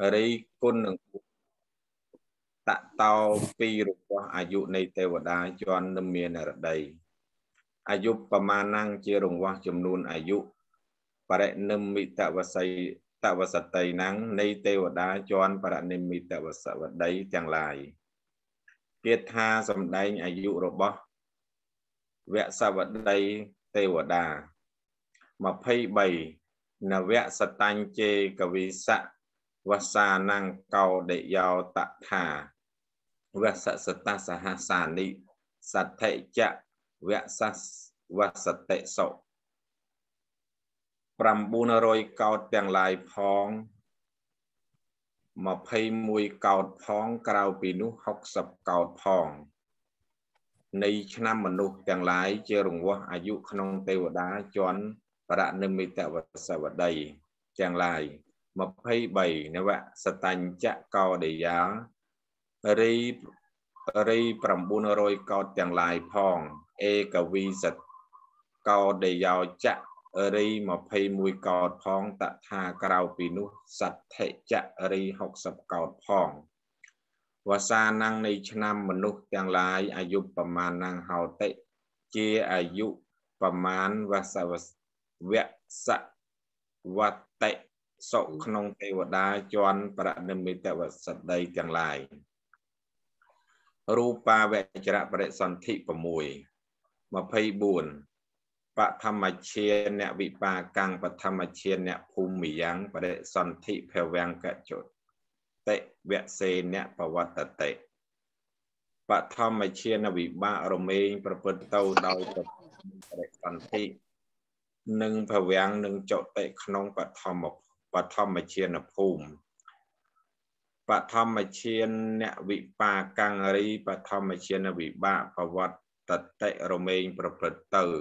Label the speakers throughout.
Speaker 1: រីគុណនឹងតតោពីរបស់អាយុនៃទេវតាជន់នឹងមានរដីអាយុប្រមាណណាំងជារង្វាស់ចំនួនអាយុបរិនិម្មិតវស័យតវសតីណាំងនៃទេវតាជន់បរិនិម្មិតវសវតីទាំងឡាយគាថាសម្ដែងអាយុរបស់វសវតីទេវតា23នវសតញ្ជេកវិសៈវសានង្កោដយោតថាវសសតសហសានិសទ្ធិចវសវសតិសុ900កោដទាំងឡាយផង21កោដផងក្រៅពីនោះ60កោដផងនៃឆ្នាំមនុស្សទាំងឡាយជារង្វាស់អាយុក្នុងទេវតាជន់បរនិម្មិតវសវតីទាំងឡាយ23នវសតញ្ចកោដយារី900កោដទាំងឡាយផងឯកវិសតកោដយោចៈរី21កោដផងតថាក្រៅពីនោះសទ្ធិចៈរី60កោដផងវសានំងនៃឆ្នាំមនុស្សទាំងឡាយអាយុប្រមាណណាំងហោតិជាអាយុប្រមាណវសវតិសុក្នុងទេវតាជន់បរនិម្មិតវសតីទាំងឡាយរូបាវចរៈបរិសន្ធិ6 24បឋមឈានវិបាកាំងបឋមឈានភូមិយ៉ាងបរិសន្ធិភវង្កចុតិវសេនបវត្តតិបឋមឈានវិបាករមែងប្រព្រឹត្តទៅដោយបរិសន្ធិនិងភវង្កនិងចុតិក្នុងបឋមឈានភូមិបឋមឈានវិបាកាំងរីបឋមឈានវិបាកបវត្តតិរមែងប្រព្រឹត្តទៅ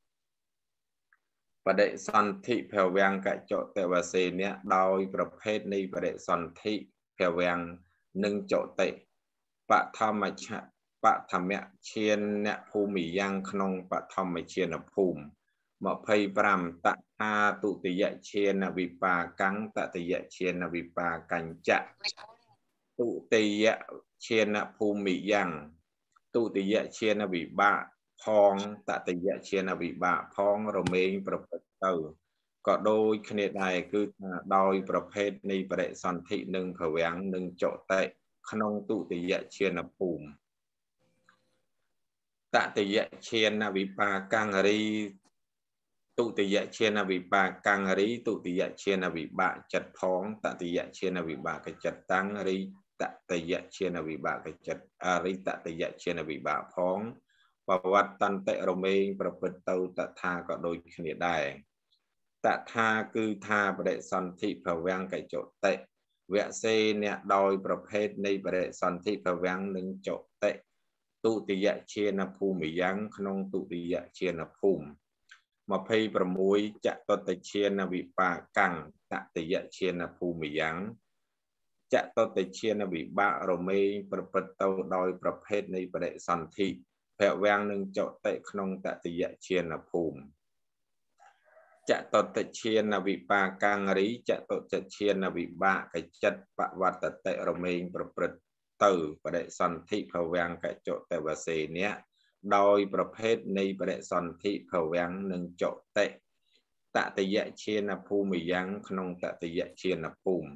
Speaker 1: បដិសន្ធិភវង្កចុតិវសេនដោយប្រភេទនៃបដិសន្ធិភវង្កនិងចុតិបឋមឈានភូមិយ៉ាងក្នុងបឋមឈានភូមិ25តថាទុតិយឈានវិបាកាំងតតិយឈានវិបាកញ្ចៈទុតិយឈានភូមិយ៉ាងទុតិយឈានវិបាកផងតតិយឈានវិបាកផងរមែងប្រព្រឹត្តទៅក៏ដូចគ្នាដែរគឺថាដោយប្រភេទនៃបរិសន្ធិនិងភវង្កនិងចុតិក្នុងទុតិយឈានភូមិតតិយឈានវិបាកាំងរីទុតិយឈានវិបាកាំងរីទុតិយឈានវិបាកចិត្តផងតតិយឈានវិបាកចិត្តតាំងរីតតិយឈានវិបាកចិត្តរីតតិយឈានវិបាកផងបវត្តន្តិរមែងប្រព្រឹត្តទៅតថាក៏ដូចគ្នាដែរតថាគឺថាបរិសន្ធិភវង្កចុតិវសេអ្នកដោយប្រភេទនៃបរិសន្ធិភវង្កនិងចុតិទុតិយឈានភូមិយ៉ាងក្នុងទុតិយឈានភូមិ26ចតុតឈានវិបាកាំងតតិយឈានភូមិយ៉ាងចតុតឈានវិបាករមែងប្រព្រឹត្តទៅដោយប្រភេទនៃបរិសន្ធិភវង្កនិងចុតិក្នុងតតិយឈានភូមិចតុតឈានវិបាកាំងរីចតុតឈានវិបាកចិត្តបវត្តតិរមែងប្រព្រឹត្តទៅបរិសន្ធិភវង្កចុតិវសេនដោយប្រភេទនៃបរិសន្ធិភវង្កនិងចុតិតតិយឈានភូមិយ៉ាងក្នុងតតិយឈានភូមិ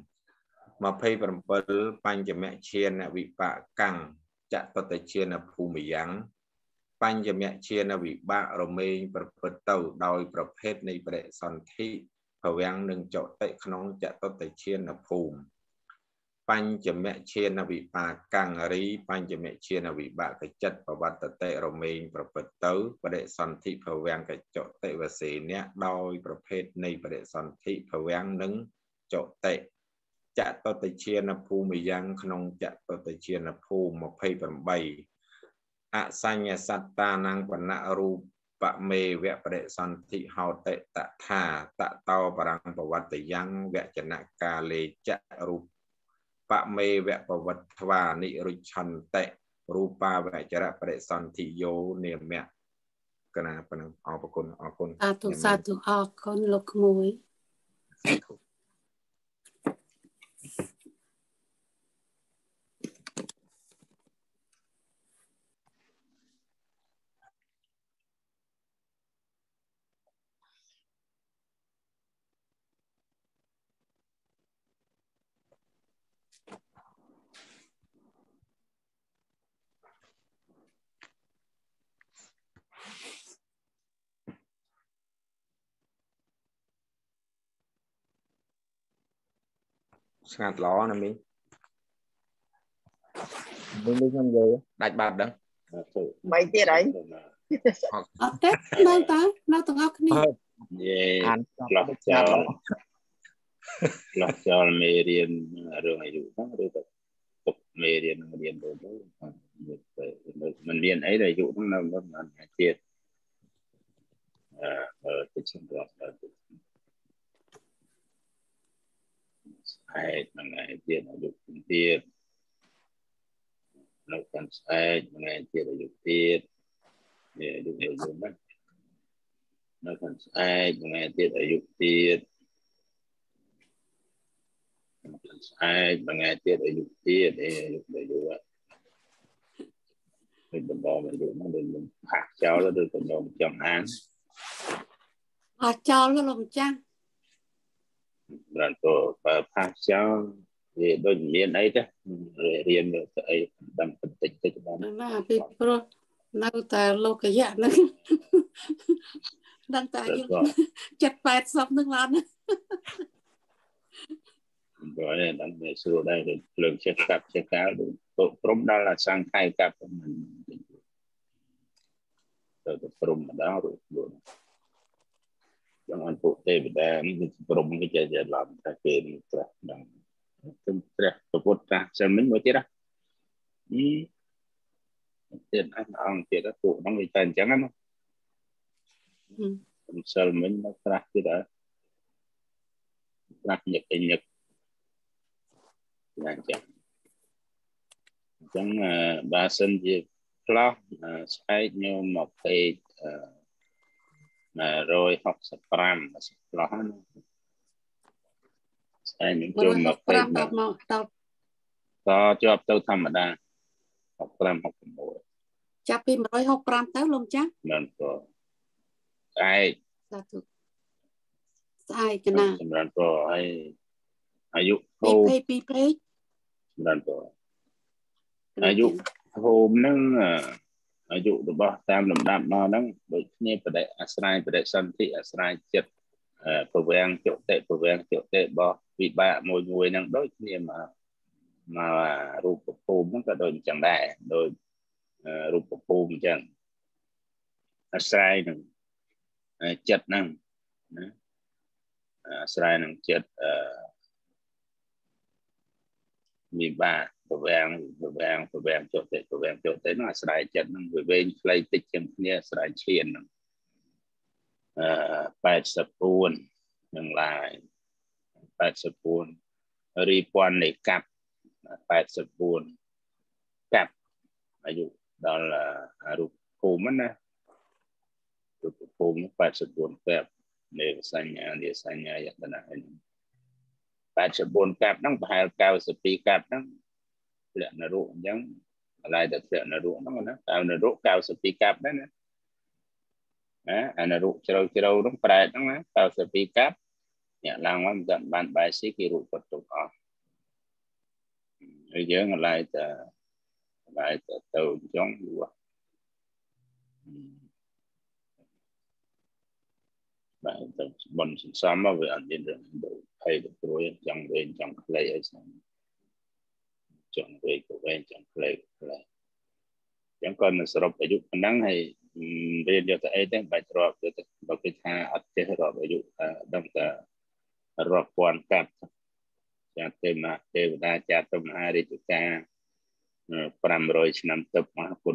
Speaker 1: 27បញ្ចមឈានវិបាកាំងចតុតឈានភូមិយ៉ាងបញ្ចមឈានវិបាករមែងប្រព្រឹត្តទៅដោយប្រភេទនៃបរិសន្ធិភវង្កនិងចុតិក្នុងចតុតឈានភូមិបញ្ចមឈានវិបាកាំងរីបញ្ចមឈានវិបាកចិត្តបវត្តតិរមែងប្រព្រឹត្តទៅបរិសន្ធិភវង្កចុតិវសេនដោយប្រភេទនៃបរិសន្ធិភវង្កនិងចុតិចតុតឈានភូមិយ៉ាងក្នុងចតុតឈានភូមិ28អសញ្ញសត្តានបណរូបមេវៈបរិសន្ធិហោតិតថាតតោបរង្គបវត្តយ៉ាងវចនកាលេចរូបមេវៈបវត្តវានិរុច្ឆន្តិរូបាវចរៈបរិសន្ធិយោនាមៈកណាប៉ុណ្ណឹងអរគុណសាធុ
Speaker 2: អរគុណលោកក្មួយ
Speaker 1: ngạt ló là mình không gì đạch bạt đó
Speaker 2: mấy tiết đấy
Speaker 3: Tết nơi ta nó từng học đi
Speaker 4: lọt cho mê riêng rồi ngày dụ đó rồi tục mê riêng rồi mình riêng ấy là dụ nó làm nó thiệt ở cái sinh hoạt ai mà ngày tiền là dục tiền nó còn sai mà ngày tiền là dục tiền để dục người dùng đó nó còn sai mà ngày tiền là dục tiền nó còn sai mà ngày tiền là dục tiền để dục người dùng á mình bình đo mình dùng nó mình phạt cho nó được bình đo chồng án
Speaker 3: cho nó làm chăng
Speaker 4: rồi có phạt cho thì đôi miền ấy đó rồi riêng được ấy đâm phân tích cho bạn
Speaker 3: là bị pro nào ta lâu cái dạng nữa đang tại chặt bẹt xong nước lan
Speaker 4: rồi này đang ngày xưa đây thì lượng xe cạp xe cáo đúng prom đó là sang hai cặp mình rồi prom đó rồi jangan putih beda ni prom ni jadi làm cái kiện đang terus sebut xem mình mới tiết tiền anh ăn tiền đó tụ nó người tiền chẳng lắm xem mình nó ra cái đó ra nhật là chẳng ba sinh gì lo sai như một cái mà rồi học sắp ram lo sai những chỗ một cái có cho tôi thầm ở đây học ram học một
Speaker 3: chắp pin rồi học ram tới luôn chắc
Speaker 4: nên có ai
Speaker 3: sai cái nào
Speaker 4: nên có ai ayu
Speaker 3: play
Speaker 4: nên có ayu hôm nâng ayu được bao tam làm đam nó nâng bởi như phải để sân thị asrai chết phổ vang tiểu tệ bao vì bà mùi nâng đối như mà rụp phùm nó có đôi chẳng đại đôi rụp phùm chẳng asrai nâng chết nâng asrai nâng chết vì bà phổ vang tiểu tệ nó asrai chết nâng vì bên play tích chẳng như asrai chiên nâng bài sập buồn nâng lại bài sập buồn ri quan này cặp bài sập buồn cặp ví dụ đó là rụp phùm á rụp phùm bài sập buồn cặp để sang nhà vậy là bài sập buồn cặp nó phải cao sập pi cặp nó lệ là rụp giống lại được lệ là rụp nó cao là rụp cao sập pi cặp đó nè anh rụp châu nó phải nó cao sập pi cặp nhà lang nó dẫn ban bài sĩ kỳ rụp vật tục bây giờ lại từ giống như vậy bạn từ bận sắm mà về anh đến được hay được rồi chẳng về chẳng lấy ấy sao chẳng về của bên chẳng lấy chẳng còn là sập ví dụ năng hay về điều tại đây bài drop để bảo cái tha ở chế rồi ví dụ đâm ta drop quan cặp chẳng thêm mà thêm ra cha tôm hai đi tụi ta 500 ឆ្នាំទឹកមកគុណ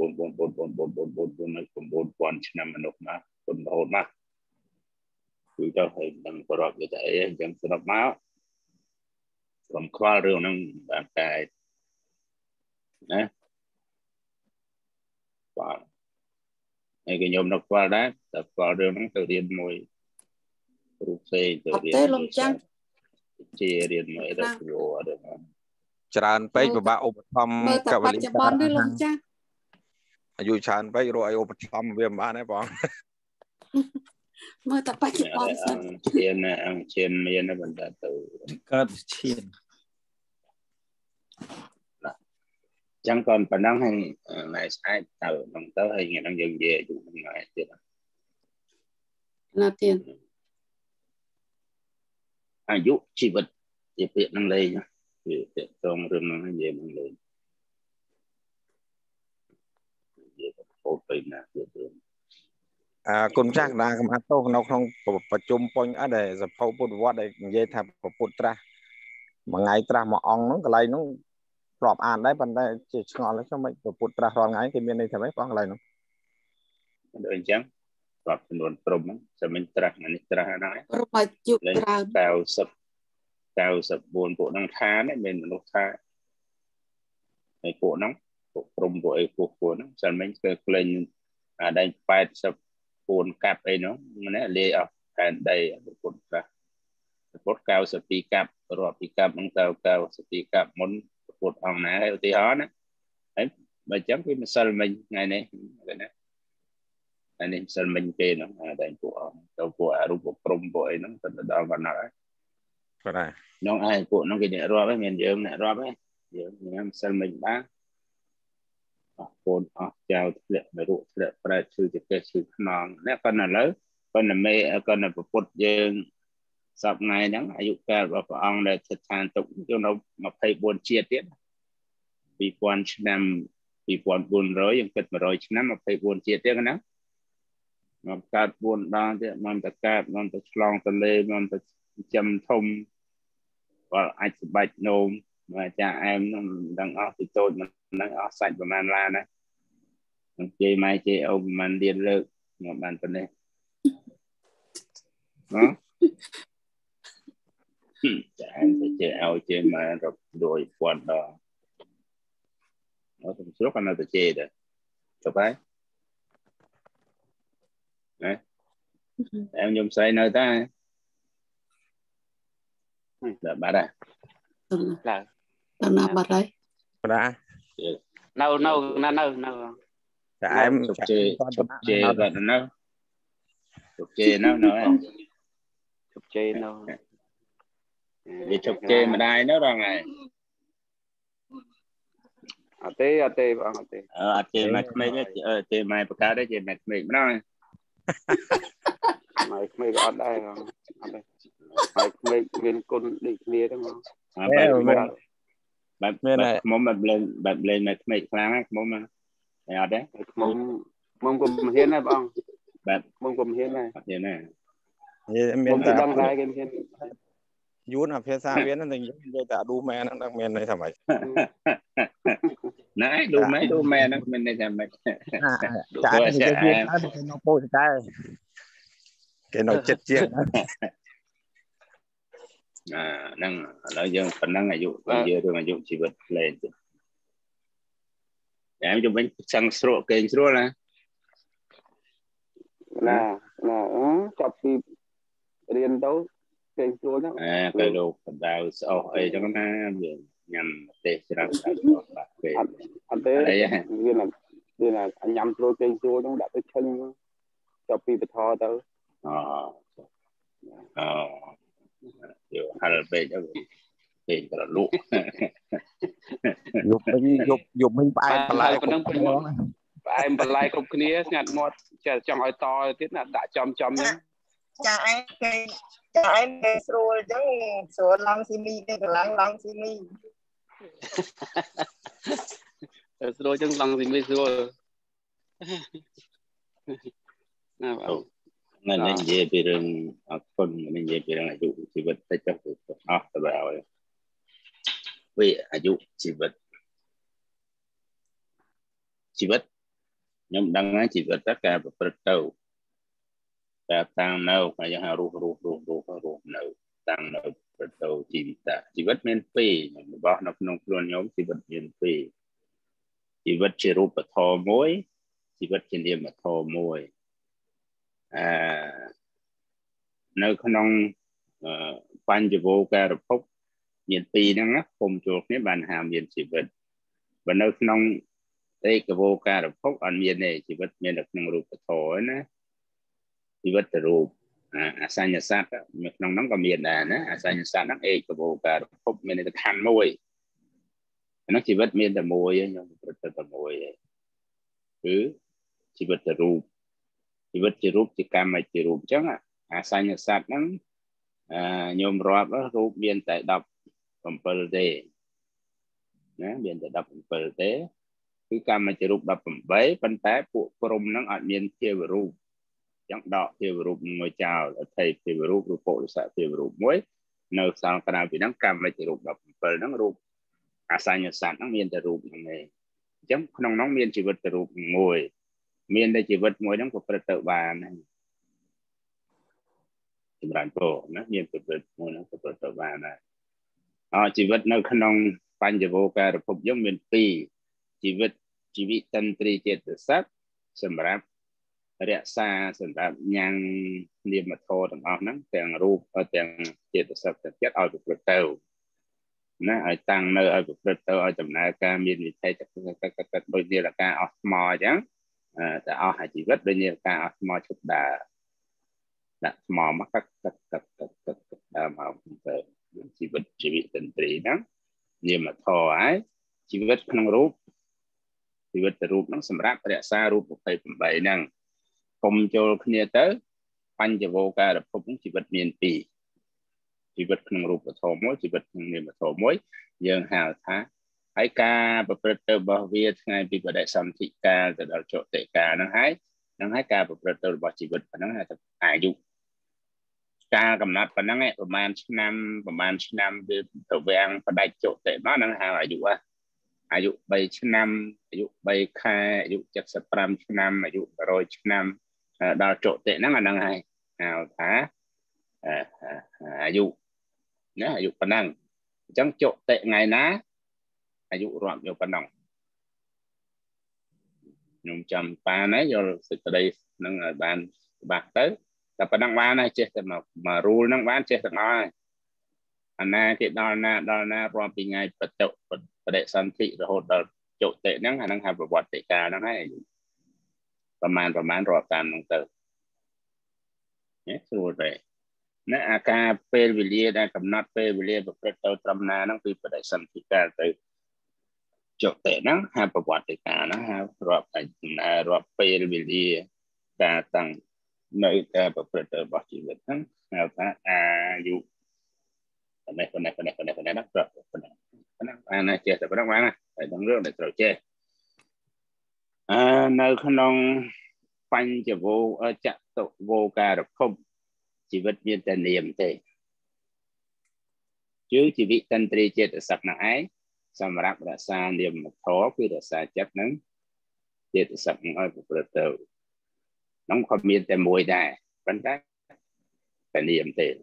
Speaker 4: 4,900 ឆ្នាំមនុស្សមកគុណរហូតមកគឺទៅឲ្យដឹងប្រវត្តិទៅអីអញ្ចឹងស្រាប់មកខ្ញុំខ្វល់រឿងហ្នឹងបានតែណាបាទហើយក៏ខ្ញុំនៅខ្វល់ដែរតែខ្វល់រឿងហ្នឹងទៅរៀនមួយគ្រូផ្សេងទៅរៀនលំចាំជារៀនមួយទៅគ្រូអត់ដឹង
Speaker 1: ច្រើនពេកពិបាកឧបត្ថម្ភកវលិកានេះលោកចាស់អាយុច្រើនពេករកឲ្យឧបត្ថម្ភវាមិនបានទេបង
Speaker 3: មើលតែបច្ចុប្បន្នសិន
Speaker 4: ឈានមានបណ្ដាទៅ
Speaker 5: កើតឈាន
Speaker 4: ចឹងcònប៉ុណ្ណឹងហើយណែស្អែកទៅនឹងទៅហើយថ្ងៃហ្នឹងយើងនិយាយអាយុហ្នឹងហើយទៀត
Speaker 3: ណាទៀត
Speaker 4: អាយុជីវិតជាពាក្យនឹងលេងវាពាក្យត្រង់រឿងហ្នឹងនិយាយនឹងលេងនិយាយទៅពោលទៅណាទៀត
Speaker 1: គុណចាស់ណាកំអាត់ទោសនៅក្នុងប្រជុំប៉ុញអត់ដែលសភៅពុទ្ធវត្តដែលនិយាយថាពុទ្ធត្រាស់មួយថ្ងៃត្រាស់មួយអង្គហ្នឹងកន្លែងហ្នឹងធ្លាប់អានដែរប៉ុន្តែជាឆ្ងល់ខ្ញុំមិនពុទ្ធត្រាស់រាល់ថ្ងៃគេមានន័យថាម៉េចបងកន្លែងហ្នឹង
Speaker 4: ដូចអញ្ចឹងស្រាប់ចំនួនព្រំហ្នឹងតែមិនត្រាស់នេះត្រាស់ហ្នឹង
Speaker 3: ព្រមឲ្យជុកច្រើន
Speaker 4: 94ពួកហ្នឹងថានេះមានមនុស្សថាហើយពួកហ្នឹងពួកព្រំពួកអីពួកហ្នឹងតែមិនគេក្លែងអាដែង80កាប់អីហ្នឹងណាលាយអស់ផែនដីពុទ្ធត្រាស់ពុទ្ធ92កាប់រាប់ពីកាប់ហ្នឹងទៅ92កាប់មុនពុទ្ធអង្គណាហើយឧទាហរណ៍ណាហើយបើអញ្ចឹងវាម្សិលមិញថ្ងៃនេះណាហើយនេះម្សិលមិញគេហ្នឹងតែពួកអង្គទៅពួកអរូបព្រំពួកអីហ្នឹងទៅដល់វណ្ណៈហើយ
Speaker 1: បាទ
Speaker 4: នោះឯងពួកហ្នឹងគេអ្នករាប់ហើយមានយើងអ្នករាប់ហើយយើងញ៉ាំម្សិលមិញបានអស់កូនអស់ចៅធ្លាក់នរកធ្លាក់ប្រែតឈឺចកេះឈឺខ្នងនេះប៉ុន្តែឥឡូវប៉ុន្តែមេក៏នៅប្រពុតយើងសពថ្ងៃហ្នឹងអាយុកាលរបស់ព្រះអង្គដែលស្ថានទុកយើងនៅ24ជាតិទៀត2000ឆ្នាំ2400យើងគិត100ឆ្នាំ24ជាតិទៀតណាមកកើត4ដងទៀតមកតកើតមកទៅឆ្លងទន្លេមកទៅចំធំគាត់អាចស្បាច់នោមអាចារ្យអែមនឹងដឹងអស់ពីតូចមិនអស់សាច់ប្រហែលឡានណានឹងជេរម៉ែជេរអូប្រហែលរៀនលើកមកបានប៉ុណ្ណេះចាអែមទៅជេរឲ្យជេរម៉ែរាប់រយពាន់ដងអត់ទៅស្រុកនៅទៅជេរដែរចុះហើយណាអែមខ្ញុំស្រីនៅតែដល់បាត់ហើយ
Speaker 3: ដល់ណាបាត់ហើយ
Speaker 1: បាទ
Speaker 5: នៅ
Speaker 1: តែអែម
Speaker 4: ជប់ជេរបាត់នៅជប់ជេរនៅ
Speaker 5: ជប់ជេរនៅ
Speaker 4: វាជប់ជេរម្ដាយនៅរងហើយ
Speaker 5: អត់ទេបងអត់ទេ
Speaker 4: អត់ជេរម៉ែក្មេងទេជេរម៉ែបកាទេជេរម៉ែក្មេងម្ដង
Speaker 5: ម៉ែក្មេងក៏អត់ដែរអត់ទេម៉ែក្មេងមានគុណដូចគ្នាទេមក
Speaker 4: បែបមុំបែបលេងម៉ែក្មេងខ្លាំងណាស់មុំតែអត់ទេ
Speaker 5: មុំក៏មិនហ៊ានដែរបង
Speaker 4: បែប
Speaker 5: មុំក៏មិនហ៊ានដែរ
Speaker 4: អត់ហ៊ានណា
Speaker 1: មាន
Speaker 5: តែដឹងដែរគេមិនហ៊ាន
Speaker 1: យួនអាភាសាវាហ្នឹងនិយាយតែឌូមែនហ្នឹងដឹងមានន័យថាម៉េច
Speaker 4: ណែឌូមែនហ្នឹងមានន័យថាម៉េច
Speaker 1: ចានិយាយគេនៅពោធិកែគេនៅចិត្តជាង
Speaker 4: ហ្នឹងឥឡូវយើងប៉ុណ្ណឹងអាយុយើងរឿងអាយុជីវិតផ្លេងទៅតែខ្ញុំវិញសឹងស្រួលគេស្រួលណា
Speaker 5: ចាប់ពីរៀនទៅគេស្រួលហ្នឹង
Speaker 4: ទៅលោកបដៅស្អុះអីចឹងណាយើងញ៉ាំទេច្រើនបាក់គេ
Speaker 5: អត់ទេវាញ៉ាំស្រួលគេស្រួលហ្នឹងដាក់ទៅឈឹងចាប់ពីបថទៅ
Speaker 4: យកហល់ពេកទៅពេកប្រលក់
Speaker 1: យប់មិញផ្អែមបន្លែ
Speaker 5: ប៉ុណ្ណឹងផ្អែមបន្លែគ្រប់គ្នាស្ងាត់មាត់ចង់ឲ្យតទៀតណាដាក់ចំហ្នឹង
Speaker 2: ចាឯងគេស្រួលអញ្ចឹងស្រួលឡង់ស៊ីមីគេកន្លងឡង់ស៊ីមី
Speaker 5: ស្រួលអញ្ចឹងឡង់ស៊ីមីស្រួល
Speaker 4: ណាបងនិយាយពីរឿងអត់គុណនិយាយពីរឿងអាយុជីវិតតិចទៅអស់ទៅហើយវាអាយុជីវិតខ្ញុំដឹងថាជីវិតតែការប្រព្រឹត្តទៅតែតាំងនៅហើយយើងហៅរស់នៅតាំងនៅប្រព្រឹត្តទៅជីវិតមានពីររបស់នៅក្នុងខ្លួនខ្ញុំជីវិតមានពីរជីវិតជារូបធម៌មួយជីវិតជានាមធម៌មួយនៅក្នុងបញ្ចវោការភពមានពីរហ្នឹងគុំចូលគ្នាបានហៅមានជីវិតបើនៅក្នុងទេកវោការភពអត់មានទេជីវិតមាននៅក្នុងរូបធម៌ណាជីវិតទៅរូបអសញ្ញសត្វនៅក្នុងហ្នឹងក៏មានដែរណាអសញ្ញសត្វហ្នឹងឯកវោការភពមានតែខណ្ឌមួយហ្នឹងជីវិតមានតែមួយឯងខ្ញុំប្រព្រឹត្តតែមួយឯងគឺជីវិតទៅរូបជីវិតជារូបជាកម្មជារូបអញ្ចឹងអសញ្ញសត្វហ្នឹងខ្ញុំរាប់រូបមានតែ 7ទេណាមានតែ17ទេគឺកម្មជារូប18ប៉ុន្តែពួកព្រំហ្នឹងអត់មានភាវរូបចឹងដកភាវរូបមួយចោលអថេភាវរូបឬពុរិសភាវរូបមួយនៅសល់ក្រៅពីហ្នឹងកម្មជារូប17ហ្នឹងរូបអសញ្ញសត្វហ្នឹងមានតែរូបហ្នឹងឯងអញ្ចឹងក្នុងហ្នឹងមានជីវិតទៅរូបមួយមានតែជីវិតមួយហ្នឹងប្រព្រឹត្តទៅបានចម្រើនពរណាមានប្រព្រឹត្តមួយហ្នឹងប្រព្រឹត្តទៅបានដែរជីវិតនៅក្នុងបញ្ញវោការភពយើងមាន2ជីវិតជីវិតតន្ត្រីចេតសិកសម្រាប់រក្សាសម្រាប់ញ៉ាំងនាមធម៌ទាំងអស់ហ្នឹងទាំងរូបទាំងចេតសិកទាំងចិត្តឲ្យប្រព្រឹត្តទៅណាឲ្យតាំងនៅឲ្យប្រព្រឹត្តទៅឲ្យដំណើរការមានវិថីទឹកដូចនាឡិកាអស់ថ្មអញ្ចឹងតែអស់អាជីវិតដូចនាឡិកាអស់ថ្មឈប់ដើរដាក់ថ្មមកកាត់ដើរមកទៅជីវិតតន្ត្រីហ្នឹងនាមធម៌ហើយជីវិតក្នុងរូបជីវិតរូបហ្នឹងសម្រាប់រក្សារូប28ហ្នឹងកុំចូលគ្នាទៅបញ្ញវោការភពហ្នឹងជីវិតមាន2ជីវិតក្នុងរូបធម៌មួយជីវិតក្នុងនាមធម៌មួយយើងហៅថាហើយការប្រព្រឹត្តទៅរបស់វាថ្ងៃពីបដិសន្ធិកាលទៅដល់ចតិកាលហ្នឹងហើយការប្រព្រឹត្តទៅរបស់ជីវិតហ្នឹងហៅថាអាយុការកំណត់ប៉ុណ្ណឹងប្រហែលឆ្នាំវាទៅវាំងបដិចតិមកហ្នឹងហៅអាយុអាយុ3ឆ្នាំអាយុ3ខែអាយុ75ឆ្នាំអាយុ100ឆ្នាំដល់ចតិហ្នឹងអាហ្នឹងហើយហៅថាអាយុណាអាយុប៉ុណ្ណឹងអញ្ចឹងចតិថ្ងៃណាអាយុរាប់យកប៉ុណ្ណឹងខ្ញុំចាំបានហើយយកសេចក្តីហ្នឹងឲ្យបានច្បាស់ទៅតែប៉ុណ្ណឹងបានហើយចេះតែមក rule ហ្នឹងបានចេះទាំងអស់ហើយអាណាគេដល់ណារាប់ពីថ្ងៃបដិសន្ធិរហូតដល់ចតិហ្នឹងអាហ្នឹងហៅប្រវត្តិកាលហ្នឹងហើយប្រមាណរាប់តាមហ្នឹងទៅស្រួលទេណាអាការពេលវេលាដែលកំណត់ពេលវេលាប្រព្រឹត្តទៅត្រឹមណាហ្នឹងពីបដិសន្ធិកាលទៅចតិហ្នឹងហៅប្រវត្តិកាលហ្នឹងហៅរាប់តែដំណើររាប់ពេលវេលាការតាំងនៅការប្រព្រឹត្តទៅរបស់ជីវិតហ្នឹងហៅថាអាយុប៉ុណ្ណេះណាប្រាប់ប៉ុណ្ណេះអាណាចេះតែប៉ុណ្ណឹងបានណាហើយដឹងរឿងដែលត្រូវចេះនៅក្នុងបញ្ញវោចតុវោការភពជីវិតមានតែនាមទេគឺជីវិតតន្ត្រីចេតសិកហ្នឹងឯងសម្រាប់រក្សានាមធម៌គឺរក្សាចិត្តហ្នឹងចេតសិកហ្នឹងឲ្យប្រព្រឹត្តទៅហ្នឹងក៏មានតែមួយដែរប៉ុន្តែតែនាមទេ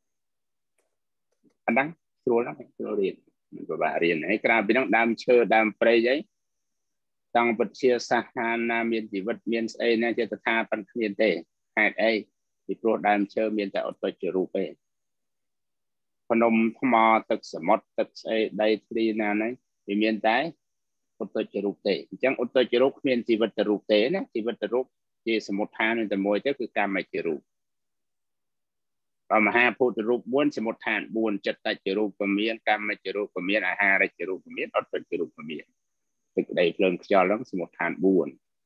Speaker 4: អាហ្នឹងស្រួលណាស់ស្រួលរៀនមិនពិបាករៀនហើយក្រៅពីហ្នឹងដើមឈើដើមព្រៃអីតាំងវិទ្យាសាស្ត្រណាមានជីវិតមានស្អីណាចេតថាប៉ុនគ្មានទេហេតុអីពីព្រោះដើមឈើមានតែឧត្តចរូបទេភ្នំថ្មទឹកសមុទ្រទឹកស្អីដីធ្លីណាហ្នឹងវាមានតែឧត្តចរូបទេអញ្ចឹងឧត្តចរូបគ្មានជីវិតរូបទេណាជីវិតរូបជាសមុទ្រឋានតែមួយទៅគឺកម្មជារូបមហាភូតរូប4សមុទ្រឋាន4ចិត្តជារូបក៏មានកម្មជារូបក៏មានអាហារជារូបក៏មានឧត្តចរូបក៏មានទឹកដីភ្លើងខ្យល់ហ្នឹងសមុទ្រឋាន4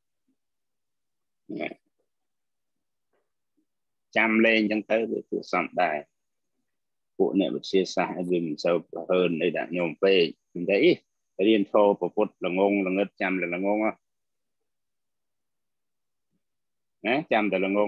Speaker 4: ចាំលេងអញ្ចឹងទៅវាគួរសមដែរពួកអ្នកវិទ្យាសាស្ត្រវាមិនសូវប្រហើនអីដាក់ខ្ញុំពេកមិនទេរៀនធម៌ប្រពុតល្ងងល្ងឹតចាំល្ងងណាចាំតែល្ងង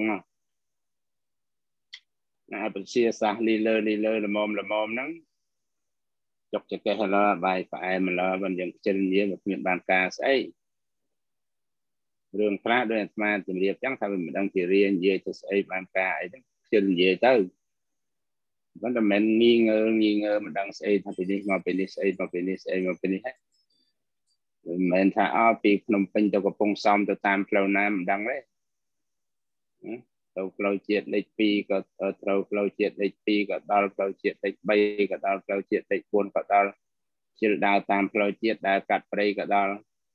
Speaker 4: ណាវិទ្យាសាស្ត្រលីលើល្មមហ្នឹងចុកចកេះឡបាយផ្អែមឡមិនយើងខ្ជិលនិយាយគ្មានបានការស្អីរឿងខ្លះដោយអាត្មាជំរាបចឹងថាវាមិនដឹងជារៀននិយាយទៅស្អីបានការអីហ្នឹងខ្ជិលនិយាយទៅប៉ុន្តែមិនងីងើមិនដឹងស្អីថាពីនេះមកពីនេះស្អីមកពីនេះស្អីមកពីនេះហ្នឹងមិនមែនថាពីភ្នំពេញទៅកំពង់សំទៅតាមផ្លូវណាមិនដឹងទេទៅផ្លូវជាតិលេខ2ក៏ត្រូវផ្លូវជាតិលេខ2ក៏ដល់ផ្លូវជាតិលេខ3ក៏ដល់ផ្លូវជាតិលេខ4ក៏ដល់ជិលដើរតាមផ្លូវជាតិដើរកាត់ព្រៃក៏ដល់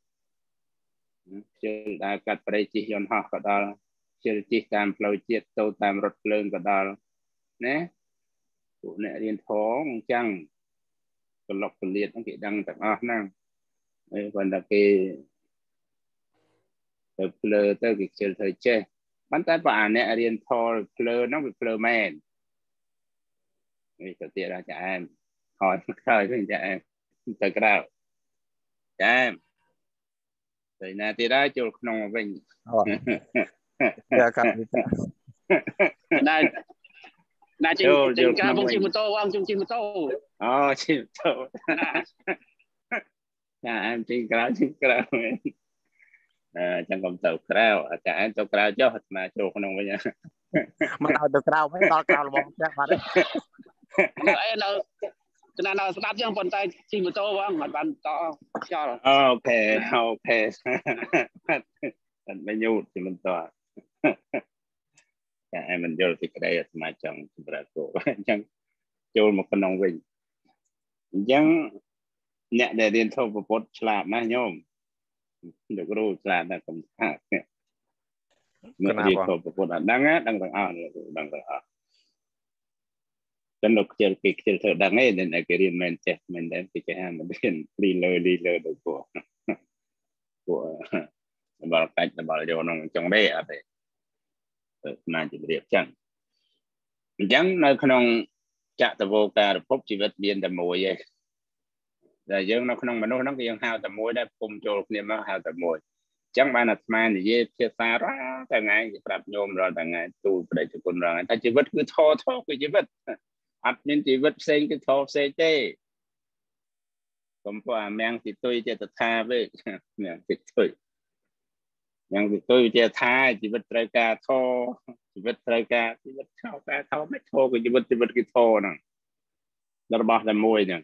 Speaker 4: ជិលដើរកាត់ព្រៃជិះយន្តហោះក៏ដល់ជិលជិះតាមផ្លូវជាតិទៅតាមរថភ្លើងក៏ដល់ណាពួកអ្នករៀនធម៌អញ្ចឹងក្លុកកលៀតហ្នឹងគេដឹងទាំងអស់ហ្នឹងហើយប៉ុន្តែគេទៅភ្លើទៅគេជិលទៅចេះប៉ុន្តែបើអាអ្នករៀនធម៌ភ្លើហ្នឹងវាភ្លើមែននេះទៅទៀតអាចឯមធ hỏi khơi với cha em từ cái nào cha em thì nè thì đó chưa nông vinh
Speaker 6: nè chừng ca bông chim tô ông chim tô
Speaker 4: chim tô cha em chim cái chẳng còn tàu crowd cha em tàu crowd cho mà chỗ nông vinh
Speaker 7: mà tàu crowd mấy tàu crowd là bông chắc mà đấy
Speaker 6: nào start yang pantai chim tô ông mặt bàn to cho
Speaker 4: ok mình nhủ thì mình to em mình vô thì cái đây mà chồng ra cổ chẳngចូលមកក្នុងវិញអញ្ចឹងអ្នកដែលរៀនធម៌ពុទ្ធឆ្លាតណាស់ញោមលោកគ្រូឆ្លាតណាស់កំថាអ្នករៀនធម៌ពុទ្ធដឹងទាំងអស់ចឹងលោកខ្ជិលគេធ្វើដឹងឯងតែគេរៀនមែនចេះមែនតែគេចេះមិនរៀនលីលើដូចពួកដល់កាច់ដល់យកក្នុងចង់ទេអត់ទេស្មានជំរាបចឹងអញ្ចឹងនៅក្នុងចតវោការភពជីវិតមានតែមួយឯងតែយើងនៅក្នុងមនុស្សហ្នឹងគឺយើងហៅតែមួយដែរពុំចូលគ្នាមកហៅតែមួយអញ្ចឹងបានអាត្មានិយាយភាសារាល់តែថ្ងៃគេប្រាប់ញោមរាល់តែថ្ងៃទូលបដិជនរាល់ថ្ងៃថាជីវិតគឺធម៌គឺជីវិតអត់មានជីវិតផ្សេងគឺធម៌ផ្សេងទេកុំព្រោះអាមាំងទីទុយចេតថាវិញមាំងទីទុយវាថាជីវិតត្រូវការធម៌ជីវិតត្រូវការជីវិតខោការធម៌មិនធម៌គឺជីវិតគឺធម៌ហ្នឹងរបស់តែមួយហ្នឹង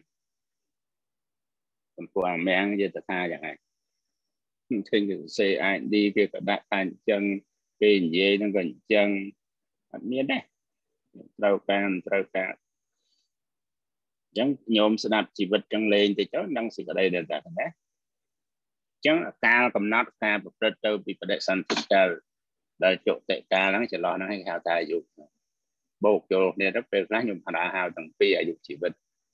Speaker 4: ព្រោះអាមាំងនិយាយថាយ៉ាងហ្នឹងឃើញគេសេអាយឌីគេក៏ដាក់ថាអញ្ចឹងគេនិយាយហ្នឹងក៏អញ្ចឹងអត់មានទេត្រូវការអញ្ចឹងញោមស្ដាប់ជីវិតចឹងលេងទៅចុះនឹងសេចក្តីដែលថាណាអញ្ចឹងកាលកំណត់ការប្រព្រឹត្តទៅពីបដិសន្ធិកាលដែលជតិកាលហ្នឹងចន្លោះហ្នឹងគេហៅថាអាយុបូកចូលគ្នាទៅពេលខ្លះខ្ញុំថាហៅទាំងពីរអាយុជីវិត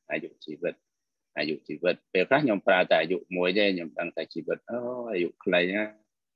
Speaker 4: ពេលខ្លះខ្ញុំប្រើតែអាយុមួយទេខ្ញុំដឹងតែជីវិតអាយុខ្លីណា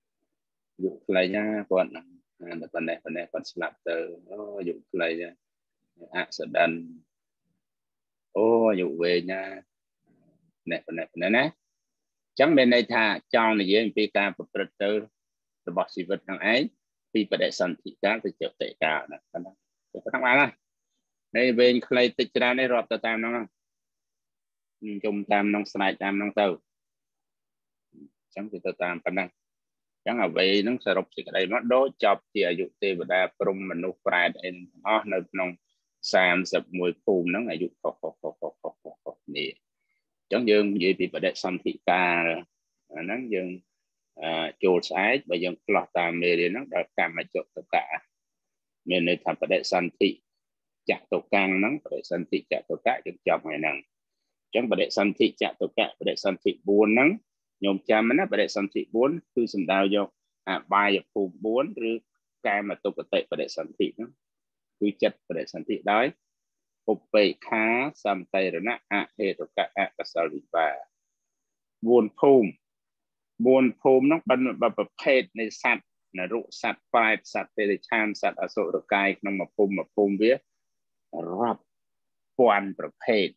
Speaker 4: គាត់តែប៉ុណ្ណេះគាត់ស្លាប់ទៅអាយុខ្លីណាអាក់សិដិនអាយុវែងណាប៉ុណ្ណេះណាចឹងមានន័យថាចង់និយាយពីការប្រព្រឹត្តទៅរបស់ជីវិតហ្នឹងឯងពីបដិសន្ធិកាលទៅចតិកាលណាប៉ុណ្ណឹងបានហើយវែងខ្លីតិចច្រើននេះរាប់ទៅតាមហ្នឹងជុំតាមក្នុងស្នែកតាមហ្នឹងទៅចឹងគឺទៅតាមប៉ុណ្ណឹងចឹងអ្វីហ្នឹងសរុបសេចក្តីមកដូចចប់ជាអាយុទេវតាព្រំមនុស្សប្រែតអីអស់នៅក្នុង31ភូមិហ្នឹងអាយុខុសនេះចឹងយើងនិយាយពីបដិសន្ធិកាលអាហ្នឹងយើងចូលស្អែកបើយើងផ្លោះតាមមេរៀនហ្នឹងដល់កម្មចតុកៈមានន័យថាបដិសន្ធិចតុកាំងហ្នឹងបដិសន្ធិចតុកៈយើងចប់ហើយហ្នឹងអញ្ចឹងបដិសន្ធិចតុកៈបដិសន្ធិ4ហ្នឹងខ្ញុំចាំណាបដិសន្ធិ4គឺសំដៅយកអបាយភូមិ4ឬកាមតុគតិបដិសន្ធិហ្នឹងគឺចិត្តបដិសន្ធិដោយឧបេក្ខាសំតេរណៈអហេតុកៈអកុសលវិបា4ភូមិហ្នឹងបើប្រភេទនៃសត្វនរុសត្វប្រែតសត្វទេរឆានសត្វអសុរកាយក្នុងមួយភូមិវារាប់ពាន់ប្រភេទ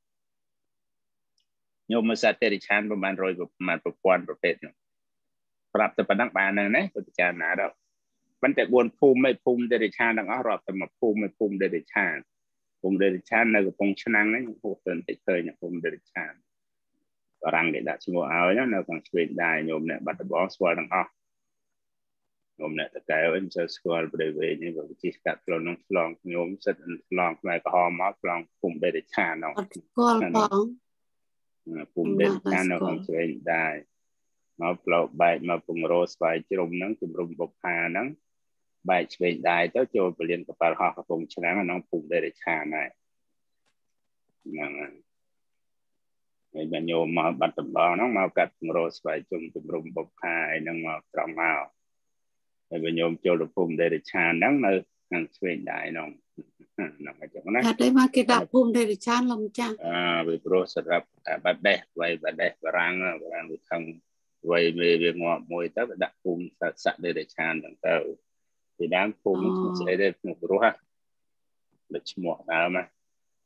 Speaker 4: ញោមសត្វទេរឆានប្រហែល100ប្រព័ន្ធប្រភេទហ្នឹងប្រាប់តែប៉ុណ្ណឹងបានហ្នឹងណាទៅពិចារណាដល់ប៉ុន្តែ4ភូមិឯភូមិទេរឆានទាំងអស់រាប់តែមួយភូមិទេរឆាននៅកំពង់ឆ្នាំងហ្នឹងហូបទៅតិចឃើញភូមិទេរឆានបារាំងគេដាក់ឈ្មោះឲ្យនៅខាងឆ្វេងដែរញោមអ្នកបាត់ដំបងស្គាល់ទាំងអស់ញោមអ្នកតកែវមិនសូវស្គាល់ប្រវេនេះបើវិជាកាត់ខ្លួននឹងឆ្លងញោមសិតឆ្លងផ្លែក្រហមមកឆ្លងភូមិទេរឆានហ្នឹង
Speaker 3: ស្គាល់បង
Speaker 4: ភូមិទេរឆាននៅខាងឆ្វេងដែរមកផ្លូវបែកមកពងរោស្វាយជ្រុំហ្នឹងជំរុំបុប្ផាហ្នឹងបែកឆ្វេងដែរទៅចូលពលានកប៉ាល់ហោះកំពង់ឆ្នាំងក្នុងភូមិទេរឆានដែរហ្នឹងហើយបានញោមមកបាត់ដំបងហ្នឹងមកកាត់ពងរោស្វាយជំរុំបុប្ផាអីហ្នឹងមកត្រង់មកហើយបានញោមចូលទៅភូមិទេរឆានហ្នឹងនៅខាងឆ្វេងដែរហ្នឹងអញ្ចឹងណា
Speaker 3: ថាទេមកគេដាក់ភូមិទេរឆានលំចាស់
Speaker 4: វាព្រោះសម្រាប់បាត់ដេះបារាំងវាខឹងវ័យវាងាប់មួយទៅដាក់ភូមិសក្តិទេរឆានហ្នឹងទៅពីដើមភូមិស្អីទេក្នុងព្រោះដូចឈ្មោះដើម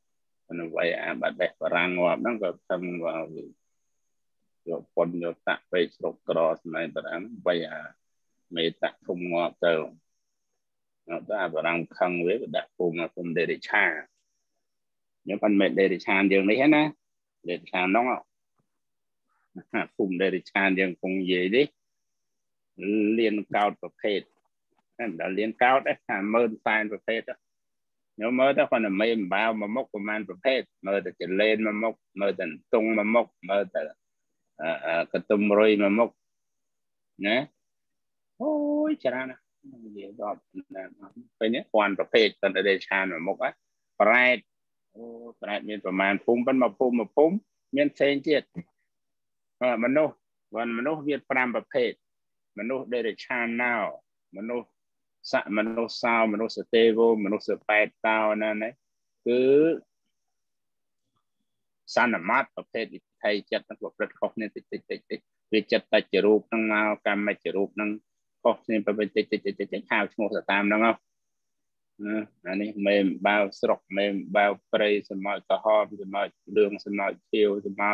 Speaker 4: nó vậy bạn bè rang ngọt nó có thâm vào rồi con vô tạ về sọc cỏ này bạn vậy mấy tạ không ngọt đâu nó ta bạn khăng với đặt cùng mà cùng để cha nếu con mẹ để cha đường đấy hết á để cha nó cùng để cha đường cùng gì đi liên caoประเภทđã liên cao đấy mơ phaiประเภทđó nếu mơ đó còn là mấy bao mà mốc của manประเภทmơ từ lên mà mốc mơ từ tung mà mốc mơ từ cái tung rồi mà mốc nè ôi chả nè gì đó cái nhé quan ประเภท ตอนเดชานmà mốc á right ประเภทมีประมาณพุ่มเป็นมาพุ่มมีเซนเจ็ดมนุษย์วันมนุษย์มี5 ประเภทมนุษย์เดชานนาวมนุษย์มนุษย์สาวมนุษย์สเตโวมนุษย์8 ตาวนั่นนะคือสานมาตประเภทไทยจัดทั้งประเภทข้อนี้ติดวิจัดตัดจรูปนั่งมาการไม่จรูปนั่งข้อนี้ประเภทติดข้าวชั่วโมงตามนั่งเอาอันนี้เมมบาวสรกเมมบาวเปรย์สมัยกระหอบสมัยเรื่องสมัยเที่ยวสมัย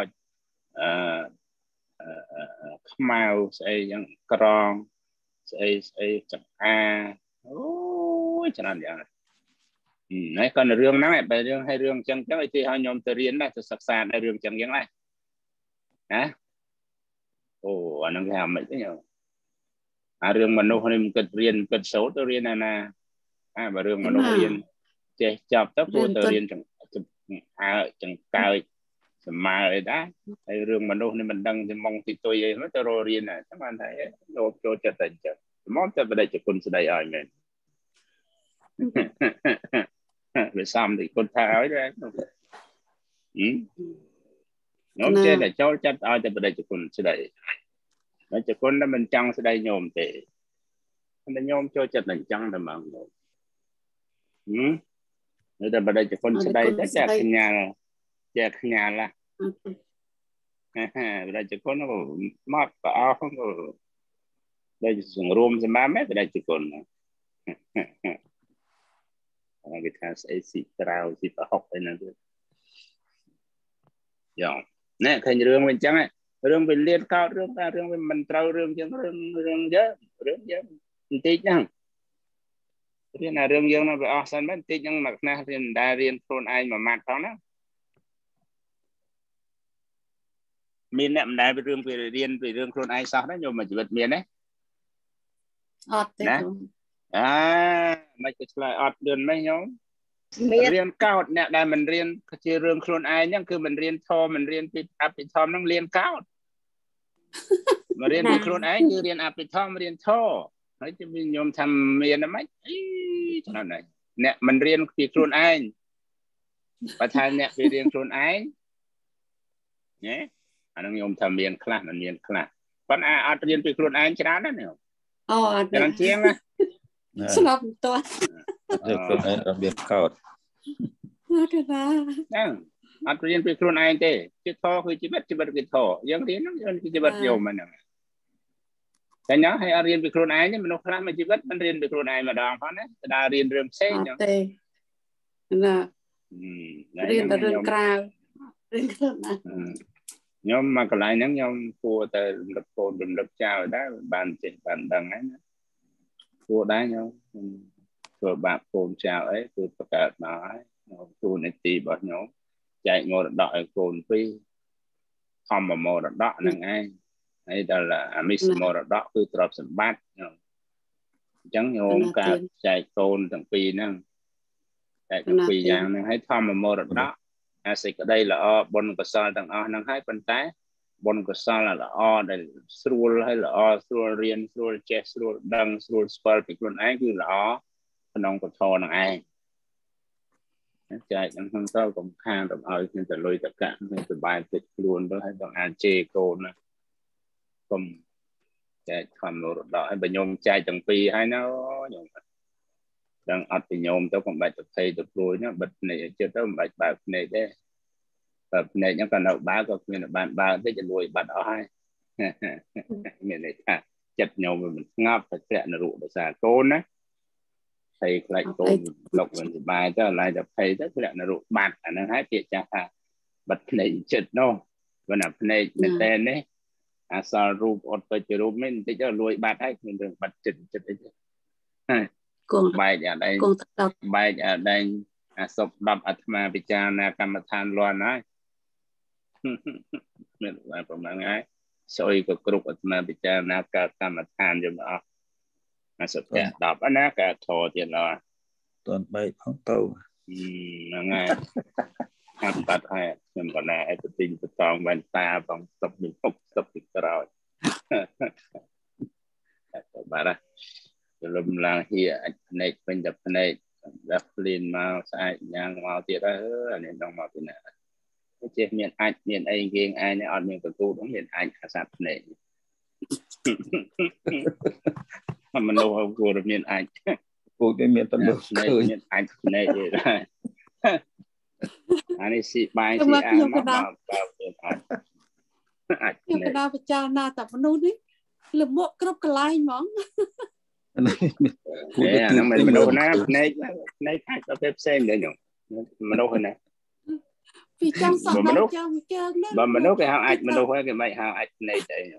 Speaker 4: ขมาวใส่ยังกรองใส่จับโอ้ยฉะนั้นอย่างnày còn riêng nó bài riêng hay riêng chân chắc thì họ nhóm tự riêng là sạc sàn hay riêng chân giống này hả ồ anh đang làm mấy cái nhiều riêng mà nó nên cần riêng cần số tự riêng là mà riêng mà nó riêng chơi chọc tóc của tự riêng chẳng cao mà ở đó hay riêng mà nó nên mình đăng thì mong thì tôi vậy nó tôi riêng này các bạn thấy nó cho chặt tình chặt món cho đây chỉ quân sẽ đây ở mình về xong thì con tháo ấy ra nó chơi là cho chắc ai thì đây chỉ con sẽ đây nó chỉ con nó mình trăng sẽ đây nhôm thì nó nhôm cho chặt lành trăng là mà nữa là đây chỉ con sẽ đây chắc chặt nhà là đây chỉ con nó mát và áo không đây chỉ dùng room sẽ má mét đây chỉ con người ta sẽ xịt trào xịt học đây nè rồi nè thành rương mình chẳng ấy rương mình liên cao rương mình trâu rương chứ rương dớ tí nhá thế là rương dương nó phải san mất tí nhưng mà na riêng đa riêng thôn ai mà mát đó nó miền nệm đa về rương thôn ai sao đó nhưng mà chỉ bật miền đấy nè mấy cái slide ọt đường mấy nhóm riêng cao nè đây mình riêng chỉ riêng khuôn ai nhưng cứ mình riêng thô mình riêng apithom nó riêng cao mà riêng khuôn ai như riêng apithom riêng thô nói cho mình nhóm thầm miền nó mấy cho nó này nè mình riêng vì khuôn ai và thay nè vì riêng khuôn ai nhé anh nhóm thầm miền class mình miền class còn ọt riêng vì khuôn ai chả đó nữa cho nó chiên á
Speaker 3: Selamat tuan.
Speaker 1: Đặc biệt cao.
Speaker 4: Anh riêng về khuôn ai thế, cái thọคือchỉ biết cái thọ, yang riêng nó chỉ biết nhiều mà nè. Cái nhớ hay riêng về khuôn ai nhé, mình nói là mình chỉ biết mình riêng về khuôn ai mà đàng hoàng đấy, đã riêng rơm xe nhá.
Speaker 3: Là riêng là riêng cao, riêng khuôn ai.
Speaker 4: Nhóm mà cái lại nhóm của từ lập cồn lập chào đó bàn chỉ bàn đằng ấy. Cô đá nhau rồi bạn cồn chào ấy tôi tất cả nói tôi này tì bảo nhóm chạy ngồi đợi cồn phi không mà mò đọ năng ai hay là miss mò đọ tôi tập sầm bát chẳng nhôm cả chạy cồn thằng phi năng chạy thằng phi giang năng hay không mà mò đọ sẽ ở đây là bon có sao thằng năng hai bàn tay bon có sao là để sưu hay là sưu riêng sưu chết sưu đăng sưu spell thì luôn ai cứ là nông có thò năng ai chạy năng không sao cũng khang tầm ơi nên từ lôi tất cả nên từ bài tịch luôn đó hay bằng an chê cô nè không chạy còn một đó hay bệnh nhôm chạy từng pi hay nó nhôm đang ăn thì nhôm tôi còn bài tập thầy tập lôi nó bật này chưa tới bài bài này đấy tập này những con nào bá có quyền là bạn ba tới chân lùi bạn ở hai người này chặt nhau mình ngáp phải chạy nó rủ để xả tôn á thầy lại tôi lộc mình bài cho lại tập thầy rất là rụt bạc nó hái tiệt cha ta bật này chật nó và nạp này tên đấy sao rụp ọt tới rụp mình thì cho lùi bạc hay mình được bật chật đấy bài ở đây sọc đập atma bichana kamathan loan á mình làประมาณไงsoiก็กรุบatma bichana kamathan cho mà sập kẹt đập anh á kẹt thò tiền rồi
Speaker 8: tuần bảy tháng tàu
Speaker 4: ngay ham tắt hay nhưng còn này cái tin cái tròn bên ta bằng tập mình không tập được rồi bà đó lùm là hiện này bên đập này đập lên mau sai nhang mau tiệt đó anh em đang mau thế này cái chế miền anh ghiêng ai này ở miền tu đúng miền anh sạch này mình đâu có của miền anh
Speaker 8: của cái miền tân đô
Speaker 4: này miền anh này rồi anh ấy xị bài xị ăn mà vào miền anh
Speaker 3: nhưng cái nào phải cha na tập nôn đấy là bộ cái cái lai món
Speaker 4: nè mình đâu na này khác có phép xem để nhung mình đâu hơn nè
Speaker 3: vì trong sọt đâu trong chơi
Speaker 4: đó mà mình đâu cái hào ảnh mình đâu phải cái mày hào ảnh này để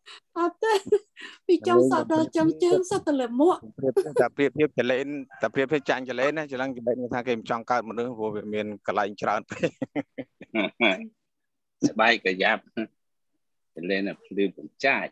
Speaker 3: vì trong sọt đâu trong chơi sao từ là mua
Speaker 7: tập tiếp trở lên tập tiếp phải trang trở lên á chỉ là cái bệnh thang kìm trong card một đứa vô viện miền cả lạnh tràn
Speaker 4: bay cái giáp lên là đưa cũng trai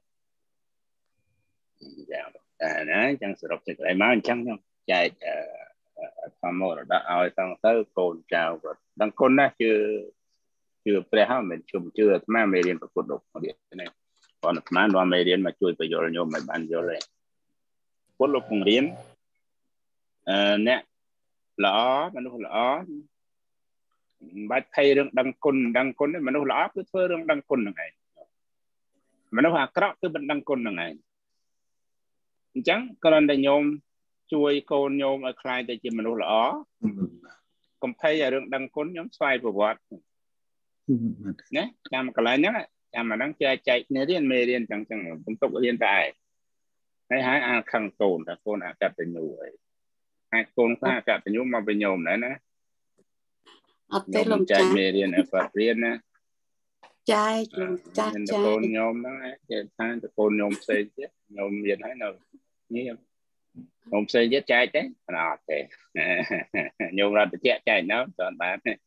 Speaker 4: đấy chẳng sự đọc thực lại máu chẳng không chạy tham mô đã ao tăng tới cồn trào và đăng côn đó chưa pre ha mình chưa mà mê điên của đục ở điện này còn mà nó mê điên mà chui bây giờ nhôm mà ban giờ này cốt lục cùng điên nè lõ mà nó lõ bắt thay đăng côn đấy mà nó lõ cứ phơi đăng côn này mà nó hòa cọ cứ bên đăng côn này chẳng còn đây nhôm chui côn nhôm ở khai tại chỉ mình lõ còn thay ở đăng côn nhóm xoay của vợ nhé chăm cái này nhé chăm mà đang chơi chạy nếu điên mê điên chẳng cũng tục hiện tại hay hái ăn khăn cồn là côn ăn cặp tình nhủ hai côn ta cặp tình nhủ mà bị nhôm đấy nè nhôm chạy mê điên ở Phật riêng nè
Speaker 3: chạy
Speaker 4: côn nhôm đó cái thang côn nhôm xây chết nhôm miền hay nào như nhôm xây chết chạy đấy nào thế nhôm ra để chạy nó chọn bán này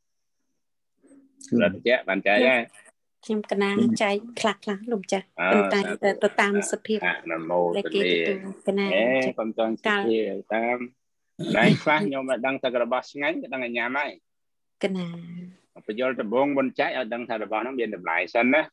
Speaker 4: rồi chết bạn chạy á
Speaker 9: chim cái nào chạy khạc lùm chạy bên tay từ tam sập hiệp
Speaker 4: làm mồ cái này con con kia tam đây phát nhôm mà đăng ta cái bát ngắn đăng ở nhà máy
Speaker 9: cái nào
Speaker 4: bây giờ tập bông bên trái ở đăng thà bát nó biến đập lại xanh đó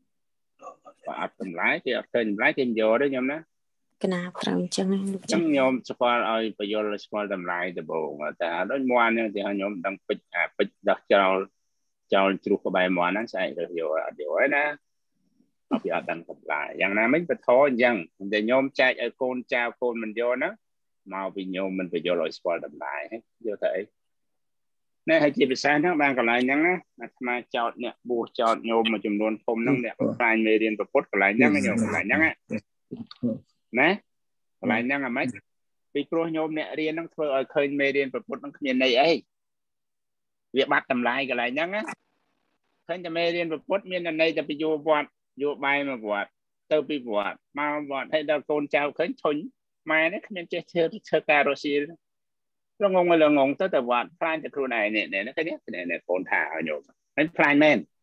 Speaker 4: và tầm lái thì trên lái trên vô đó nhôm đó
Speaker 9: cái nào
Speaker 4: chẳng nhôm squat ở bây giờ là squat tầm lại tập bông ta đó ngoan thì họ nhôm đăng pích đặt cho chụp cái bài món nó sẽ được điều ấy nè học giờ đăng tập lạiอย่างนั้นไม่เป็นท้อยังแต่โยมใจไอ้โกนเจ้าโกนมันโยนนะมาไปโยมมันไปโยนลอยสปอร์ตดับlạiให้โยthểนี่ให้จีบสายทั้งบางกันหลายยังนะมาจอดเนี่ยบูจอดโยมมาจำนวนพรมนั่งเนี่ยปลายเมเรียนประพฤติกันหลายยังไงโยมหลายยังไงนะหลายยังไงไหมปีครูโยมเนี่ยเรียนต้องเพื่อเคยเมเรียนประพฤติต้องเรียนในไอ้เวียบัดทำลายกันหลายยังนะเคยจะเมเรียนประพฤติเมียนในจะไปโยบวัดโยบายมาบวชเติมไปบวชมาบวชให้ดาวโกนเจ้าเคยชนมาเนี่ยเขาจะเชื่อการโรซีเรางงเลยงงตั้งแต่บวชพลายจากครูไหนเนี่ยนั่นก็เนี่ยโกนถ่าเอาโยมนั่นพลายแม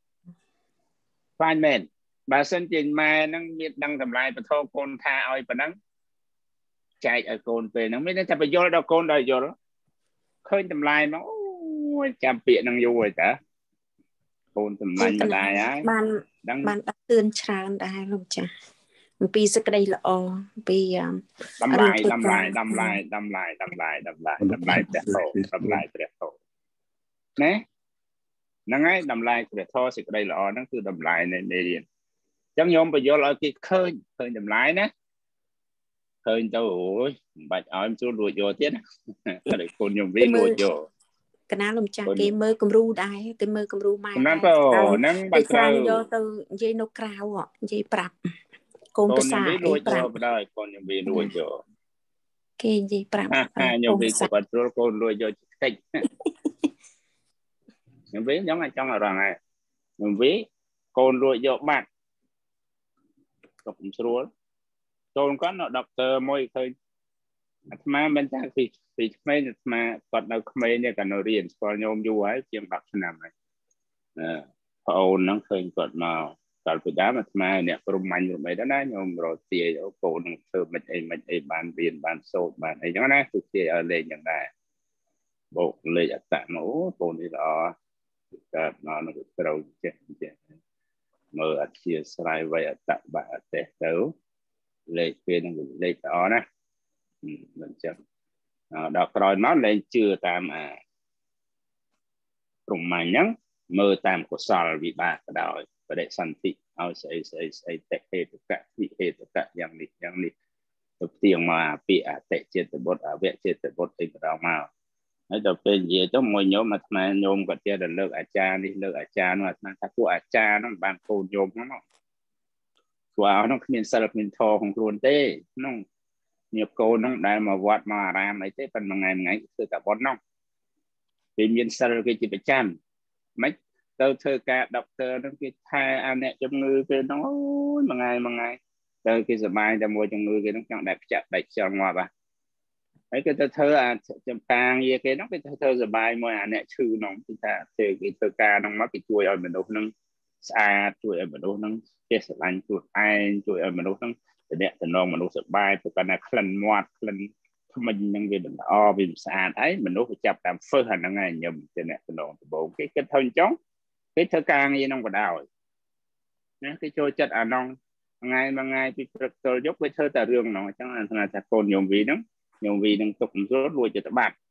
Speaker 4: นบาสันจินมานั่งมีดังทำลายประโทษโกนถ่าเอาไปนั่งใจเอาโกนไปนั่งไม่ได้จะไปโยนดาวโกนได้โยนเคยทำลายมั้งจำเปียนั่งโยยแต่โกนทำลายมาได้อะ
Speaker 9: បានដាក់ទឿនច្រើនដែរលោកចាអំពីសក្តីល្អអំពី
Speaker 4: ដំឡាយព្រះធម៌ណាហ្នឹងហើយតម្លៃព្រះធម៌សេចក្តីល្អហ្នឹងគឺតម្លៃនៃមេរៀនអញ្ចឹងញោមបញ្យល់ឲ្យគេឃើញតម្លៃណាឃើញទៅអូយមិនបាច់ឲ្យជួលរួចយកទៀតតែកូនញោមវិញរួចយក
Speaker 9: កណាលោកចាស់គេមើលគំរូដែរទៅមើលគំរូម៉ែ
Speaker 4: ហ្នឹងទៅហ្នឹងបាច់ត្រូវ
Speaker 9: យកទៅនិយាយនៅក្រៅនិយាយប្រាប់កូនប្រសារួចយក
Speaker 4: បណ្ដោយកូនញោមវិញរួចយក
Speaker 9: គេនិយាយប្រាប់
Speaker 4: ញោមវិញគាត់ត្រួលកូនលួចយកតិចញោមវិញចង់រងហើយញោមវិញកូនលួចយកបាត់ក៏មិនស្រួលកូនគាត់នៅដុកទ័រមួយឃើញអាត្មាមិនថាពីក្មេងអាត្មាគាត់នៅក្មេងនេះក៏នៅរៀនស្គាល់ញោមយូរហើយជាង10ឆ្នាំហើយប្អូនហ្នឹងឃើញគាត់មកកាលពីដើមអាត្មាអ្នកព្រំមាញ់រំអីដែរណាញោមរត់ទាយកូននឹងធ្វើមិនអីបានរៀនបានសូត្របានអីចឹងណាទោះជាឲ្យលេងយ៉ាងដែរបោកលេខអត្តមកអូកូននេះល្អកើតមកនឹងត្រូវចេះមើលអធិស្ឋានវ័យអត្តបៈអតេទៅលេខពេលនឹងលេខល្អណាមិនចឹងដល់ក្រោយមកលែងជឿតាមព្រំមាញ់ហ្នឹងមើលតាមកុសលវិបាកក៏ដោយបដិសន្ធិឲ្យស្អីតិហេតុកៈវិហេតុកៈយ៉ាងនេះទៅទៀងមកពាក្យអតិចេតបុត្រអវចេតបុត្រអីក៏ដល់មកហើយដល់ពេលនិយាយទៅមួយញោមអាត្មាញោមគាត់ចេះតែលើកអាចារ្យនេះលើកអាចារ្យនោះអាត្មាថាពួកអាចារ្យហ្នឹងបានកូនញោមហ្នឹងព្រោះហ្នឹងគ្មានសិលគ្មានធម៌ของខ្លួនទេហ្នឹងញាបកូនហ្នឹងដែលមកវត្តមកអារាមអីទេប៉ុន្តែថ្ងៃធ្វើតែបុណ្យហ្នឹងគេមានសិលគេជាប្រចាំមិនទៅធ្វើការដុកទ័រហ្នឹងគេថែអាអ្នកជំងឺពេលហ្នឹងអូយមួយថ្ងៃទៅគេសប្បាយតែមួយជំងឺគេហ្នឹងចង់តែផ្ចាក់ដាច់ខ្យល់ងាប់ហើយគេទៅធ្វើអាចំការងារគេហ្នឹងគេទៅធ្វើសប្បាយមួយអាអ្នកឈឺហ្នឹងគេថាគេធ្វើការហ្នឹងមកគេជួយឲ្យមនុស្សហ្នឹងស្អាតជួយឲ្យមនុស្សហ្នឹងចេះស្រឡាញ់ខ្លួនឯងជួយឲ្យមនុស្សហ្នឹងតំណងមនុស្សសប្បាយព្រោះគាត់ថាក្លិនមាត់ក្លិនថ្មិញហ្នឹងវាល្អវាស្អាតហើយមនុស្សវាចាប់តាមហ្វឹសអាហ្នឹងឯងញឹមជាអ្នកតំណងដំបូងគេគិតថាអញ្ចឹងគេធ្វើការងារហ្នឹងបដ ாய் ណាគេចូលចិត្តអាហ្នឹងថ្ងៃពីព្រឹកទល់យប់គេធ្វើតែរឿងហ្នឹងអញ្ចឹងអាថ្នាក់ថាកូនញោមវីហ្នឹងទុកមិនស្រួលលួចទៅបាត់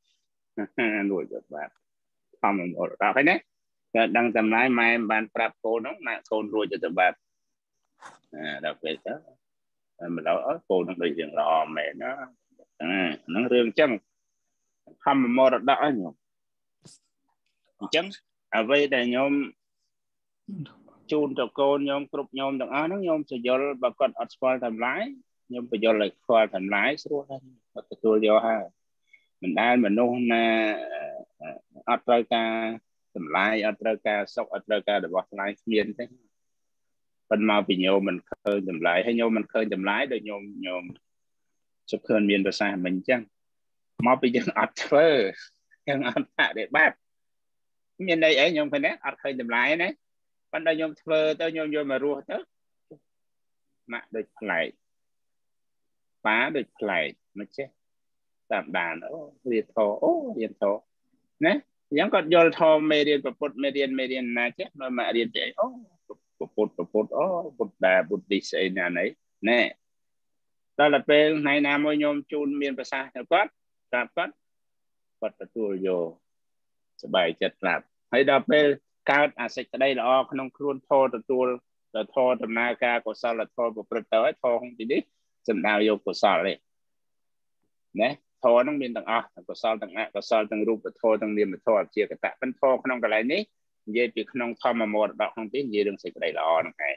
Speaker 4: ធម្មមរតកហើយណាតែដឹងតម្លៃម៉ែបានប្រាប់កូនហ្នឹងណាកូនលួចទៅបាត់ដល់ពេលទៅម្ល៉េះកូននឹងដូចរឿងល្អមែនណាហ្នឹងរឿងអញ្ចឹងធម្មមរតកហ្នឹងអញ្ចឹងអ្វីដែលញោមជូនទៅកូនញោមគ្រប់ញោមទាំងអស់ហ្នឹងញោមសយល់បើគាត់អត់ស្គាល់តម្លៃញោមបញ្យល់ឲ្យស្គាល់តម្លៃស្រួលហើយគាត់ទទួលយកហើយមិនដែលមនុស្សណាអត់ត្រូវការតម្លៃអត់ត្រូវការសុខអត់ត្រូវការរបស់ថ្លៃគ្មានទេប៉ុន្តែមកពីញោមមិនឃើញតម្លៃហើយញោមមិនឃើញតម្លៃដូចញោមសុខឃើញមានប្រសាសន៍មិនអញ្ចឹងមកពីយើងអត់ធ្វើយើងអត់បដិបត្តិមានន័យអីញោមឃើញទេអត់ឃើញតម្លៃណាប៉ុន្តែញោមធ្វើទៅញោមយកមករស់ទៅម៉ាក់ដូចប្លែកប៉ាដូចប្លែកមិនចេះតាមដានអូរៀនធម៌រៀនធម៌ណាអញ្ចឹងគាត់យល់ធម៌មេរៀនប្រពុតមេរៀនណាចេះនៅមករៀនទៅអូពុទ្ធអូពុទ្ធដាពុទ្ធិស្អីណាណៃណែដល់ពេលថ្ងៃណាមួយញោមជូនមានប្រសាសន៍ទៅគាត់ប្រាប់គាត់ទទួលយកសบายចិត្តប្រាប់ហើយដល់ពេលកើតអាសេចក្តីល្អក្នុងខ្លួនធម៌ទទួលដល់ធម៌ដំណើរការកុសលធម៌ប្រព្រឹត្តទៅហើយធម៌ក្នុងទីនេះសំដៅយកកុសលនេះណាធម៌ហ្នឹងមានទាំងអស់កុសលទាំងអកុសលទាំងរូបធម៌ទាំងនាមធម៌ជាកតៈប៉ុន្តែក្នុងកន្លែងនេះនិយាយពីក្នុងធម្មមរតកក្នុងទីនិយាយរឿងសេចក្តីល្អហ្នឹងឯង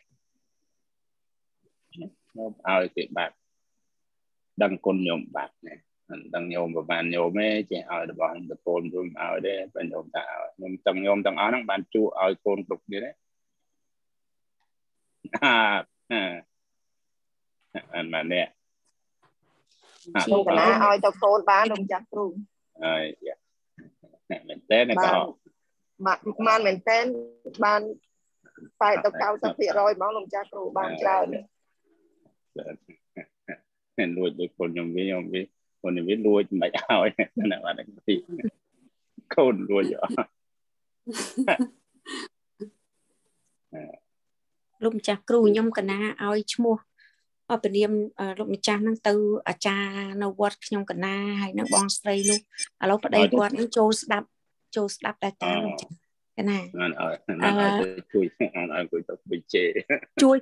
Speaker 4: ខ្ញុំឲ្យគេបាត់ដឹងគុណញោមបាត់ណាដឹងញោមប្រហែលញោមទេចេះឲ្យរបស់តកូនរួមឲ្យទេបើញោមថាឲ្យខ្ញុំញោមទាំងអស់ហ្នឹងបានជួឲ្យកូនគ្រប់ទៀតទេអានមកនេះ
Speaker 2: ខ្ញុំកណាឲ្យទៅកូនបានលោកចាស់គ្រូ
Speaker 4: ហើយមែនតើក៏
Speaker 2: បានមែនតើបានតែទៅ 90% ហ្មងលោកចាស់គ្រូបានច្រើន
Speaker 4: nên lùi được con nhom với lùi mày ao ấy là bạn đánh gì con lùi vậy
Speaker 9: lúc cha cừu nhom cả na ao ấy mua ở bên em lúc cha năng từ cha nó quật nhom cả na hay nó bong stray luôn à lúc ở đây quật nó trôi đạp đại ta cái này
Speaker 4: chui chui tập bị chê
Speaker 9: chui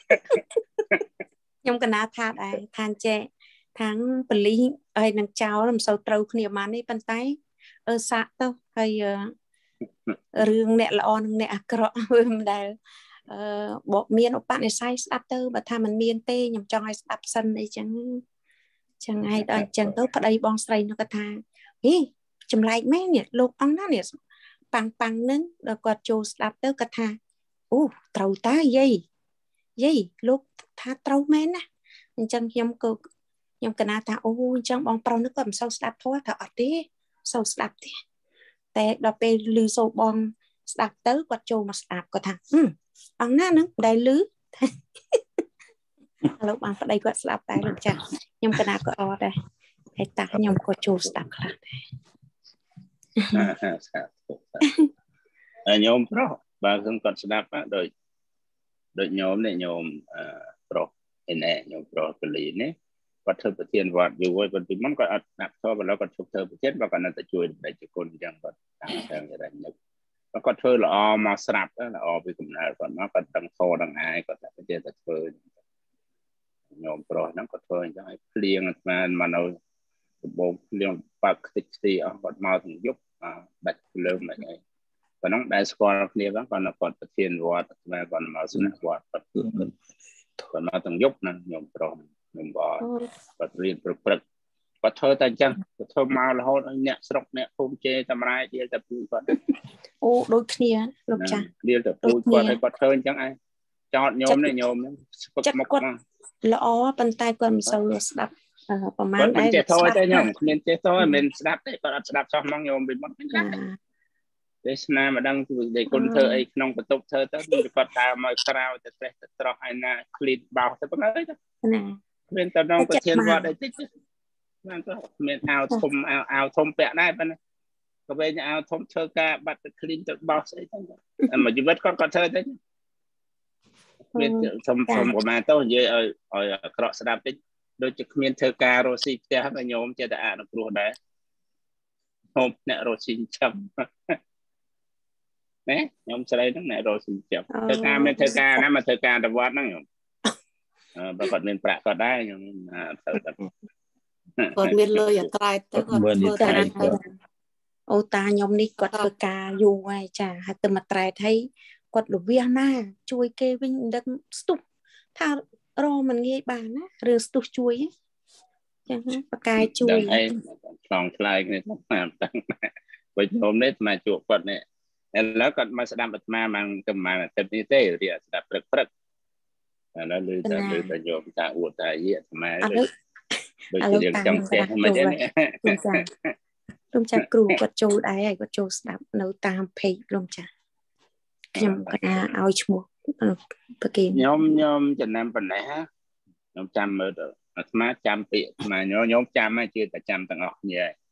Speaker 9: nhom cả na tha đại than chè tháng bẩn lý ai năng cháo làm sao trâu khnia mà này bàn tay sạ đâu hay riêng nè là on nè cọ đại bộ miên ở bạn này sai đáp tư và tham mình miên tê nhầm cho ai đáp sân đây chẳng chẳng ai đòi chẳng tới phát đây bong sấy nó có tha ý chùm lại mấy nè lục ông nó nè bằng nâng rồi quạt trâu đạp tới có tha trâu ta dây lúc tha trâu mấy nè chẳng nhầm cơ nhầm cái nào ta chẳng bong trâu nó còn sau đạp thôi thở tí sau đạp tíแต่đọc về lưu sâu bong đạp tới quạt trâu mà đạp có thằng ông nó nâng đầy lứ lúc bằng đây quạt đạp tay luôn chả nhầm cái nào có ở đây hay ta nhầm có trâu đạp là
Speaker 4: nhóm pro bà không còn đạp đôi nhóm này nhóm pro nè nhóm pro cái lý này có thơ bậc tiền vọt dù với bên món có đạp thôi và nó còn chụp thơ bậc chết và còn là tự chui để cho con chẳng còn đang như vậy nó có thơ là mà sạp đó là vì cũng là còn nó còn đằng thô đằng ai còn là cái gì là thơ nhóm pro nó có thơ cho ai liền mà nó bộ liền bạc thì còn mau thằng giúp bạch lớn này và nó đại score kia đó còn là còn tiền vọt mà còn mau sinh vọt còn mau thằng giúp nè nhóm pro mình bỏ và riêng bực và thơ ta chăng thơ mau là hôn nhẹ sọc nhẹ không chê tầm rai đi tập vui con
Speaker 9: đôi kia lục cha
Speaker 4: đi tập vui con hay có thơ chẳng ai chọn nhóm này nhóm
Speaker 9: chắc quất lõ bàn tay quần sâu đậpประมาณ
Speaker 4: đấy mình thôi thế nhở mình chơi thôi mình đạp đấy còn đạp xong mong nhóm mình mất để xem mà đang để con thơ ấy nông bật tục thơ tới mình có tao mà crowd để trò hay na clean bao thế bằng ấy mình tao nông có thiên vọt đấy tíchมันก็เมียนเอาทมแปะได้ป่ะนะก็ไปเอาทมเธอกาบัตรคลีนจากบอสไอ้ทั้งอันมาอยู่เวทก็เธอได้เมียนทมประมาณต้นเยอะกระสดับได้โดยจะเมียนเธอกาโรซีเจ้าให้โยมจะได้อ่านกลัวได้ทมเนี่ยโรซีจำเนี่ยโยมจะได้ตั้งไหนโรซีจำเธอกาไม่เธอกานะมาเธอกาแต่วัดนั่งอยู่ปรากฏเมียนประก็ได้โยมเธอ
Speaker 3: còn miền lơi ở tại tới còn
Speaker 9: ô ta nhóm đi quật cơ ca dù ngoài chả hạt từ mặt trái thấy quật lục việt na chui kê vinh đất stúc tha ro mình nghe bà á rừng stúc chui á chẳng bạc cài chui
Speaker 4: lòng lại này làm với hôm nay mà chuột quật nàyแล้วก็มาแสดงบัตรมามันก็มาเต็มที่เต้เรียแสดงปรึกแล้วลือแต่โยมตาอวดตาเยี่ยทำไม
Speaker 9: alo lùm cha cừu có trâu đáy có trâu đạp nấu tam phê lùm cha nhom cả ao chua bậc
Speaker 4: nhóm Trần Nam phần này ha nhóm trăm mới được mà trăm bị mà nhóm trăm mà chưa cả trăm tầng ngọc như vậy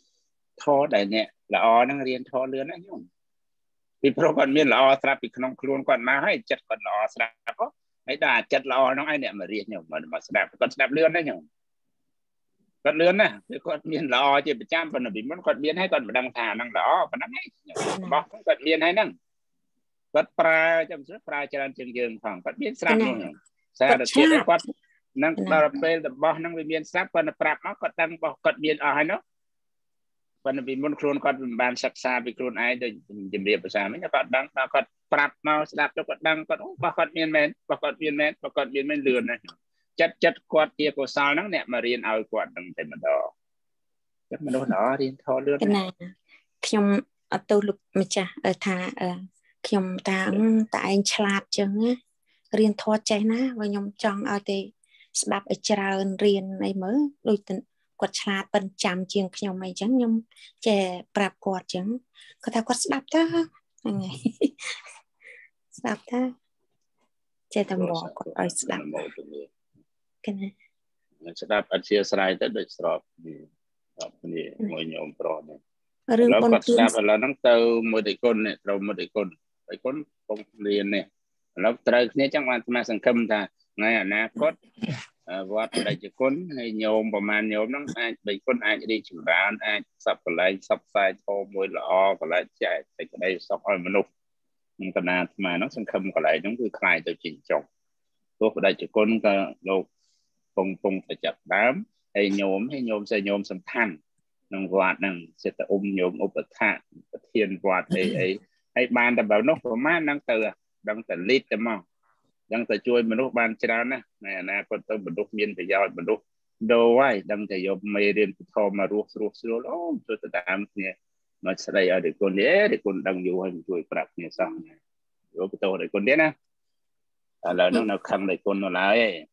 Speaker 4: thó đại nè là o đang riêng thó lươn á nhung vì pro còn miên là o sạp bị không luôn còn mà hay chặt còn o sạp có ấy đã chặt là o nó ai nè mà riêng nhung mà sạp còn sạp lươn đấy nhung còn lươn nè còn miên là o chỉ bị trăm phần là bị mất còn miên hay còn mà đang thả đang đỏ và đang ấy bóc còn miên hay năng còn pra trong suốt pra cho nên chừng dừng khoảng còn miên sạp luôn nhung sao được chuyện đấy còn năng đào về là bóc năng bị miên sạp còn prap nó còn đang bóc còn miên ở hay nó còn bị muốn khuôn còn bàn sắc xa bị khuôn ai để dìm điệp xa mấy còn đang còn prap mau sạp cho còn đang còn bóc còn miên men bóc còn miên men lươn này chất quạt kia của sao nó nè mà riêng ao quạt đằng thì mình đỏ chất mình đỏ riêng thôi lươn
Speaker 9: cái nàyខ្ញុំអត់ទៅលុបម្ចាស់ថាខ្ញុំតាមតែឯងឆ្លាតចឹងរៀនធေါ်ចេះណាបើខ្ញុំចង់ឲ្យទេស្ដាប់ឲ្យច្រើនរៀនអីមើលដូចគាត់ឆ្លាតប៉ិនចាំជាងខ្ញុំអីចឹងខ្ញុំចេះប្រាប់គាត់ចឹងគាត់ថាគាត់ស្ដាប់ទៅហ្នឹងហើយស្ដាប់ទៅចេះតែមកគាត់ឲ្យស្ដាប់cái này
Speaker 4: sẽ đáp ăn chia sẻ tới được sọpนี่មួយញោមប្រុសនេះ
Speaker 9: រឿងបុណ្យទាន
Speaker 4: ស្ដាប់ឥឡូវហ្នឹងទៅមួយដៃគុណនេះត្រូវមួយដៃគុណកំរៀននេះឥឡូវត្រូវគ្នាចឹងបានស្មាសង្ឃឹមថាថ្ងៃអនាគតវត្តដៃគុណហើយញោមប្រមាណញោមហ្នឹងអាចដៃគុណអាចរីកចម្រើនអាចសັບកលែងសັບផ្សាយធម៌មួយល្អកលែងចែកសេចក្តីសុខឲ្យមនុស្សនឹងកណាអាត្មាហ្នឹងសង្ឃឹមកលែងហ្នឹងគឺខ្លាយទៅជាចុងទោះបដិគុណក៏លោកពងទៅចាប់ដើមហើយញោមសេញោមសំខាន់ក្នុងវត្តហ្នឹងសេតញោមឧបថាប្រធានវត្តអីហើយបានតែបើនោះប្រហែលហ្នឹងទៅដឹងតែលីតតែមកដឹងតែជួយមនុស្សបានច្រើនណាស់ในอนาគតទៅមនុស្សមានប្រយោជន៍មនុស្ស đồ ấy đâm thể dục mày điền thò mà ruột lắm rồi tự đam nè mà sẽ đây ở để con đang vô hình tuổi bạc nè sao vô cái tô để con đấy nè là nó khăn để con nó lại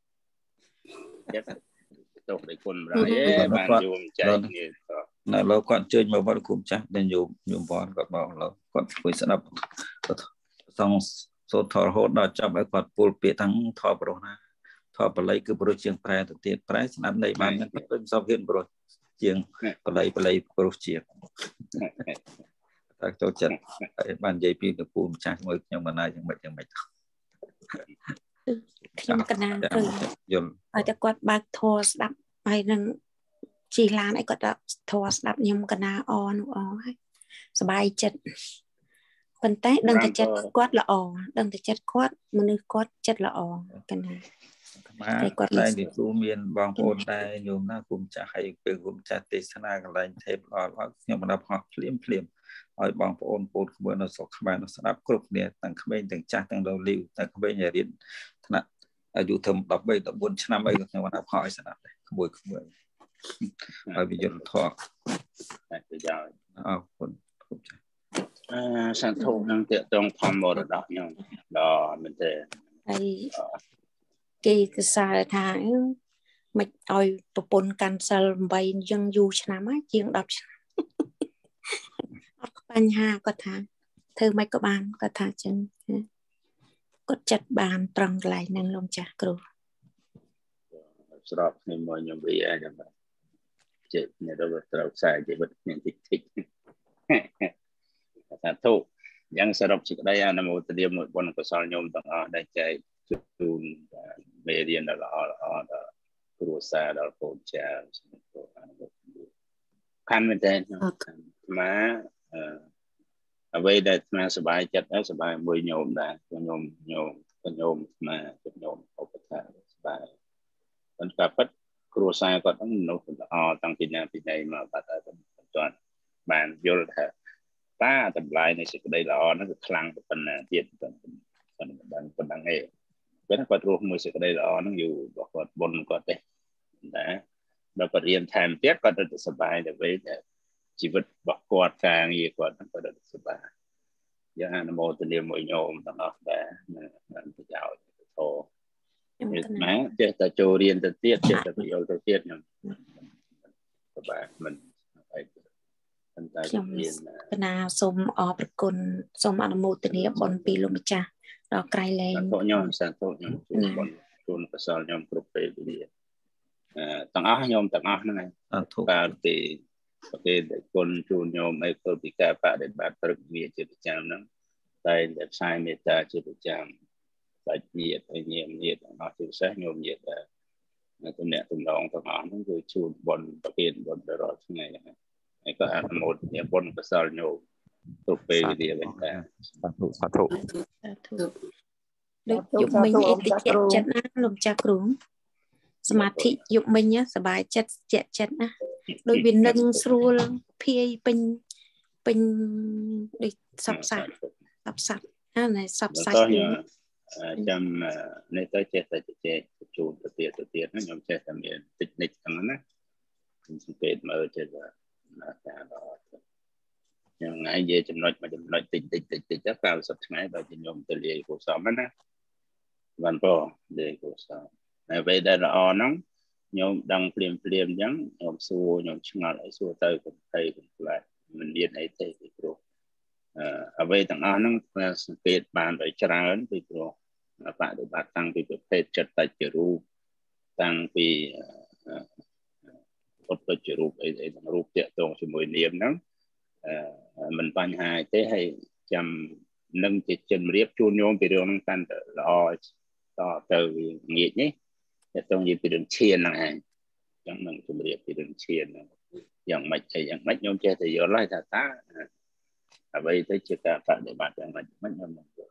Speaker 4: tô để con lại bạn vô chạy nè
Speaker 8: này lâu còn chơi mà vẫn cũng chắc nên nhôm bón còn bảo là còn phải sẽ đập xong số thọ hốt đó trong cái quạt pol bị thắng thọ bro na thọ bờ lấy cứ bro chiang prai từ tiền prai năm nay ban nó có sau hiện bro chiang bờ lấy bro chiang các chỗ chặt ban dây pin được pum chắc mới nhưng mà nay chẳng mấy
Speaker 9: ខ្ញុំកណាគឺឲ្យតែគាត់បើកធរស្ដាប់ហើយនឹងជីឡានអីគាត់ធរស្ដាប់ខ្ញុំកណាអនោះអហើយសบายចិត្តប៉ុន្តែដឹងតែចិត្តគាត់ល្អដឹងតែចិត្តគាត់មនុស្សគាត់ចិត្តល្អកណា
Speaker 8: តែគាត់តែទីគ្រូមានបងប្អូនដែរញោមណាគុំចាស់ហើយពេលគុំចាស់ទេសនាកន្លែងថេបអត់ខ្ញុំបណ្ដាប់ហោះភ្លាមឲ្យបងប្អូនពូនក្បួននៅស្រុកខ្មែរនៅស្ដាប់គ្រប់គ្នាទាំងក្មេងទាំងចាស់ទាំងរលីវទាំងក្មេងរៀនថ្នាក់អាយុធំ13 14ឆ្នាំអីក៏ខ្ញុំបណ្ដាប់ហោះឲ្យស្ដាប់ដែរក្មួយឲ្យវិយន្តធម៌តែប្រយោជន៍អរគុណគុំចាស់
Speaker 4: សាធុនឹងតេតងធម្មមរតកខ្ញុំដល់មែនទេ
Speaker 9: ហើយគេទៅសើថាមិនឲ្យប្រពន្ធកាន់សិល8យើងយូរឆ្នាំហើយជាង10ឆ្នាំអត់បញ្ហាគាត់ថាធ្វើមិនក៏បានគាត់ថាចឹងគាត់ចិត្តបានត្រង់កន្លែងហ្នឹងលោកចាស់គ្រូ
Speaker 4: ស្របគ្នាមកខ្ញុំវាចាំបាទចិត្តនេះទៅត្រូវខ្សែជីវិតខ្ញុំតិចថាធុយ៉ាងសរុបសេចក្តីអនុមោទនាមួយបុណ្យកុសលញោមទាំងអស់ដែលចែកជូនមេរៀនដ៏ល្អដល់គ្រួសារដល់កូនចៅអនុមោទនាខាន់មែនទេមកអ្វីដែលស្មាសบายចិត្តហើយសบายមួយញោមដែរញោមស្មាញោមឧបថាសบายប៉ុន្តែពិតគ្រួសារគាត់ហ្នឹងមនុស្សល្អតាំងពីណាពីណីមកបាត់ហើយមិនទាន់បានយល់ថាតាតម្លៃនៃសេចក្តីល្អហ្នឹងគឺខ្លាំងប៉ុណ្ណាទៀតប៉ុណ្ណឹងឯងពេលគាត់រស់មួយសេចក្តីល្អហ្នឹងយូររបស់គាត់បុណ្យគាត់ទេណាដល់គាត់រៀនថែមទៀតគាត់ទៅសบายទៅវិញជីវិតរបស់គាត់ការងារគាត់ហ្នឹងគាត់ទៅសบายយ៉ាងអនុមោទនាមួយញោមទាំងអស់ដែរបានប្រយោជន៍ធម៌ណាចេះតែចូលរៀនទៅទៀតចេះតែយល់ទៅទៀតខ្ញុំសบายមិនអីតែ
Speaker 9: ខ្ញុំកណាសូមអរព្រគុណសូមអនុមោទនាបុណ្យពីលោកម្ចាស់ដល់ក្រៃលែង
Speaker 4: ខ្ញុំសាទរខ្ញុំជូនកុសលខ្ញុំគ្រប់ពេលវេលាទាំងអស់ខ្ញុំទាំងអស់ហ្នឹងហើយកើតពីប្រទេសដែលគុណជូនខ្ញុំឲ្យធ្វើពីការបដិបត្តិព្រឹកវាជាប្រចាំហ្នឹងតែផ្សាយមេត្តាជាប្រចាំសាច់ញាតិហើយញាតិទាំងអស់ជាពិសេសខ្ញុំញាតិតំណែងទាំងអស់ហ្នឹងគឺជូនបុណ្យប្រគេនបុណ្យរាល់ថ្ងៃហ្នឹងហើយក៏អនុមោទនាបុណ្យកុសលញោមគ្រប់ពេលវេលាវិញដែរ
Speaker 7: សាធុ
Speaker 9: ដូចយុគមិញអេតិចិត្តណាលោកម្ចាស់គ្រូសមាធិយុគមិញសบายចិត្តចិត្តណាដូចវានឹងស្រួលភាយពេញដូចសពសាប់ណាសពសាច់
Speaker 4: ចាំនេះទៅចេះតែជែកជូនទៅទៀតខ្ញុំចេះតែមានតិចនិចហ្នឹងណាខ្ញុំសង្កេតមើលចេះតែណាតាដល់យ៉ាងណានិយាយចំណុចមួយចំណុចតិចទៅ90ថ្ងៃដល់ជាខ្ញុំទៅលាយកុសលណាបានព្រោះលាយកុសលហើយពេលដែលល្អហ្នឹងខ្ញុំដឹងព្រាមអញ្ចឹងខ្ញុំសួរខ្ញុំឆ្ងល់ឲ្យសួរទៅកុំភ័យកុំខ្លាចមិនមានអីទេពីព្រោះអ្វីទាំងអស់ហ្នឹងខ្ញុំសង្កេតបានដោយច្រើនពីព្រោះបដិបត្តិតាំងពីប្រភេទចិត្តតច្ចរូបតាំងពីពុទ្ធជារូបអីទាំងរូបតាក់ទងជាមួយនាមហ្នឹងមិនបញ្ហាទេហើយចាំនឹងជាជំរាបជូនញោមពីរឿងហ្នឹងកាន់តែល្អតទៅងាកនេះតាក់ទងនិយាយពីរឿងឈានហ្នឹងឯងចឹងនឹងជំរាបពីរឿងឈានហ្នឹងយ៉ាងម៉េចញោមចេះតែយល់ហើយថាអ្វីទៅជាការបដិបត្តិយ៉ាងម៉េចខ្ញុំមិនយល់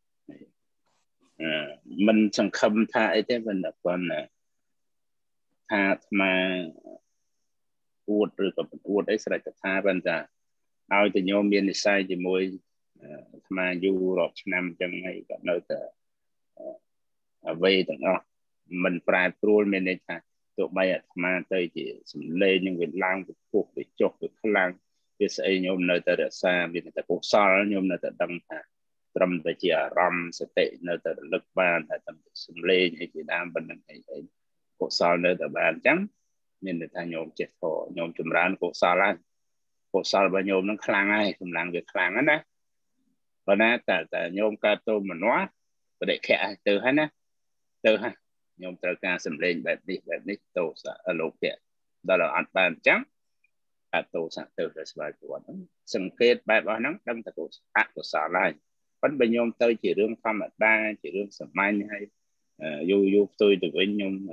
Speaker 4: មិនសង្ឃឹមថាអីទេមិនតែគាត់ថាអាត្មាអួតឬក៏អួតអីស្រេចថាប៉ុន្តែឲ្យតែញោមមាននិស្ស័យជាមួយអាត្មាយូររាប់ឆ្នាំអញ្ចឹងហើយក៏នៅតែអ្វីទាំងអស់មិនប្រែប្រួលមានន័យថា tụ bay mà tới chỉ lên những việc lang việc cuộc việc chốt việc lang việc xây nhôm nơi ta đã xa việc ta cuộc sao nhôm nơi ta đâm thà trầm ta chỉ ram sẽ tệ nơi ta lực ban ta tâm lên hay chỉ đam bên này cuộc sao nơi ta ban trắng nên là ta nhôm chết thọ nhôm chùm rán cuộc sao lại cuộc sao bao nhôm nó khang ai chùm lang việc khang á nè và nè ta nhôm ca tô mà nó và để khẽ từ hết nè từ ha nhôm từ ca sầm lênแบบนี้tô sẽ ở lục địa đó là ăn ban trắng tô sẽ từ là vài của nó sừng kết bài đó nó đâm ta cuộc của sao lại vẫn bây nhôm tới chỉ riêng tham ở đa chỉ riêng sầm mai hay du tôi từ với nhôm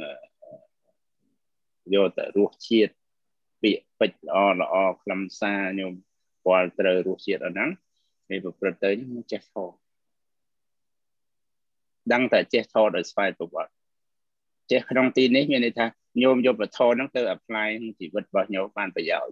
Speaker 4: vô tại ruột chiết bị bịch lo làm xa nhôm qua trời ruột chiết ở nắng thì vừa tới những chết thô đăng tại chết thô để phải tụ bật chết trong tin ấy như này ta nhôm vô bật thô nó tự apply chỉ vật vào nhôm ban bây giờ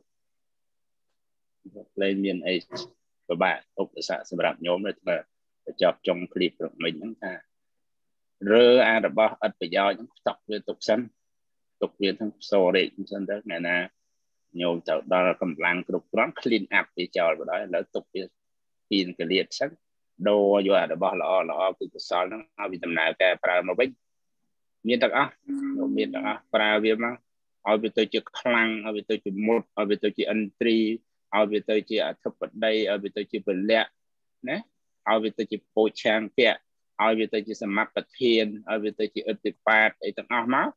Speaker 4: lên miền ấy và bạn ốc để xã sẽ làm nhôm này mà chọc trong clip của mình chúng ta rơ a đã bao ắt bây giờ những tập liên tục xanh tục viên thằng sổ để chúng sân đất này nè nhôm tạo đó là cầm lăng tục rắn clean up thì chờ vào đó là tục viên tin cái liệt sắc đô vô đã bao lọ từ sau nó bị tầm nào cái para mà bích miền đất á miền đất á para viên mà ở bên tôi chỉ khăng ở bên tôi chỉ một ở bên tôi chỉ entry ở bên tôi chỉ thấp ở đây ở bên tôi chỉ bẩn lẹ nè ở bên tôi chỉ bôi trang kẹt ở bên tôi chỉ sắm mặt bát thiên ở bên tôi chỉ ướt tịt bát ấy tầng áo máu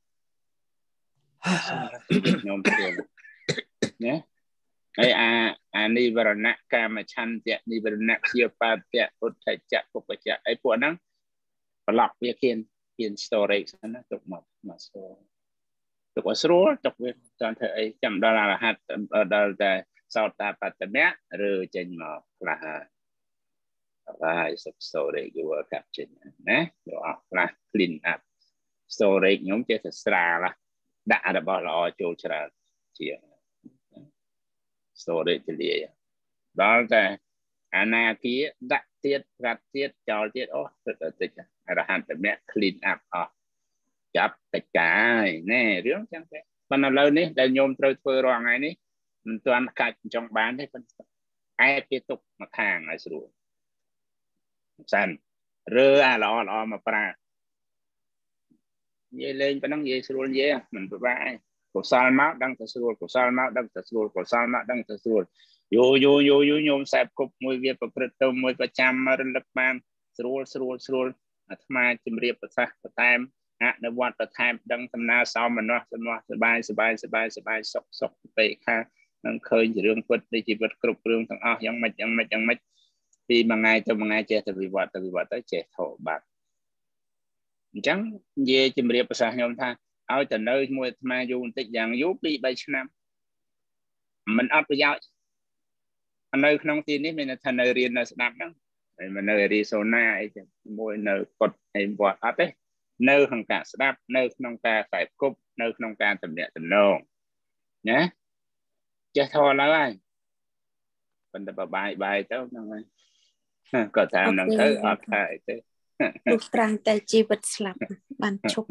Speaker 4: nhôm tiền nhé ấy ni vào nát cam mà chăn chẹt ni vào nát chia ba chẹt ướt chạy chẹt phục chẹt ấy của nó lọc việc kiên storage nó tục mà store tục ở số tục việc toàn thể chậm đó là hạt ở đó là sau ta bắt mẹ rồi trên mà là và storage của các trên nè đó là clean up storage nhóm chơi thật xa là đã bao lo cho ra chỉ storage thì liền đó là anh kia đặt tiết gạt tiết cho tiết rất là tích là hẳn phải mẹ clean up chắp tất cả nè riêng chẳng thế phần nào lớn này đại nhôm trời phơi rồi ngày này toàn cả trong bán đấy phần ai tiếp tục mà hàng là rồi sẵn rơ lo mà pra dây lên phải năng dây rồi dây mình phải bay của sao máu đang thật rồi của sao máu đang thật rồi của sao máu đang thật rồi vô nhôm sẹp cục môi việt và bật đầu môi và chăm mà lập ban rồi mà chìm riệp và time nó quan và time đang tham na sau mà nóสบายsọc về ha năng khơi chỉ riêng vật đi chỉ vật cục riêng thằngยังไม่thì mà ngày chơi từ vì vật tới chơi thổ bạc chẳng về chìm riệp và nhôm tha ao từ nơi môi mà dù tích dạng giúp đi 7 năm mình áp bây giờ anh nơi không tin đấy mình là thành nơi riêng là đạp đó mình nơi Arizona ấy môi nơi cột hay vọt áp đấy nơi không cả đạp nơi không cả phải cúp nơi không cả tầm địa tầm nô nhé chơi thò là ai phần tập bài tao năng có tham năng tới áp lại thế
Speaker 9: lúc trang tay chi vật slap bàn chụp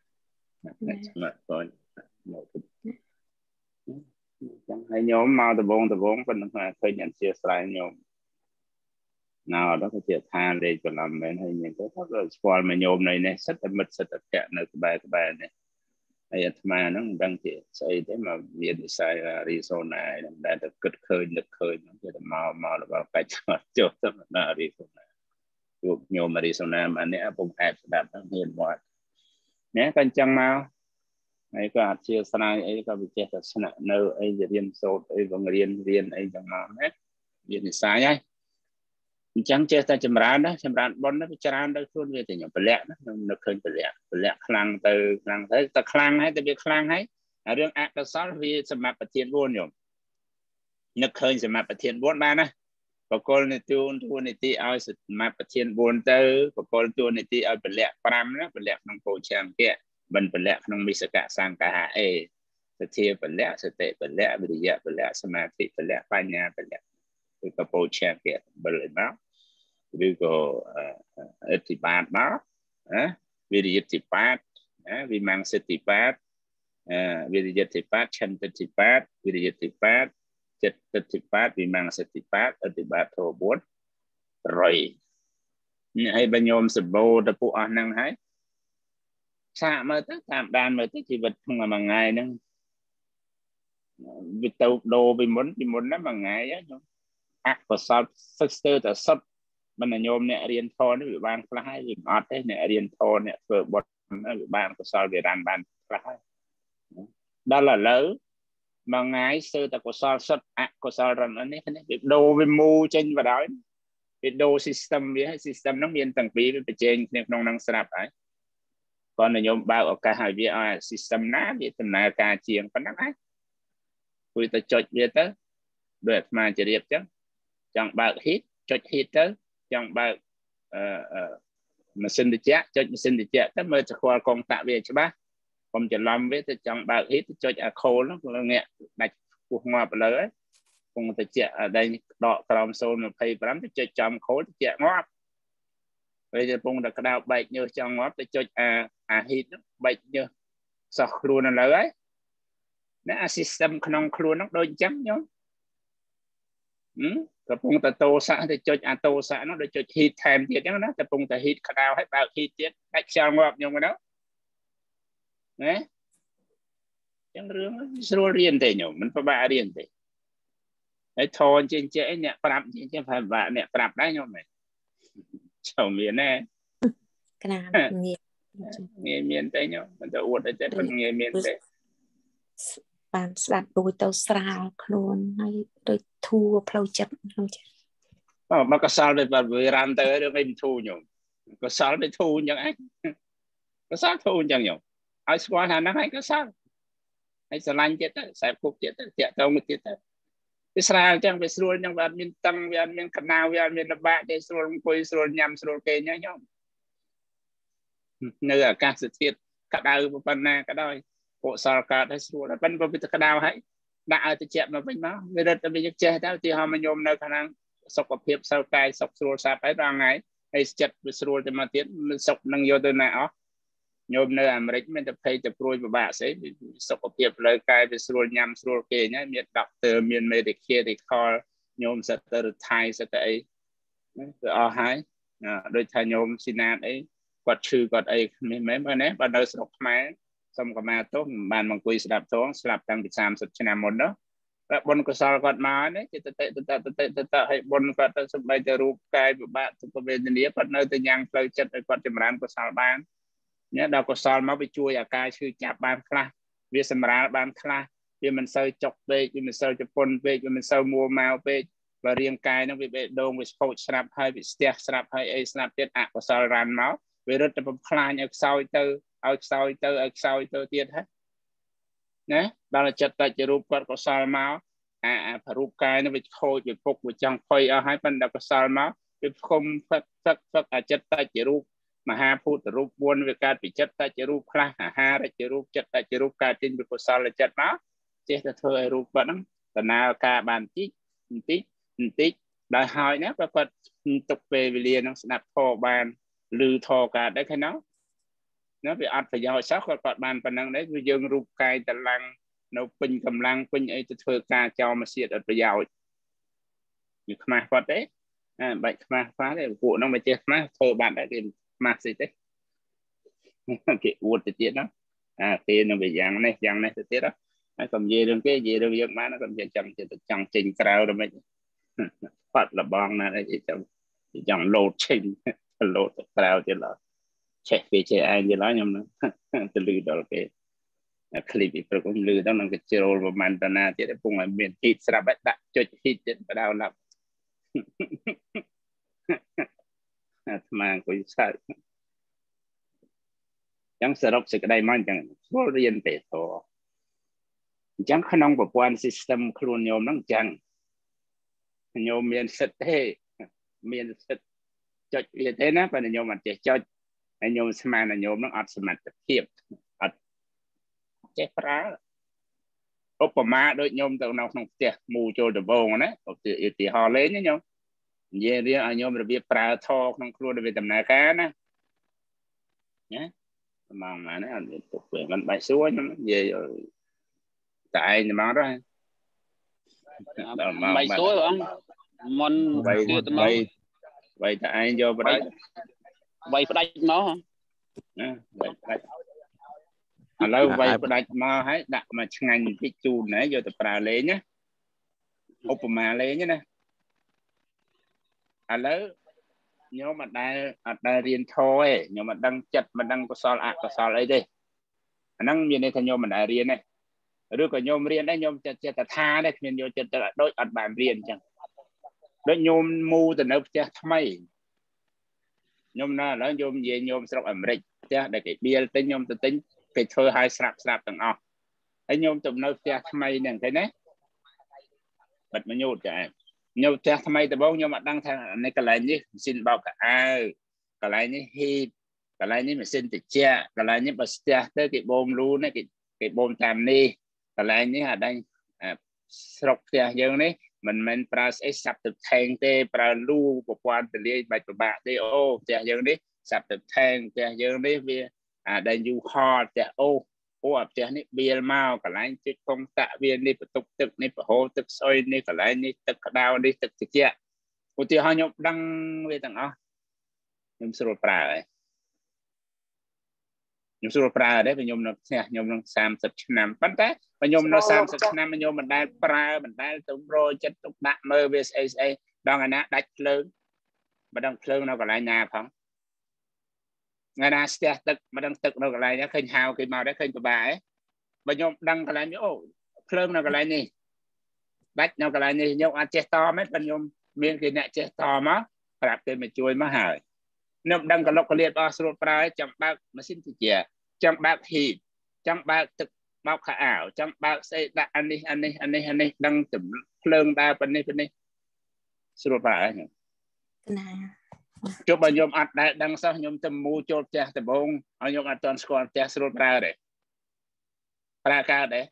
Speaker 4: hay nhóm mau từ bốn phần khơi nhận chia sẻ nhóm nào đó có chia than để cho làm mình hay những cái thắc là spoil mà nhóm này này rất là mật rất là kẹt nơi cái bài này hay mà nó đang chỉ xây thế mà việc sai là Arizona đã được cực khơi nóจะmau là vào cái chỗ là Arizona nhóm Arizona mà nèผมแอบดับทั้งเห็นหมดnèกันจังมาไอ้ก็chia sẻไอ้ก็ไปเจอสนะเนอไอ้จะเรียนโซดไอ้บางเรียนไอ้จังมาเนเรียนสายไงจังเจอแต่จำรานนะจำรานบอลนะจำรานได้ส่วนเวทีอย่างเปลี่ยนนะนึกเคยเปลี่ยนคลังแต่คลังให้แต่เป็นคลังให้เรื่องอักษรวิสมัครประเทศวนอยู่นึกเคยสมัครประเทศวนมานะปกติในตัวในที่เอาสมัครประเทศวนเตอร์ปกติตัวในที่เอาเปลี่ยนปรามนะเปลี่ยนน้องโปรแชมเปี้ยบันเปลี่ยนน้องมิสกะสังกะเอสเทียเปลี่ยนสเตเปลี่ยนวิริยะเปลี่ยนสมาธิเปลี่ยนปัญญาเปลี่ยนคือกับโปรแชมเปี้ยเปลี่ยนนะrồi có etipat đó vì etipat vì mang etipat វិរិយតិបាតឆន្ទតិបាតវិរិយតិបាតចិត្តតិបាតវិមង្សតិបាតអតិបាតធម៌4រយហើយបើញោមសបោទៅពួកអស់ហ្នឹងហើយសាកមើលទៅតាមដានមើលទៅជីវិតក្នុងមួយថ្ងៃហ្នឹងវាទៅដូរពីមុនណាមួយថ្ងៃហ្នឹងអកុសលស្ទើរតែសុទ្ធមិនញោមអ្នករៀនធម៌នេះវាបានខ្លះហើយវាអត់ទេអ្នករៀនធម៌អ្នកធ្វើបុណ្យវាបានកុសលវារានបានខ្លះហើយដល់ឥឡូវមួយថ្ងៃស្ទើរតែកុសលសុទ្ធអកុសលរំនេះវាដូរវាមូចេញបណ្ដោយវាដូរ system វាហើយ system ហ្នឹងមានទាំងពីរវាប្រជែងគ្នាក្នុងហ្នឹងស្រាប់ហើយគាត់និយមបើកឱកាសឲ្យវាឲ្យ system ណាវាដំណើរការជាងប៉ុណ្ណឹងហើយគួរតែចុចវាទៅដោយអាត្មាជារៀបចឹងចង់បើក hit ចុច hit ទៅចង់បើកម៉ាស៊ីនត្រជាក់ចុចម៉ាស៊ីនត្រជាក់ទៅមើលស្គាល់កុងតាក់វាច្បាស់កុំច្រឡំវាទៅចង់បើក hit ទៅចុចអា call ហ្នឹងងាកដាច់ពោះងាប់ទៅលើហើយកុងត្រជាក់ដែលដកក្រោម0.25ទៅចុចចំ call ត្រជាក់ងាប់ពេលទៅពងតែក្តៅបែកញើសចង់ងាប់ទៅចុចអា hit ហ្នឹងបែកញើសសោះខ្លួននៅលើហើយណាអា system ក្នុងខ្លួនហ្នឹងដូចអញ្ចឹងញោមកំពុងតែតោសៈទៅចុចអាតោសៈហ្នឹងដូចចុច heat ថែមទៀតអញ្ចឹងណាកំពុងតែ heat ក្តៅហើយបើក heat ទៀតដាច់ខ្យល់ងាប់ញោមណាអញ្ចឹងរឿងស្រួលរៀនទេញោមមិនពិបាករៀនទេហើយធនចេញចេះអ្នកប្រាប់ចេះប្រហែលបាក់អ្នកប្រាប់ដែរញោមមែនចូលមានណា
Speaker 9: កណា
Speaker 4: ងាយមានទេញោមមិនទៅអួតទេប៉ុន្តែងាយមានទេ
Speaker 9: បានស្ដាប់ដូចទៅស្រាលខ្លួនហើយដូចធូរផ្លូវចិត្តក្នុងចិត្ត
Speaker 4: មកកសលទៅវារានទៅរឿងអីមិនធូរញោមកសលទៅធូរអញ្ចឹងឯងកសលធូរអញ្ចឹងញោមឲ្យស្គាល់ថាហ្នឹងឯងកសលហើយស្រឡាញ់ទៀតទៅខ្សែគប់ទៀតទៅតាក់តងទៀតទៅវាស្រាលអញ្ចឹងវាស្រួលអញ្ចឹងវាអត់មានតឹងវាអត់មានកណ្ដាលវាអត់មានលំបាកទេស្រួលអង្គុយស្រួលញ៉ាំស្រួលគេអញ្ចឹងញោមនៅអាកាសធាតុក្តៅប៉ុណ្ណាក៏ដោយពួកសល់កើតឲ្យស្រួលតែប៉ុន្តែវាទៅក្តៅហើយដាក់ឲ្យត្រជាក់មកវិញមកវារត់ទៅវាចេះទៅឧទាហរណ៍មកញោមនៅខាងសុខភាពសិលកាយសុខស្រួលស្រាប់ហើយដល់ថ្ងៃហើយចិត្តវាស្រួលទៅមកទៀតសុខនឹងយកទៅណាអស់ញោមនៅអាមេរិកមានតែភ័យតែព្រួយពិបាកស្អីសុខភាពផ្លូវកាយវាស្រួលញ៉ាំស្រួលគេអញ្ចឹងមានដុកទ័រមាន medical ញោមសិតទៅថៃសិតទៅអីវាអស់ហើយដូចថាញោមស៊ីណាតអីគាត់ឈឺគាត់អីមិនមែនបើណាបើនៅស្រុកខ្មែរសុំកម្មាទោសមិនបានមកអង្គុយស្ដាប់ធម៌ស្លាប់តាំងពី30ឆ្នាំមុននោះតែបុណ្យកុសលគាត់មកនេះចិត្តតេឲ្យបុណ្យគាត់ទៅសំបីទៅរូបកាយពិបាកទុក្ខវេទនាគាត់នៅតែញ៉ាំងផ្លូវចិត្តឲ្យគាត់ចម្រើនកុសលបានញ៉ាដល់កុសលមកវាជួយអាការឈឺចាប់បានខ្លះវាសម្រាលបានខ្លះវាមិនសូវចុកពេកវាមិនសូវជប៉ុនពេកវាមិនសូវមួម៉ៅពេកបើរាងកាយនឹងវាបេះដូងវាស្ពោចស្រាប់ហើយវាស្ទះស្រាប់ហើយអីស្រាប់ទៀតអកុសលរានមកវារត់ទៅបំផ្លាញឲ្យខ្សោយទៅឲ្យខ្សោយទៅទៀតហ៎ណាដល់ចិត្តតែជារូបគាត់កុសលមកអារូបកាយនឹងវាខូចវាពុកវាចង់ភ័យអស់ហើយប៉ុន្តែកុសលមកវាផ្គុំផឹកអាចិត្តតែជារូបមហាភូតរូប4វាកើតពីចិត្តតែជារូបខ្លះអាហារជារូបចិត្តតែជារូបកើតចេញពីកុសលចិត្តមកចេះតែធ្វើឲ្យរូបគាត់ហ្នឹងដំណើរការបានបន្តិចដល់ហើយណាគាត់ទុកពេលវេលានឹងស្ដាប់ធម៌បានឮធម៌កើតដែរឃើញណាវាអត់ប្រយោជន៍សោះគាត់បានប៉ុណ្ណឹងដែរគឺយើងរូបកាយតលាំងនៅពេញកម្លាំងពេញអីទៅធ្វើការចោលមកសៀតអត់ប្រយោជន៍វាខ្មាស់គាត់ទេបាច់ខ្មាស់ទេពួកហ្នឹងមិនចេះខ្មាស់ធ្វើបានដែរគេខ្មាស់ស្អីទេគេអួតទៅទៀតណាគេនឹងវាយ៉ាងនេះទៅទៀតហើយកុំនិយាយរឿងគេនិយាយរឿងយើងបានក៏មិនចង់ចេញក្រៅទៅមិនបាត់លបងណាអីចង់លោតចេញលោតទៅក្រៅទៀតឡើយចេះវាចេះឯងទៀតឡើយខ្ញុំទៅលឺដល់គេคลิปពីព្រឹកខ្ញុំលឺដល់នឹងគេជ្រុលប្រហែលតាណាទៀតពងឲ្យមានហ៊ីតស្រាប់ដាក់ចុចហ៊ីតទៀតបដៅណាប់អាត្មាអង្គុយសើចចឹងសរុបសេចក្តីមកចឹងស្គាល់រៀនទេធរអញ្ចឹងក្នុងប្រព័ន្ធ system ខ្លួនញោមហ្នឹងអញ្ចឹងញោមមានសិទ្ធទេមានសិទ្ធចុចវាទេណាបើញោមអត់ចេះចុចហើយញោមស្មានថាញោមហ្នឹងអត់សមត្ថភាពអត់ចេះប្រើឧបមាដូចញោមទៅនៅក្នុងផ្ទះមូចូលដំបងណាឧទាហរណ៍លេងណាញោមនិយាយរៀងឲ្យញោមរបៀបប្រើធរក្នុងខ្លួនវាដំណើរការណា mong mà nó tục về mình bài xúa nó về rồi tại thì mong đó
Speaker 6: bài xúa không món
Speaker 4: vậy tại vô vào đấy
Speaker 6: vậy phải đánh nó hả
Speaker 4: lâu vậy phải đánh mà hãy đặt mà ngành cái chu nãy vô tập ra lấy nhá Opama lấy nhá nè lớn nhưng mà đang riêng thôi nhưng mà đang chặt mà đang có sao ấy đi năng miền này thành nhôm mình đã riêng này rồi có nhôm riêng đấy nhôm chặt tha đấy miền nhôm chặt đôi ăn bàn riêng chẳng đôi nhôm mu từ nơi chặt thay nhôm na nó nhôm về nhôm sọc ẩm rịch chặt để cái bia tính nhôm từ tính cái thơ hai sạp tầng ọ ấy nhôm từ nơi chặt thay này cái này bật mà nhôm chạy nhôm chặt thay từ bao nhiêu mà đang thằng này cái này nhỉ xin bao cả cái này nhỉ hi cái này nhỉ mà xin từ cha cái này nhỉ mà cha tới cái bom luôn này cái bom tam ni cái này nhỉ ở đây sọc cha dương đấy mình pra sẽ sập từ thang tê pra lu của quan từ đây bài của bạn đây ô cha dương đấy sập từ thang cha dương đấy vì đây du ho cha ô cha này bia mau cái này chứ không tạ viên đi tục tức này hồ tức soi này cái này này tức đau đi tức cha của tiêu họ nhộn đăng về tầng ó nhôm sưu pra ấy nhôm sưu pra đấy vì nhôm nó sam sập năm bắn té và nhôm nó sam sập năm nhôm mình đang pra mình đang tụng rồi chất tụng đạn mơ VSA đang ngày nãy đánh lớn mà đang lớn nó còn lại nhà không ngày nào sẽ tức mà đang tức nó còn lại nhá khinh hào cái màu đấy khinh của bà ấy và nhôm đang còn lại nhớ lớn nó còn lại nè bách nó còn lại nè nhôm ăn chết to mấy phần nhôm miếng cái nẹt chết to má đặt tên mà chui má hời nhôm đang còn lọc cái liệt sưu pra trong bác mà xin thì chè trong bác hiệp trong bác thực bao khả ảo trong bác xây đặt anh đi đang tụm lương đa bên này sưu pra ấy cho bao nhiêu ăn đại đang sao nhôm tầm mu cho cha tầm bông ở nhôm ăn toàn squat cha sưu pra đấy pra ca đấy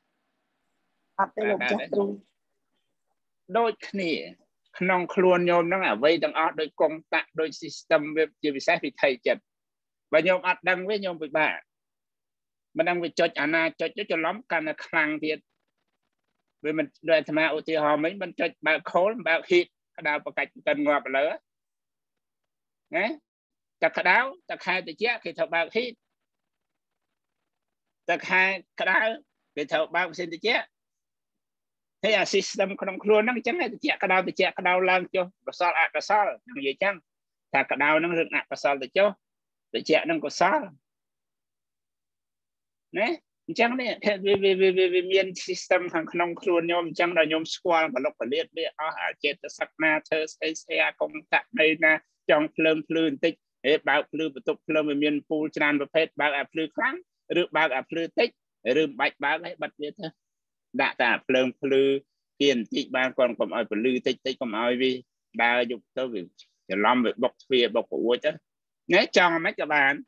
Speaker 4: đôi khi nông khuôn nhôm nó vây đang ở đôi công tạ đôi system về chỉ sai thì thầy chật và nhôm ăn đang với nhôm với bà mình đang bị chốt anh cho lắm căn là khang thiệt vì mình đợi tham ô thì họ mấy mình chốt bà khối bà hít đào bà cách cần ngọt lỡ nhé ta đáo ta khai từ chết thì thợ bà hít ta khai đáo thì thợ bà xin từ chết thế là system không luôn nó chẳng là từ chết cái đau lan cho cái sao như vậy chăng ta cái đau nó rực nặng cái sao từ chết nó có sao nè chẳng này vì miền system hàng không luôn nhôm chẳng là nhôm squal và lộc liệt đi chết sắc na thơ xe công tác đây na trong phơn tích bao phơn tục phơn miền pool tràn và phết bao phơn kháng rượu bao phơn tích rượu bạch bao ấy bật biết thôi đã ta phơn tiền tích ban còn còn ai phơn tích còn ai vì đa dục tới việc làm việc bọc phê bọc của chứ nếu cho mấy các bạn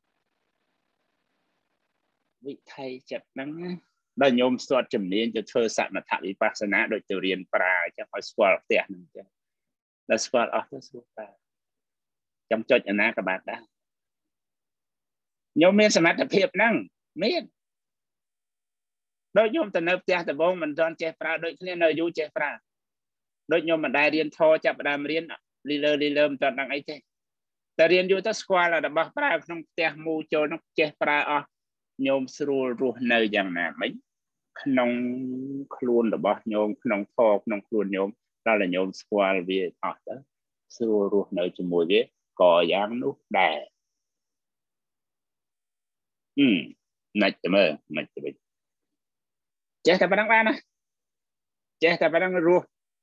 Speaker 4: vị thầy chặt nắng đã nhôm soát chấm niên cho thơ sạn mà thả vipassana đội từ riêng pra cho khỏi soát tiền là soát trong cho nhà các bạn đã nhôm miên sanh tập hiệp năng miên đôi nhôm từ nơi tiền từ vốn mình chọn che pra đôi khi nơi du che pra đôi nhôm mình đại riêng thô chặt đam riêng li lơ chọn năng ấy thế từ riêng du tới square là đâm pra trong tiền mu cho nó che pra nhôm sưu ruột nơi dạng nào mấy nông khuôn là bao nhôm nông thô nông khuôn nhôm đó là nhôm square về đó sưu ruột nơi cho mùi ghế cò dáng nút đè này mơ này chết ta đang ăn chết ta đang ruột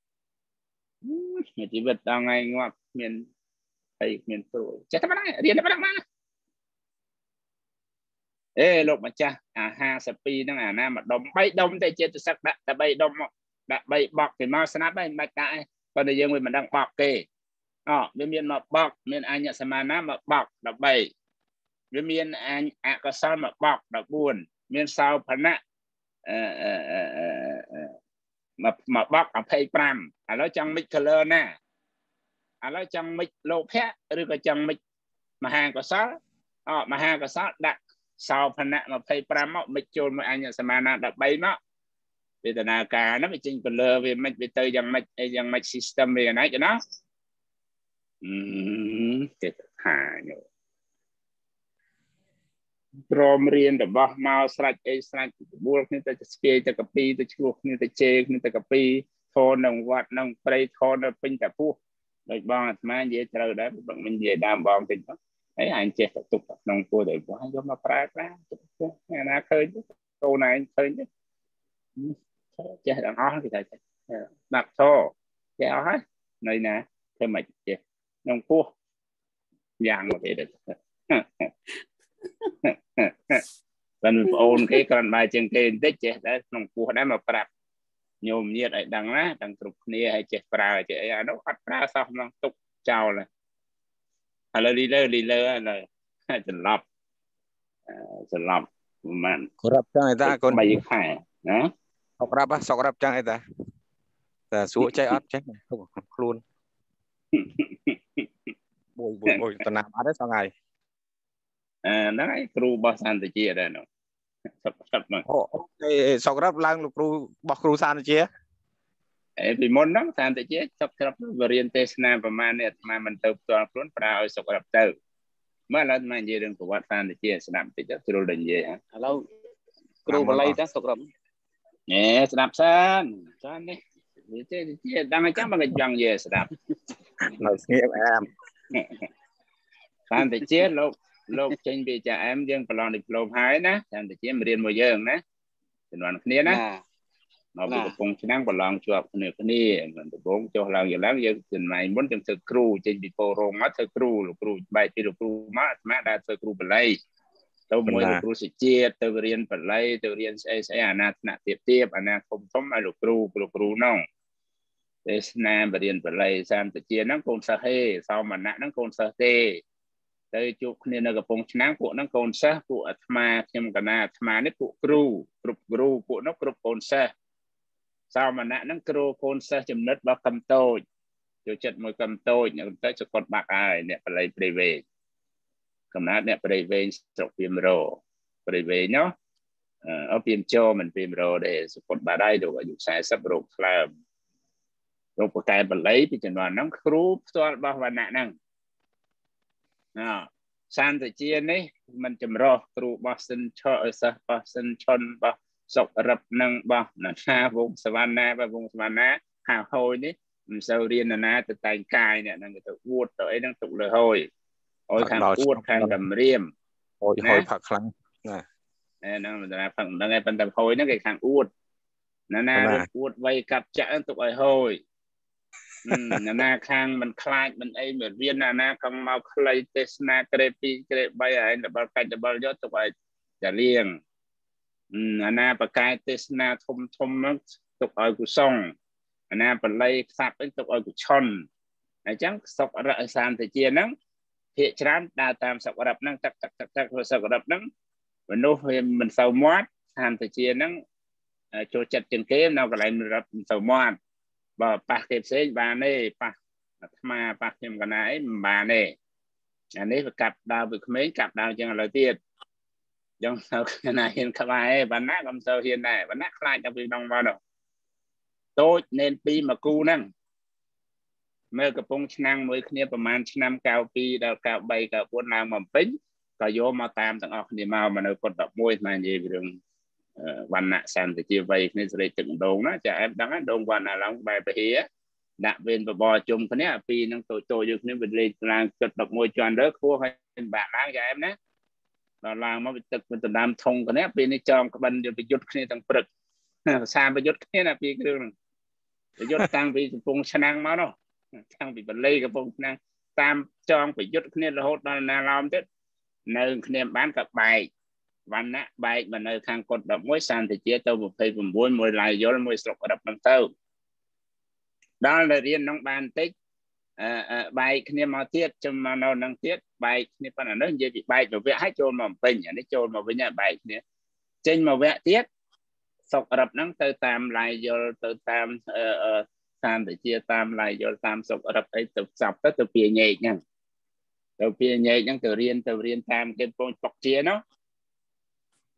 Speaker 4: chỉ vật đang ngay ngoặc miền tây miền tây chết ta đang điên ta đang ăn lục mà cha ha spi nó nam mà đông bay đông tại chết sắc đã bay đông đã bay bọc thì mau snap bay bạch đại còn bây giờ mình đang bọc kề bên miền mà bọc miền anh nhận samana mà bọc đã bay bên miền anh có sao mà bọc đã buồn miền sau phần nè mà bọc ở pay pram nó trong mic color nè nó trong mic lô phe rồi có trong mic mà hàng có sao mà hàng có sao đặt sao phản nạ mà phê pram mọc mịch chôn mà anh sẽ mà nạ đã bay mọc vì thế nào cả nó bị chinh phần lơ vì mịch bị tơi dòng mịch system về này cho nó cái thả nhổ prom riêng để bóc mau sạch buộc như ta spray ta copy ta chuộc như ta chê như ta copy thôn nông vật nông play thôn nó pin cả phu rồi bong mà dễ trời đấy bọn mình về đam bong thì ấy anh chết tục nông cô để quá giống mà pra na khơi chứ câu này anh khơi chứ chết đàn ó thì thầy đặt thô chết ó này nè thêm mày chết nông cô vàng một thế được lần ôn cái con bài trên kênh tích chết đấy nông cô đã mà pra nhôm nhiệt ấy đằng á đằng trục nia hay chết pra chết ấy nó phát pra xong nó tục chào là là đi lơ làจะหลับมัน
Speaker 7: รับจังไอ้ตาคน
Speaker 4: ใบไข่นะ
Speaker 7: สอกรับจังไอ้ตาแต่สู้ใจอัดใช่ครูนบุยตนามาได้สองไง
Speaker 4: นั่นไอ้ครูบอสันติเจียได้เนาะสับมา
Speaker 7: โอ้สอกรับล้างลูกครูบอกครูสันติเจีย
Speaker 4: ปีมนน้องสันติเจียสับเรียนเทศนาประมาณเนี่ยมามันเติบโตครูนปลาเอาสอกรับเติบเมื่อเรามาเรื่องประวัติศาสตร์ที่สนับติดจะรู้เรื่องเยอะฮะ
Speaker 6: แล้วครูอะไรตั้งสกรม
Speaker 4: เนี่ยสนับสันนี่เจ๊ดังจังมันก็ยังเยอะสนับ
Speaker 7: เราเสียแอม
Speaker 4: สันติเจ๊โลกเจนบีจะแอมยังประลองดิโลมหายนะสันติเจ๊มาเรียนมาเยอะนะเป็นวันนี้นะมาเป็นกระพงชนะประลองจวบคนนี้เหมือนกระพงโจเราอยู่แล้วยังถึงไหนมันจะศึกครูเจนบีโปโรมาศึกครูใบปีครูมาได้ศึกครูเป็นไรตัวมวยครูสิเจียตัวเรียนเป็นไรตัวเรียนใช้อาณาหนักเทียบอาณาคมต้มไอ้ลูกครูน้องเทศนาเรียนเป็นไรสันติเจียนั่งโกนสะเฮสาวมันนั่งโกนสะเตโดยจุกเนี่ยกระพงชนะพวกนั่งโกนซะพวกอัตมาเทียมกันนะอัตมาเนี่ยพวกครูพวกนักโกนซะสาวมันนั่งครูโกนซะจำนึกว่ากำโตจุดจัดมวยกำโตเนี่ยก็จะกดบักไอเนี่ยเป็นไรบริเวณคำนั้นเนี่ยบริเวณสกพิมโรบริเวณเนาะเอาพิมโจมันพิมโรเดสกดบาได้ดูอยู่สายสับโรคลามโรคประกายเป็นไรพิจารณานั่งครูตัวบ้าวันนั่งสันติเจียนี่มันจำรอครูบาสินชอสบาสินชนบาสกรับนั่งบาหน้าวงสวรรค์นะวงสวรรค์นะหาโหยนี่มันเสาเรียนนะแต่แต่งกายเนี่ยนั่งก็วูดตัวไอ้นั่งตุกเลยโหยโอ้ยข้างอูดข้างดำเรียม
Speaker 7: โอ้ยผักครั้ง
Speaker 4: นั่งมันจะผักนั่งไงเป็นแต่โหยนั่งไงข้างอูดนะอูดไว้กับจะนั่งตุกไอ้โหยนาข้างมันคลายมันไอเหมือนเวียนนาคำมาคลายเทสนาเกรปีเกรใบไอ้ดับเบิลกันดับเบิลยอดตุกไอ้จะเลี้ยงนาประกายเทสนาทมนั้นตุกไอ้กุซ่งนาเป็นไรสับเป็นตุกไอ้กุชนไอ้จังสกระสานแต่เจียนังเพียชรันดาตามสกระนังตักสกระนังมันโน้มันเสาหมดสานแต่เจียนังโจจัดจังเกมเราก็เลยมันรับเสาหมดบ่ปากเก็บเส้นบานนี่ปากมาปากเข็มกันไหนบานนี่อันนี้กับดาวบึกเมย์กับดาวจังอะไรเตี้ยยังเราขณะเห็นขบายบรรณะกำเซอเห็นได้บรรณะคลายจะไปน้องมาดอกโต๊ะเน้นปีมากูนั่งเมื่อกระพงช่างมือเนี่ยประมาณช่าง9 ปีดาว9 ใบกับพวกนางมันปิ้งก็โยมมาตามต่างออกนี่มามันเอากดดอกมวยมาเยี่ยมเรื่องวันน่ะสันติเจียไว้ในสระตึงโดงนะจะแอบดังนั้นโดงวันน่ะหลังใบไปเหี้ยดักเวนปบจุ่มคนนี้ปีนั่งโตอยู่นี่เป็นเรื่องลางกดดอกมวยจวนเด้อครัวให้เป็นบาทล้างใจemนะเราลางมาเป็นตึกเป็นตำนานทงคนนี้ปีนี้จอมกบันเดี๋ยวไปยุดคนนี้ตั้งปรึกสามไปยุดคนนี้นะปีเรื่องไปยุดตั้งไปปงชนะมาเนาะตั้งไปเป็นเล่กับปงชนะตามจอมไปยุดคนนี้เราโหดนาลอมเด็ดเนื้อคนนี้บ้านกับใบวันน่ะใบมันในทางกดดอกมวยสันติเจียตัวบุพเพบุญบุญมวยลายย้อนมวยสกระดับน้ำเต้าđó là riêngน้องบานติ๊กใบเนี่ยมาเทียบจนมาเรานั่งเทียบใบเนี่ยปัญหาเรื่องเยอะใบตัวเวะให้โจรมาเป็นอย่างนี้โจรมาเป็นอย่างใบเนี่ยเจนมาเวะเทียบสกระดับนั่งเติมตามลายย้อนเติมตามสันติเจียตามลายย้อนตามสกระดับไอ้ตัวสับตัวเปียใหญ่ยังตัวเปียใหญ่ยังตัวเรียนตามเกณฑ์ปงปกเจียเนาะ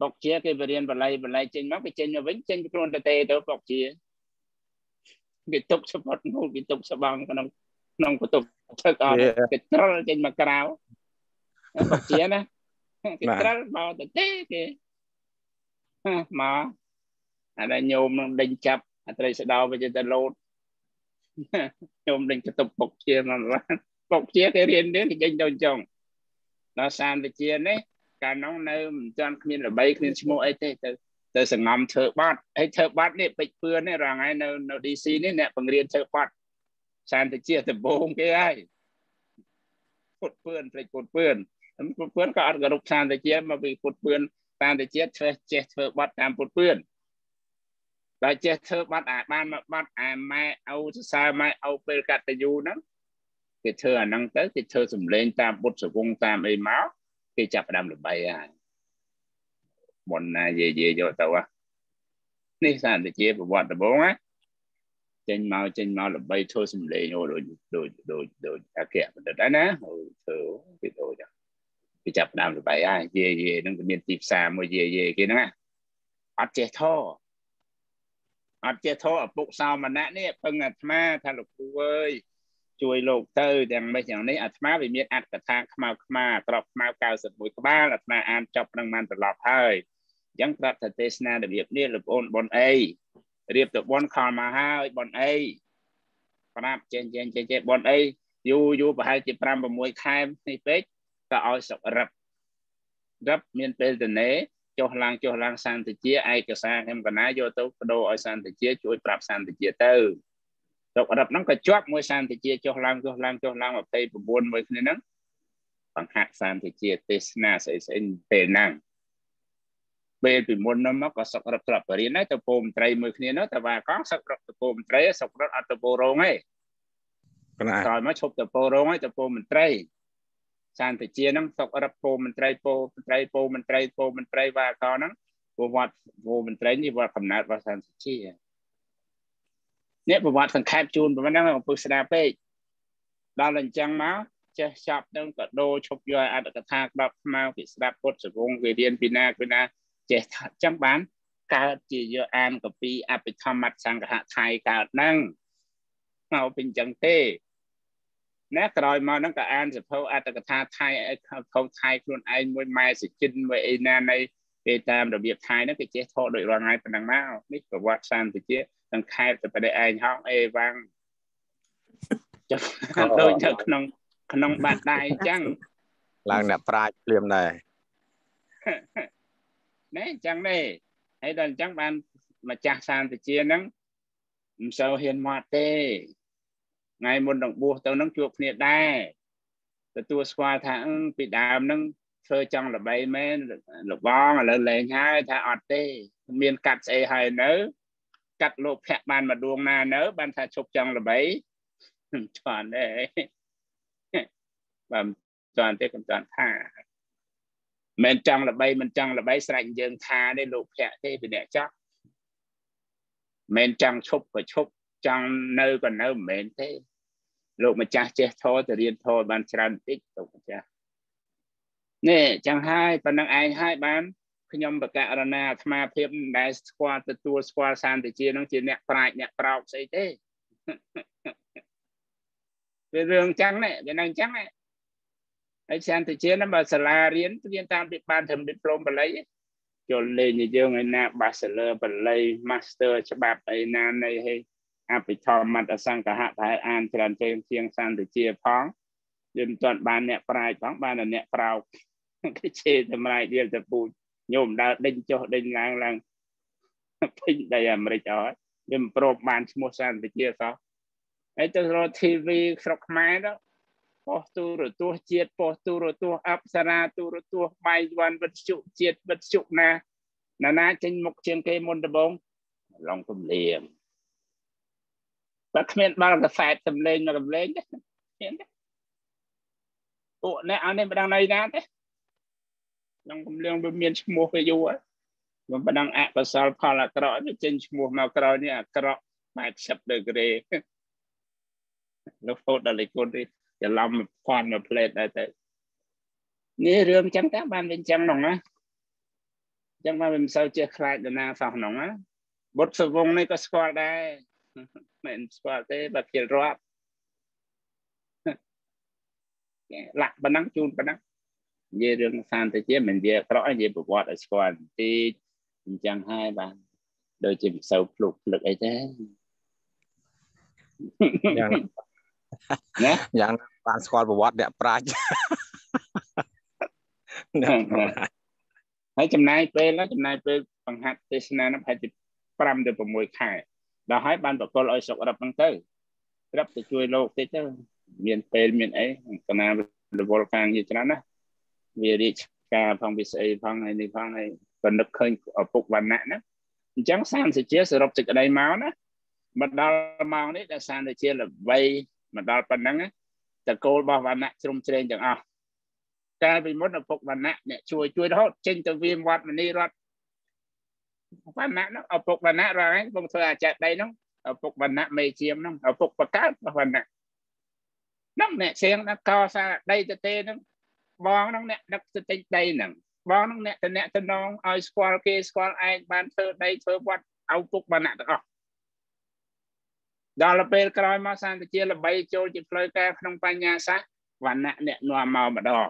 Speaker 4: bọc chia cái về riêng bật lại trên mắc cái trên nó vẫn trên cái con tê đó bọc chia cái tục sập bọt ngô cái tục sập băng cái nông cái tục thật còn cái trâu trên mặt cào bọc chia nè cái trâu bao tê cái mà anh đây nhôm đinh chập anh đây sẽ đau về trên tay lột nhôm đinh cái tục bọc chia mà bọc chia cái riêng đến thì trên đầu chồng nó san về chia đấyการน้องเนมจอนขมิ้นหรือใบขมิ้นชั่วโมงไอ้เตอสังงามเธอบัดไอ้เธอบัดเนี่ยไปเพื่อนเนี่ยรางไอ้ในดีซีนี่เนี่ยปังเรียนเธอบัดซานตะเจียตะโบงแกไอ้ปดเพื่อนไปปดเพื่อนเพื่อนก็อัดกระดูกซานตะเจียมาไปปดเพื่อนซานตะเจียเธอบัดตามปดเพื่อนแต่เธอบัดบ้านมาบัดไม่เอาสายไม่เอาไปกัดตะยูนั้นcáiเธอนั่งเต๋อcáiเธอสมเลนตามบทสวงตามไอ้ม้าcáiจับดำหรือใบอ่ะบนน่ะเย่ๆโยตัวนี่สารตะเจี๊ยบวัดตะบงอ่ะเจนมาหรือใบโทสมเลโยโดยอาเกะมันได้นะเธอไปโดยจ้ะไปจับดำหรือใบอ่ะเย่นั่นก็มีตีบสามว่าเย่ๆกันนะอัดเจท่อปุกซาวมันนะเนี่ยเพิ่งอัดมาถ้าหลบกูเว้ยช่วยโลกเตอร์อย่างไม่อย่างนี้อัตมาไปมีอัดกระทางขมากรอบขมากาวสุดบุยกบ้าอัตมาอ่านจบนังมันตลอดให้ยังกระทเทศนาเรียบเนี่ยหรือบนเอเรียบตัวบนคอมาให้บนเอพนับเจนบนเออยู่ไปให้จิปรามประมวยคายในเป็ดก็เอาสกรับเมียนเป็นแต่เนี้ยโจหลังสันติเจียไอกระซ่าเห็นกันนะโยตุกโดเอาสันติเจียช่วยปรับสันติเจียเตอร์ตกระดับนั้นก็จวบมวยสันติเจียโจหลังแบบไปประบวนมวยคนนั้นบางหักสันติเจียเตสนาใส่เตนังเบลปีมนน้ำมันก็สกระดับเรียนได้ตะโพมไตรมวยคนนั้นแต่ว่าก็สกระดับตะโพมไตรสกระดับอัตโปโรงไงต่อยมาชกตะโปโรงไงตะโพมไตรสันติเจียนั้นสกระดับโพมไตรว่าเขานั้นวัดโพมไตรนี่ว่าคำนัดว่าสันติเจียเนี่ยประวัติของแคปจูนประมาณนั้นของปุษณาเป้ดาวหลังจังม้าจะจับตั้งแต่โดชกย่อยอัดกระทากดับมาปิดดับพดสวงเรียนปีนาเจ็ดจังบ้านการจีเยออันกับปีอภิธรรมสังฆะไทยการนั่งเอาเป็นจังเต้เนี่ยกลอยมาตั้งแต่อันจะเขาอัดกระทากไทยเขาไทยคนไอ้มวยไม้สิจินมวยไอ้นาในไปตามระเบียบไทยนั่นก็เจ๊ทอโดยรางไงเป็นดังนั้นนี่ประวัติศาสตร์เจ๊ตั้งแคบจะไปได้ไอ้ห้องเอวังจะโดยจะขนมบาดได้จัง
Speaker 7: หลังเนี่ยปลาเปลี่ยนได้
Speaker 4: เนี่ยจังได้ให้ดันจังบ้านมาจากซานติเจียนั้นเสาเห็นมาเต้ไงบนดอกบัวตัวนั้นจุกเนี่ยได้แต่ตัวสควาทางปีดามนั้นเธอจังละใบแม่หลบบ้องอะไรเลยง่ายถ้าอดเต้เมียนกัดใส่หายเนื้อกัดโลกแพะบานมาดวงนาเนื้อบ้านถ้าชกจังละใบจวนได้แบบจวนเต้กันจวนท่ามันจังละใบใส่เยิงทาได้โลกแพะเต้ไปเนี่ยจักมันจังชกก็ชกจังเนื้อก็เนื้อเหม็นเต้โลกมาจ้าเจ้าทอจะเรียนทอบ้านชรันติ๊กตกจ้าเนี่ยจังให้ปนังไอให้บ้านขยมประกาศนาธรรมเพียบได้สควอตตัวสควอซานติเจียน้องจีเนี่ยปลายเนี่ยเปล่าใส่เต้เป็นเรื่องจังเนี่ยเป็นนางจังเนี่ยไอ้ซานติเจียนั้นบาสลาเรียนตามดิบานทำดิปโลมไปเลยจนเลยนี่เยอะไงนะบาสเลอร์ไปเลยมาสเตอร์ฉบับไอ้นานในให้อาไปทอมมันสังกะหะไทยอ่านชรันเชียงซานติเจียพ้องยืนตอนบ้านเนี่ยปลายพ้องบ้านเนี่ยเปล่าcái chêทำไรเดียวจะปูโยมดาวดินโจดินลังพิงได้อเมริกายืมโปรบานสมุทรสาครไปเกี่ยวเขาไอ้ตัวทีวีสกไม้แล้วพอตัวเจียดพอตัวอับสราตัวใบวันบัดจุเจียดบัดจุนาจินมุกเชียงเกมนตะบงลองกุมเลียมบัดเมียนบ้านกระแสตำเลงเห็นไหมโอ้เนี่ยอันนี้มาดังในนะเต้ยังกำลังเป็นเมียนชั่วโมงไปอยู่อ่ะมันเป็นดังภาษาพาละกระไม่เจนชั่วโมงมากระเนี่ยกระมาฉับเดกเรแล้วโฟดอะไรคนที่จะลำควันมาเพลทได้แต่นี่เรื่องจังแต่บ้านเป็นจังหนองนะ chẳng mà mình sao chia khai được na phòng nóng á bột sầu vong này có squat đây mình squat thế và kia rót lạc bên nắng chun bên nắng về đường san thì chế mình về rõ về bộ quạt ở squat thì chẳng hai bạn đôi chìm sâu lục lực ấy thế
Speaker 7: อย่างបានស្គាល់ប្រវត្តិអ្នកប្រាជ្ញ
Speaker 4: ហើយចំណាយពេលបង្ហាត់ទេសនានោះប្រហែលជា5 ទៅ 6 ខែដល់ហើយបានបកលឲ្យសុករឹបហ្នឹងទៅរឹបទៅជួយលោកតិចទៅមានពេលមានអីកណារវល់ខាងជាច្រើនណាវារាជការផងវិស័យផងហើយនេះផងហើយក៏នឹកឃើញឪពុកវណ្ណៈណាអញ្ចឹង30ជាសរុបសេចក្តីមកណាមកដល់ម៉ោងនេះដែល30ជាល្បីមកដល់ប៉ុណ្ណឹងតកូលរបស់វណ្ណៈជ្រុំជ្រែងទាំងអស់កាលពីមុនឪពុកវណ្ណៈអ្នកជួយរហូតចេញទៅវាមវត្តមនីរតវណ្ណៈនោះឪពុកវណ្ណៈរហែងខ្ញុំធ្វើអាចារ្យដីនោះឪពុកវណ្ណៈមេជាមនោះឪពុកបកើតរបស់វណ្ណៈនោះអ្នកសៀងកោសាដីទៅទេនោះបងនោះអ្នកដឹកទៅទិញដីហ្នឹងបងនោះអ្នកតំណងឲ្យស្គាល់គេស្គាល់ឯងបានធ្វើដីធ្វើវត្តឪពុកវណ្ណៈទាំងអស់ដល់ពេលក្រោយមកសន្តិជាល្បីចូលជាផ្លូវការក្នុងបញ្ញាសាស្ត្រវណ្ណៈអ្នកនាំមកម្ដង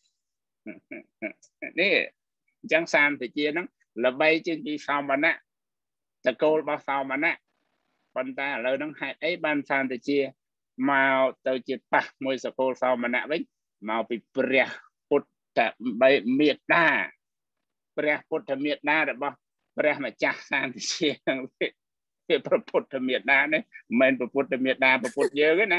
Speaker 4: នេះអញ្ចឹងសន្តិជាហ្នឹងល្បីជាងពីសោមណៈតកូលរបស់សោមណៈប៉ុន្តែឥឡូវហ្នឹងហេតុអីបានសន្តិជាមកទៅជាប៉ះមួយសកលសោមណៈវិញមកពីព្រះពុទ្ធមេត្តាព្រះពុទ្ធមេត្តារបស់ព្រះម្ចាស់សន្តិជាហ្នឹងវាព្រះពុទ្ធមេត្តានេះមិនមែនព្រះពុទ្ធមេត្តាព្រះពុទ្ធយើងទេណា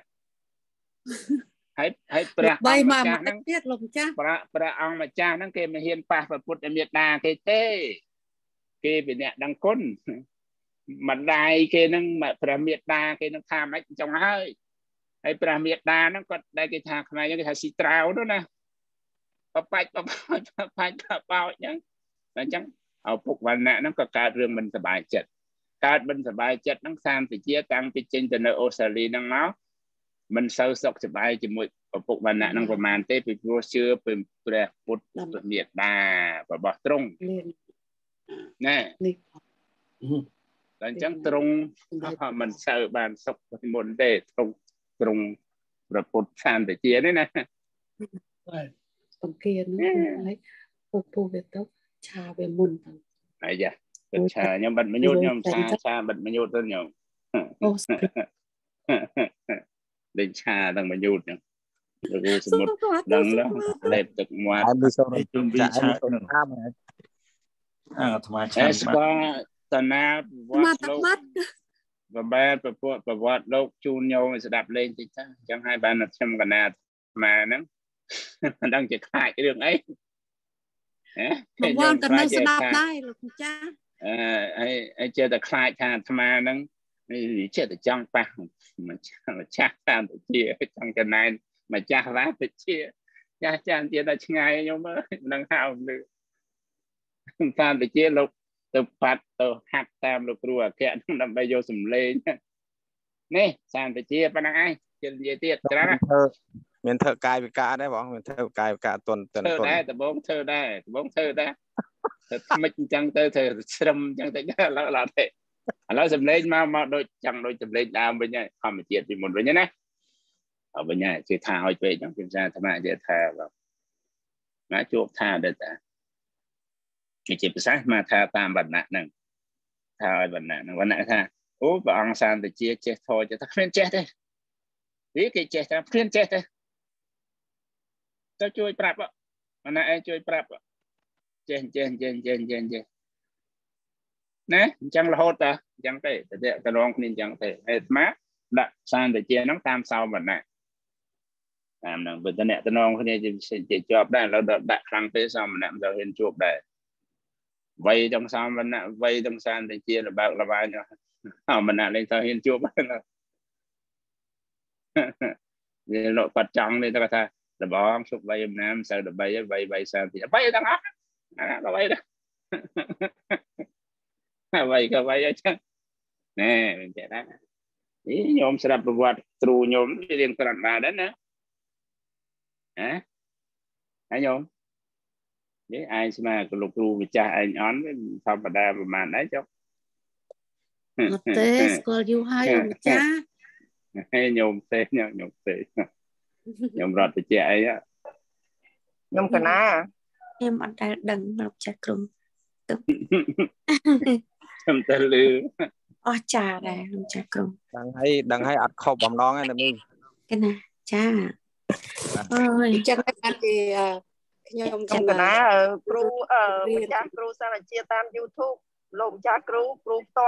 Speaker 4: ហើយព្រះអង្គម្ចាស់ហ្នឹងទៀតលោកម្ចាស់ព្រះអង្គម្ចាស់ហ្នឹងគេមិនហ៊ានប៉ះព្រះពុទ្ធមេត្តាគេទេគេជាអ្នកដឹងគុណម្ដាយគេហ្នឹងព្រះមេត្តាគេនឹងថាមិនចង់ហើយព្រះមេត្តាហ្នឹងគាត់ដែលគេថាខ្មែរយើងគេថាស៊ីត្រាវនោះណាបបាច់បោចហ្នឹងអញ្ចឹងឪពុកវណ្ណៈហ្នឹងក៏កើតរឿងមិនសប្បាយចិត្តកើតមិនសប្បាយចិត្តហ្នឹង30ជាតាំងពីចេញទៅនៅអូស្ត្រាលីហ្នឹងមកមិនសូវសុខសប្បាយជាមួយឪពុកវណ្ណៈហ្នឹងប្រហែលទេពីព្រោះជឿព្រះពុទ្ធមេត្តារបស់ទ្រង់ណែតែអញ្ចឹងទ្រង់មិនសូវបានសុខមុនទេទ្រង់ព្រះពុទ្ធសន្តិជានេះណា
Speaker 3: បង្គានោះហើយពូវាទៅឆាវាមុនទៅ
Speaker 4: ហើយយ៉ាឆាខ្ញុំបាត់មយុទ្ធខ្ញុំឆាបាត់មយុទ្ធទៅខ្ញុំអូលេងឆាដល់មយុទ្ធហ្នឹងលោកសមុទ្រដឹងលេបទឹកមាត់
Speaker 8: ហើយជុំវាឆានឹងអាថ្មឆា
Speaker 4: ស្គាល់តាណាវត្តលោកបបែប្រពន្ធប្រវត្តិលោកជូនញោមឲ្យស្ដាប់លេងតិចទៅអញ្ចឹងហើយបានខ្ញុំកណាអាហ្នឹងមិនដឹងជាខ្លាចរឿងអី
Speaker 9: ប្រវត្តិក៏នៅស្ដាប់ដែរលោកម្ចាស់
Speaker 4: ហើយចេះតែខ្លាចថាអាត្មាហ្នឹងចេះតែចង់ប៉ះម្ចាស់តាមទៅជាចង់ចំណែនម្ចាស់ឡាទៅជាចាស់ទៀតតែឆ្ងាយខ្ញុំមិនដឹងហៅលឺតាមទៅជាលោកទៅបាត់ទៅហាត់តាមលោកគ្រូអគ្គដើម្បីយកសម្លេងនេះតាមទៅជាប៉ុណ្ណឹងឯងជិះនិយាយទៀតច្រើនណា
Speaker 7: មានធ្វើកាយវិការដែរបងមានធ្វើកាយវិការទន់
Speaker 4: ធ្វើដែរដំបងធ្វើដែរធ្វើថ្មិចអញ្ចឹងទៅធ្វើស្រឹមអញ្ចឹងទៅឡើយទេឥឡូវសម្លេងមកដូចចង់ដូចសម្លេងដើមវិញហើយធម្មជាតិពីមុនវិញណាវិញហើយជឿថាឲ្យពេកអញ្ចឹងខ្ញុំថាអាត្មានិយាយថាណាជួបថាដែរតាជាភាសាមកថាតាមវណ្ណៈហ្នឹងថាឲ្យវណ្ណៈហ្នឹងវណ្ណៈថាអូព្រះអង្គសន្តិជាចេះធរចេះថាគ្មានចេះទេគេចេះថាគ្មានចេះទេទៅជួយប្រាប់វណ្ណៈឯងជួយប្រាប់ចេះណាអញ្ចឹងរហូតតាអញ្ចឹងទេតរងគ្នាអញ្ចឹងទេអាត្មាដាក់សន្តិជាហ្នឹងតាមសោវណ្ណៈតាមហ្នឹងបើតអ្នកតនងគ្នាជាជាប់ដែរឥឡូវដាក់ខ្លាំងពេកសោវណ្ណៈមិនទៅហ៊ានជួបដែរវ័យទាំងសោវណ្ណៈវ័យទាំងសន្តិជាលបើកលបាញសោវណ្ណៈលេងទៅហ៊ានជួបហ្នឹងវាលោកគាត់ចង់នេះទៅថាលបងសុខវ័យអំណាមសូវល្បីហើយវ័យសន្តិវ័យទាំងអស់ល្បីដែរវ័យក៏វ័យអញ្ចឹងណែមិនចេះដែរនេះញោមស្រាប់ប្រវត្តិគ្រូញោមរៀនក្រាន់បានដែរណាហើយញោម vậy ai mà cái lục ru bị cha anh ón sao mà đa mà đấy chứ
Speaker 3: thế có yêu hai ông cha
Speaker 4: nhôm tê nhôm rót thì chị ấy á
Speaker 2: nhôm cả na
Speaker 9: em ăn đại đằng lục cha cừu
Speaker 4: nhôm tê lư
Speaker 9: trà này lục cha cừu
Speaker 7: đằng hay ăn khâu bầm non này mình
Speaker 9: cái này cha ơi
Speaker 3: chắc là thì
Speaker 2: nhôm cả na cừu cha cừu sao là chia tam YouTube lục cha cừu to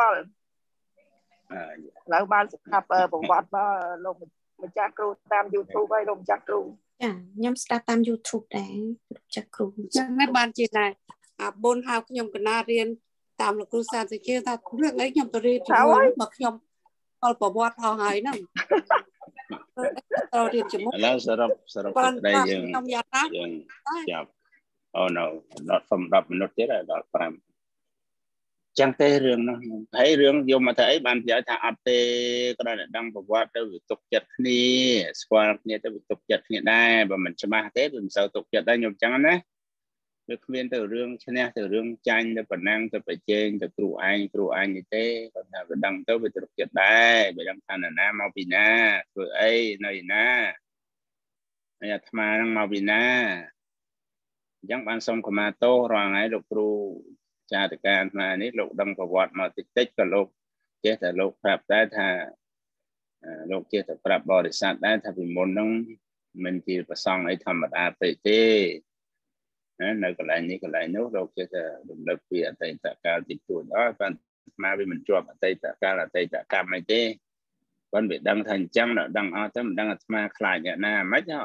Speaker 2: แล้วบ้านสครับผมวัดว่าลงมาจากครูตาม YouTube ไว้ลงจากครู
Speaker 9: ខ្ញុំស្ដាប់តាម YouTube ដែរចាក់គ្រូ
Speaker 3: ចឹងបានជាដែរបនហៅខ្ញុំកណារៀនតាមលោកគ្រូសាស្ត្រជាថារឿងអីខ្ញុំទៅរៀនជាមួយមកខ្ញុំអល់ប្រវត្តិអស់ហើយហ្នឹងទៅរៀនជាមួយ
Speaker 4: ឥឡូវសរុបតែយើងចាប់អូណូដល់10minuttទៀតដល់5chẳng thế rừng nó thấy rừng vô mà thấy bạn giải thả áp tê cái đó là đăng vào qua tới việc tục chật ni qua nghe tới việc tục chật hiện đại và mình sẽ ba tết mình sau tục chật đây nhung trắng đấy được viên từ rừng cho nên từ rừng tranh từ bản năng từ phải trên từ trụ anh như thế còn là đăng tới việc tục chật đây về đăng thành là nam mau pina rồi ấy này na này là tham năng mau pina chẳng ban xong của ma tô rồi ấy được trụ cha từการมานี่ลูกดังประวัติมาติดกับลูกเจ้าแต่ลูกปรับได้ถ้าลูกเจ้าแต่ปรับบริษัทได้ถ้าเป็นมนต้องมันจีประสงค์ให้ธรรมดาไปเจ้ในกรณีนี้กรณีนู้ลูกเจ้าแต่ดำเนินเปลี่ยนแต่จากการติดตัวđó cònมาเป็นมันจวบแต่จากการlàแต่จากการไม่เจ้còn bị đăng thành trăng là đăng ở tới mình đăngมาคลายเนี่ยนะไม่ใช่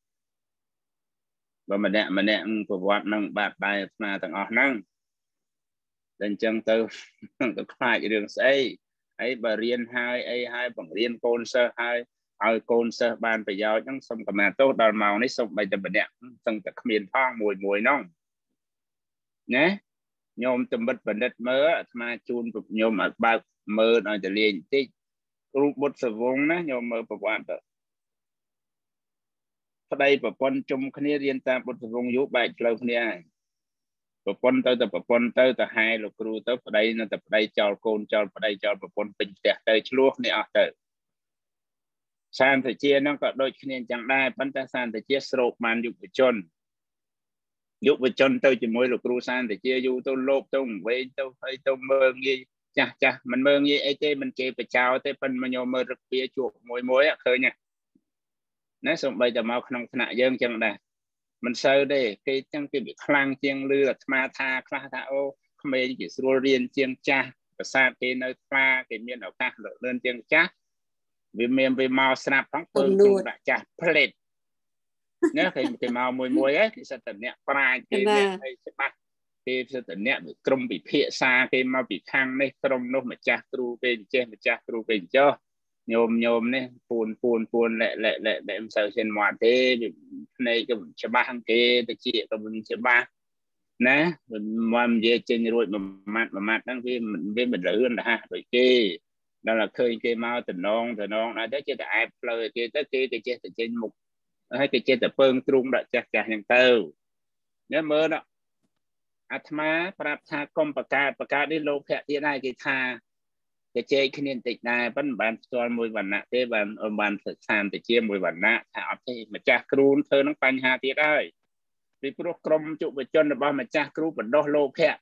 Speaker 4: ว่ามันเนี่ยประวัตินั่งบาดไปมาต่างออกนั่งđến chân tư tôi khai cái đường xây ấy bà riêng hai bằng riêng côn sơ hai côn sơ ban phải giao những xong cả mà tốt đào màu này xong bây giờ bệnh đẹp xong cả miền phong mùi nông nhé nhôm tầm bật bệnh đất mơ mà chun nhôm ở ba mơ nóiจะเรียนที่รูปบทสวงนะโยมมือประวัติพอได้ประปนจมคณีเรียนตามบทสวงยุบใบเกลือคณีประปนtới tậpประปนtới tập hai làครูtới đây là tập đây cho côn cho đây choประปนbình tẹt tới chuốc này ở tới san thì chia nó có đôi khi chẳng đai bắn ta san thì chia stroke man dục về chôn tới chỉ mỗi là cรูsan thì chia du tôi lốp tôi về tôi thấy tôi mơ gì chà mình mơ gì ấy thế mình kêu phải chào thế phần mà nhau mơ rực bia chuột môi khơi nha nói xong bây giờ mau không nạ dân chẳng đai mình sơ đây cái trong cái bị khang chiang lư là ma tha ô không mấy chỉ số riêng chiang cha và xa cái nơi pha cái miền ở khác lên chiang cha vì miền về màu snap phóng phương chung đã cha plate nhớ cái màu mùi ấy thì sẽ tận nhẹ pha cái nhẹ hay sẽ bắt cái sẽ tận nhẹ bị crom bị phệ xa cái màu bị khang này crom nó mà cha tru bên trên mà cha tru bên cho nhôm này phun lại em sợ trên ngoài thế này cái chả ba hàng kia thì chị có mình chả ba nè mình làm gì trên rồi mà mát đang mình lưỡi là ha rồi kia đó là khơi kia mau từ non à tới chơi tại ai lời kia tới kia thì chơi từ trên mục hay cái chơi từ phương trung đã chặt hàng tơ nhớ mơ đó atma praptha công bạc đi lô phẹt thế này cái tha cái chơi khi nên tịch này vẫn bàn cho mùi vần nạ thế bàn thực sản thì chia mùi vần nạ thả thế mà cha cừu thơ nó pan hà tiết ơi vì program chụp về chân là bao mà cha cừu vẫn đo lô phẹt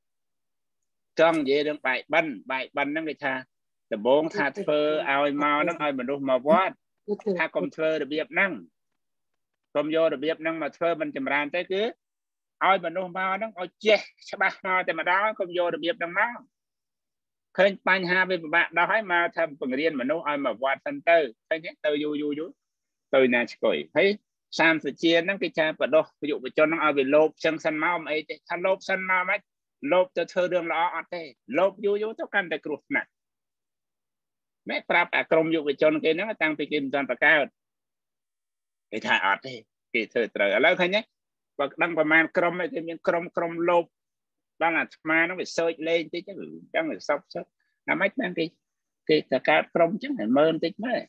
Speaker 4: trong gì đang bài bắn nó người ta là bốn thà phơ ao mau nó ai mà đâu mà vót thà công phơ được biết năng công vô được biết năng mà phơ mình chầm ran tới cứ ai mà đâu mau nó ai che sao ba mauแต่mà đó công vô được biết năng máuเคยปัญหาไปแบบเราให้มาทำปริญญาเหมือนน้องไอ้มาวัดทันเตอร์ใช่ไหมเตอร์ยูเตอร์น่าจะก่อยเฮ้ยสามสิบเชียนั่งกิจการประดไปอยู่ไปจนน้องเอาไปลบช่างสันมาไอ้ถ้าลบสันมาไหมลบจะเธอเรื่องล้ออัดได้ลบยูเท่ากันแต่กรุบหนักแม่ปราบกรมอยู่ไปจนกินนั่งตั้งไปกินตอนประกาศไอ้ถ่ายอัดได้กิเธอเตอร์แล้วใครเนี่ยดังประมาณกรมไอ้ที่มีกรมลบđó là mà nó phải sơi lên tí chứ chẳng phải sốc nó mấy đang cái cả trong chứ phải mơn tí mấy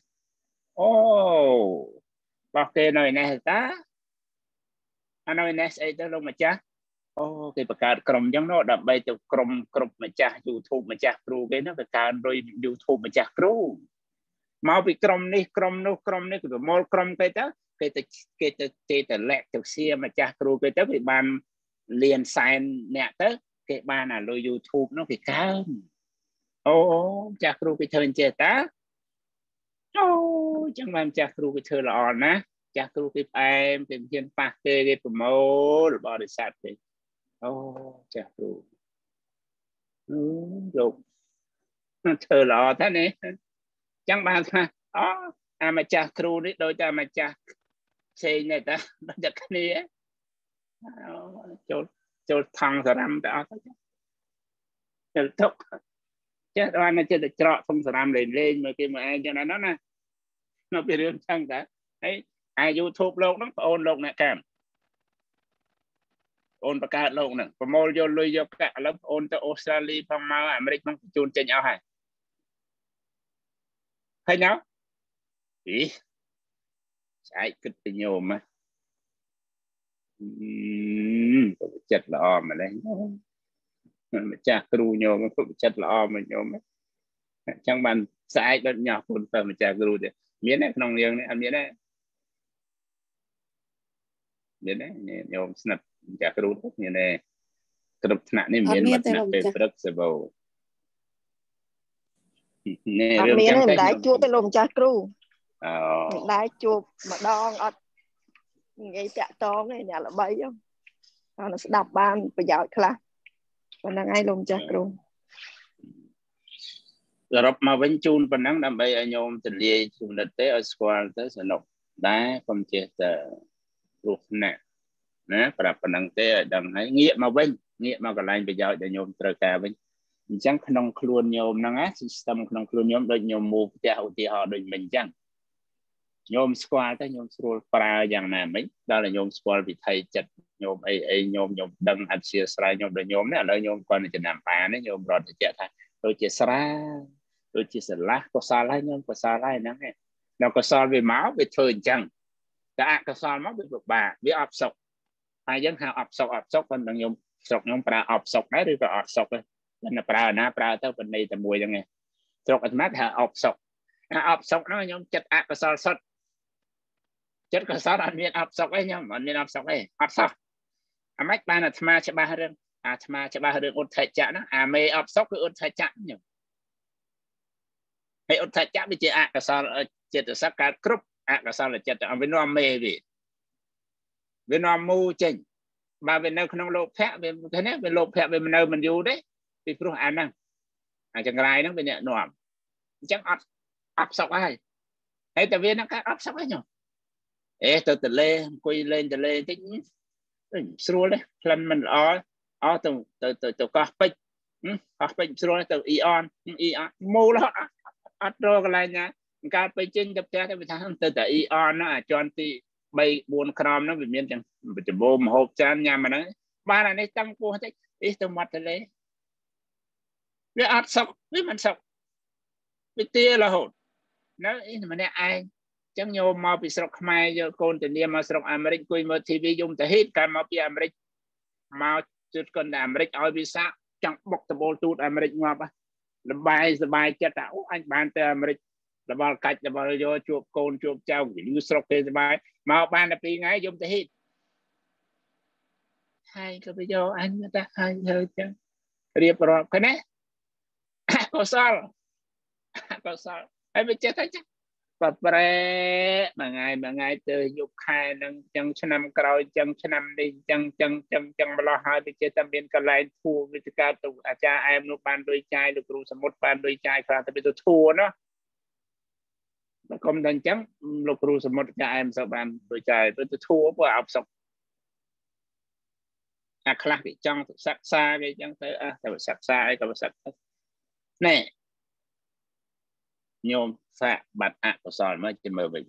Speaker 4: bao kê nơi này ta anh nói này ấy đó luôn mà cha អូគេបង្កើតក្រុមអញ្ចឹងនោះដើម្បីទៅក្រុមគ្រប់ម្ចាស់ YouTube ម្ចាស់គ្រូគេនោះបង្កើតដោយ YouTube ម្ចាស់គ្រូមកពីក្រុមនេះក្រុមនោះក្រុមនេះគេប្រមូលក្រុមគេទៅលាក់ទៅសៀម្ចាស់គ្រូគេទៅគេបានលៀនសែនអ្នកទៅគេបានអាលើ YouTube នោះគេកើនអូម្ចាស់គ្រូគេធ្វើអញ្ចេះតាអូចឹងបានម្ចាស់គ្រូគេធ្វើល្អណាស់ចាស់គ្រូគេផ្អែមគេហ៊ានប៉ះគេប្រមូលបរិស័ទគេអូចាស់គ្រូលោកធ្វើល្អតានេះចឹងបានថាអូអាម្ចាស់គ្រូនេះដូចតែម្ចាស់ផ្សេងនេះតាដូចតែគ្នាចូលថងសារ៉ាំទៅអត់ទៅទុកចេះដល់ណាចេះតែច្រកធំសារ៉ាំលេងមើលគេមកឯងចឹងណាណានៅពីរឿងចឹងតាហើយអា YouTube លោកហ្នឹងបងអូនលោកអ្នកកាមអូនបង្កើតលោកហ្នឹងប្រមូលយកលុយយកកាក់ឥឡូវបងអូនទៅអូស្ត្រាលីផងមកអាមេរិកផងបញ្ជូនចេញអស់ហើយឃើញអត់ស្អែកគិតទៅញោមចិត្តល្អម្លេះម្ចាស់គ្រូញោមចិត្តល្អមកញោមអញ្ចឹងបានស្អែកដល់ញ៉ាំខ្លួនទៅម្ចាស់គ្រូទៀតមានទេក្នុងរឿងនេះអត់មានទេមានទេញោមស្និទ្ធម្ចាស់គ្រូមានទេគ្រប់ថ្នាក់នេះមានមកថ្នាក់ពេលព្រឹកសាបូនេះរឿងចឹងតែមិនដែរជួបទៅលោកម្ចាស់គ្រូមិនដែរជួបម្ដងអត់និយាយតាក់តងទេអ្នកល្បីហ្នឹងស្ដាប់បានប្រយោជន៍ខ្លះប៉ុណ្ណឹងឯងលោកម្ចាស់គ្រូសរុបមកវិញជូនប៉ុណ្ណឹងដើម្បីឲ្យញោមទលាយជំនិតទេឲ្យស្គាល់ទៅសនុកដែរកុំចេះតែគ្រោះថ្នាក់ណាប្រាប់ប៉ុណ្ណឹងទេឲ្យដឹងហើយងាកមកវិញងាកមកកន្លែងប្រយោជន៍ដែលញោមត្រូវការវិញអញ្ចឹងក្នុងខ្លួនញោមហ្នឹងណា system ក្នុងខ្លួនញោមដូចញោមមូផ្ទះឧទាហរណ៍ដូចមិញអញ្ចឹងញោមស្គាល់ទៅញោមស្រួលប្រើយ៉ាងណាមិញដល់តែញោមស្គាល់វិថីចិត្តញោមអីញោមដឹងអធិស្ឋានញោមដល់ញោមនេះឥឡូវញោមគាត់ចំណាំបាននេះញោមរត់ទៅថាដូចជាស្រាដូចជាស្រឡះកុសលហើយញោមកុសលហើយហ្នឹងដល់កុសលវាមកវាធ្វើអញ្ចឹងតែអកុសលមកវាពិបាកវាអត់សុខហើយយើងហៅអត់សុខប៉ុន្តែញោមស្រុកញោមប្រើអត់សុខដែរឬក៏អត់សុខទេតែប្រើណាប្រើទៅប៉ុណ្ណេះតែមួយហ្នឹងឯងស្រុកអាត្មាថាអត់សុខអត់សុខហ្នឹងញោមចិត្តអកុសលសុទ្ធចិត្តកុសលអត់មានអត់សុខទេញោមអត់មានអត់សុខទេអត់សោះអាម៉េចបានអាត្មាច្បាស់រឿងអាត្មាច្បាស់រឿងឧទ្ធច្ចៈហ្នឹងអាមេអត់សុខគឺឧទ្ធច្ចៈញោមហើយឧទ្ធច្ចៈវាជាអកុសលចិត្តសឹកកើតគ្រប់អកុសលចិត្តវានាំមេវានាំមូចេញបើវានៅក្នុងលោកភៈវាឃើញទេវាលោកភៈវានៅមិនយូរទេពីព្រោះអាហ្នឹងអាចង្រាយហ្នឹងវាអ្នកនាំអញ្ចឹងអត់សុខហើយតែវាហ្នឹងកើតអត់សុខហើយញោមទៅទលេអង្គុយលេងទលេតិចស្រួលទេក្លិនមិនល្អទៅកោះពេជ្រកោះពេជ្រស្រួលទៅអ៊ីអនមូលអត់រកកន្លែងណាកើតពេជ្រចេញទៅផ្ទះទៅវាថាទៅតែអ៊ីអនហ្នឹងអាចន់ទី3 4ក្រមហ្នឹងវាមានទាំងចំបោមហូបចានញ៉ាំហ្នឹងបានអានេះតាំងពោះតិចទៅមាត់ទលេវាអត់សុខវាមិនសុខវាទារហូតនៅម្នាក់ឯងចឹងញោមមកពីស្រុកខ្មែរយកកូនទៅនាមមកស្រុកអាមេរិកអង្គុយមើល TV យំទៅហេតុកាលមកពីអាមេរិកមកជិតគាត់ទៅអាមេរិកឲ្យវីសាចង់បុកតបូលទូតអាមេរិកងាប់លបាយសบายចិត្តថាអូអញបានទៅអាមេរិករបស់កាច់របស់យកជួបកូនជួបចៅយឺស្រុកគេសบายមកបានតែ2ថ្ងៃយំទៅហេតុហើយក៏ទៅយកអញទៅហើយហើយចឹងរៀបរាប់ឃើញទេកុសលហើយវាចេះតែចឹងប្រែមួយថ្ងៃទៅយប់ខែនឹងចឹងឆ្នាំក្រោយចឹងឆ្នាំនេះចឹងម្លោះហើយវាចេះតែមានកន្លែងធួវិទ្យាទៅអាចារ្យអែមនោះបានដូចចាយលោកគ្រូសមុទ្របានដូចចាយខ្លះទៅវាទៅធួណាបើកុំតែអញ្ចឹងលោកគ្រូសមុទ្រចាយអែមសូវបានដូចចាយទៅធួព្រោះអត់សុខអាខ្លះគេចង់សិក្សាគេចឹងទៅទៅសិក្សាអីក៏សិក្សាណែញោមសាកបាត់អកុសលមកទៅមើលវិញ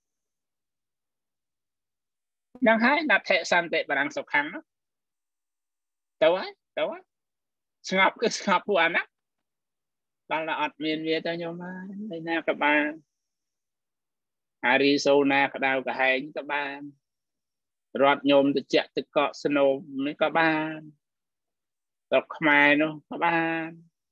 Speaker 4: ហ្នឹងហើយណាត់ថេសន្តិបរាំងសុខំទៅហើយស្ងប់គឺស្ងប់ពួកអាណាដល់អត់មានវាទៅញោមហើយណាក៏បានអារីសូណាក្តៅកាហែងក៏បានរត់ញោមទៅចាក់ទឹកកកស្នូមនេះក៏បានស្រុកខ្មែរនោះក៏បាន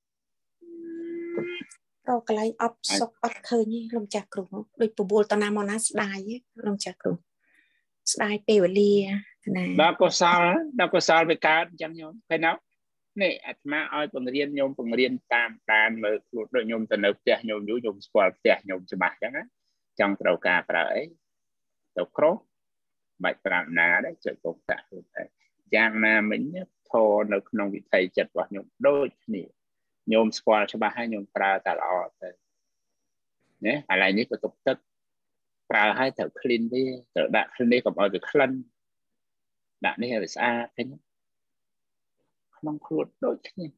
Speaker 9: រកកន្លែងអត់សុកអត់ឃើញទេលោកចាស់គ្រូដូចពពួលតាណាមកណាស្ដាយលោកចាស់គ្រូស្ដាយពេលវេលាណា
Speaker 4: ដល់កុសលវាកើតអញ្ចឹងញោមឃើញណានេះអាត្មាឲ្យបង្រៀនញោមបង្រៀនតាមដានមើលខ្លួនដូចញោមទៅនៅផ្ទះញោមយូរញោមស្គាល់ផ្ទះញោមច្បាស់អញ្ចឹងណាចង់ត្រូវការប្រើអីទៅក្រោះបាច់ប្រាប់ណាដែរចុចកុំតាក់ខ្លួនឯងយ៉ាងណាមិញធរនៅក្នុងវិថីចិត្តរបស់ញោមដូចគ្នាញោមស្គាល់ច្បាស់ហើយញោមប្រើតែល្អទៅណាឥឡូវនេះបន្ទប់ទឹកប្រើឲ្យត្រូវ clean វាត្រូវដាក់ clean នេះកុំឲ្យវាក្លិនដាក់នេះឲ្យវាស្អាតឃើញក្នុងខ្លួនដូចគ្នា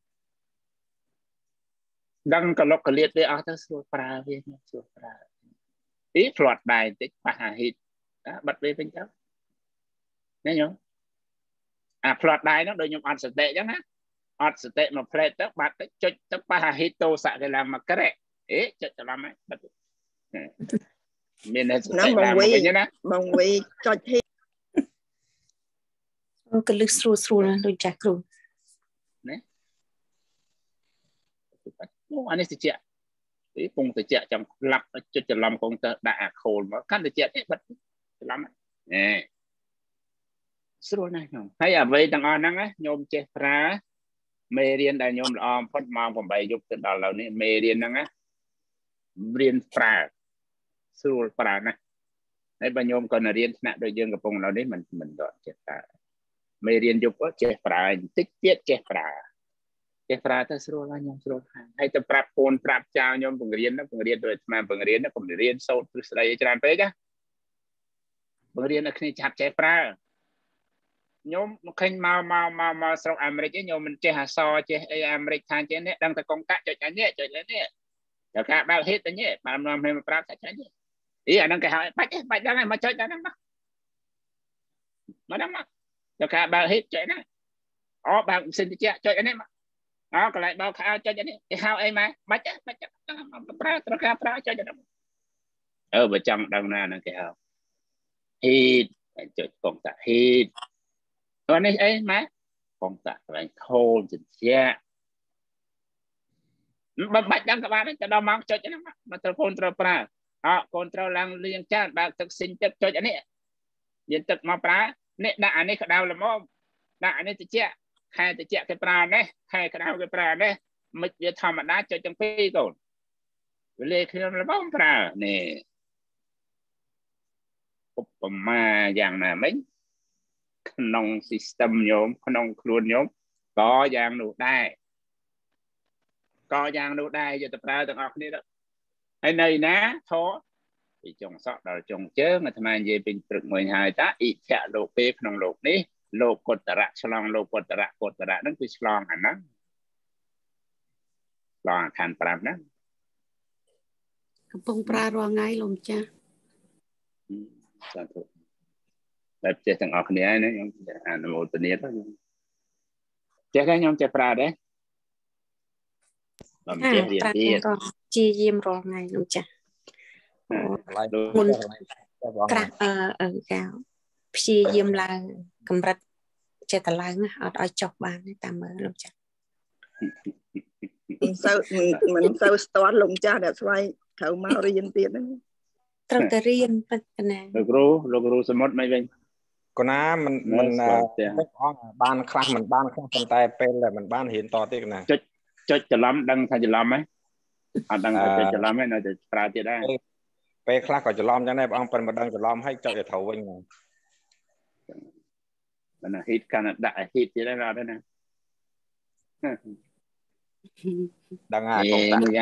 Speaker 4: ដឹងកលុកកលៀតវាអស់ទៅស្រួលប្រើវាស្រួលប្រើទីផ្្លាត់ដែរបន្តិចប៉ះអាហ៊ីតបិទវាវិញទៅណាញោមអាផ្្លាត់ដែរនោះដូចខ្ញុំអត់សតិអញ្ចឹងណាអត់សតិមកផ្លេតទៅបាត់ទៅចុចទៅប៉ះអាហ៊ីតតោសៈកន្លងមកក្រែចុចច្រឡំហើយបិទមានតែសតិឡើងមកវិញណា
Speaker 2: បងវីចុចហ៊ីត
Speaker 9: កលឹះស្រួលណាដូចចាស់គ្រូ
Speaker 4: ណាអានេះតិចទីពងតិចចាំក្លាប់ចុចច្រឡំកុំទៅដាក់អាខូលមកកាន់តិចនេះបិទច្រឡំស្រួលណាស់ខ្ញុំហើយអ្វីទាំងអស់ហ្នឹងញោមចេះប្រើមេរៀនដែលញោមល្អបំផុតម៉ោង8យប់ទៅដល់ឥឡូវនេះមេរៀនហ្នឹងរៀនប្រើស្រួលប្រើណាស់ហើយបើញោមក៏រៀនថ្នាក់ដូចយើងកំពុងឥឡូវនេះមិនដកចេះប្រើមេរៀនយប់ចេះប្រើបន្តិចទៀតចេះប្រើទៅស្រួលហើយញោមស្រួលហើយទៅប្រាប់កូនប្រាប់ចៅញោមបង្រៀនដូចអាត្មាបង្រៀនខ្ញុំរៀនសូត្រទ្រឹស្ដីច្រើនពេកណាបង្រៀនឲ្យគ្នាឆាប់ចេះប្រើញោមមកឃើញមកស្រុកអាមេរិកញោមមិនចេះអក្សរចេះអីអាមេរិកថាចេះនេះដឹងតែកងកាក់ចុចអញនេះចុចនេះតែការបើកហេតុតែនេះបាននាំគ្នាមកប្រាប់ថាចាញ់នេះអាហ្នឹងគេហៅបាច់ដឹងហើយមកចុចដល់ហ្នឹងមកដឹងមកតែការបើកហេតុចុចណាបើកសិនតិចចុចអានេះមកកន្លែងបើកខោចុចអានេះគេហៅអីម៉ែបាច់ប្រើត្រូវការប្រើចុចអាហ្នឹងបើចង់ដឹងណាហ្នឹងគេហៅហេតុចុចកងតាហេតុនេះអីម៉ែកងតាកន្លែងខូលជញ្ជាក់បើបាច់ដឹងក៏បានទៅដល់ម៉ោងចុចហ្នឹងមកត្រូវកូនត្រូវប្រើកូនត្រូវឡើងលាងចានបើកទឹកស៊ីងទឹកចុចអានេះយើងទឹកមកប្រើនេះដាក់អានេះក្តៅល្មមដាក់អានេះតិចខែតិចគេប្រើនេះខែក្តៅគេប្រើនេះមិនវាធម្មតាចុចទាំងពីរកូនវាលេខ្ញុំល្មមប្រើនេះឧបមាយ៉ាងណាមិញក្នុង system ញោមក្នុងខ្លួនញោមក៏យ៉ាងនោះដែរយកទៅប្រើទាំងអស់គ្នាទៅហើយនៅណាធរពីចុងសក់ដល់ចុងជើងអាត្មានិយាយពេញព្រឹកមួយហើយតាអ៊ីធៈលោកពេក្នុងលោកនេះលោកកុត្តរៈឆ្លងលោកកុត្តរៈហ្នឹងគឺឆ្លងអាហ្នឹងឆ្លងអាខណ្ឌ5ហ្នឹង
Speaker 3: កំពុងប្រើរាល់ថ្ងៃលោកម្ចាស់
Speaker 4: សាធុតែចេះទាំងអស់គ្នាណាខ្ញុំអនុមោទនាទៅចេះដែរខ្ញុំចេះប្រើដែរខ្ញុំចេះរៀនទៀត
Speaker 9: ជាយាមរាល់ថ្ងៃលោកចាស់មុនក្រាស់កៅព្យាយាមឡើងកម្រិតចេះតែឡើងអត់ឲ្យចុះបានតាមមើលលោកចាស់
Speaker 2: មិនសូវស្ទាត់លោកម្ចាស់ដែលស្វ័យត្រូវមករៀនទៀតហ្នឹង
Speaker 9: ត្រូវតែរៀនប៉ុណ្ណា
Speaker 4: លោកគ្រូសមុទ្រមិនវិញ
Speaker 7: កណាមិនបានខ្លះមិនបានខ្លះប៉ុន្តែពេលដែលមិនបានរៀនតទៀតកណា
Speaker 4: ចុចច្រឡំដឹងថាច្រឡំហ៎អត់ដឹងថាចុចច្រឡំហ៎នៅតែប្រើទៀតដែរ
Speaker 7: ពេលខ្លះក៏ច្រឡំចឹងដែរបងប៉ុន្តែមិនដឹងច្រឡំហើយចុចឲ្យត្រូវវិញហ្នឹង
Speaker 4: មិនហ៊ីតកាណាដាក់ហ៊ីតទៀតដែរអត់ទេណា
Speaker 7: ដឹងហើយកុំ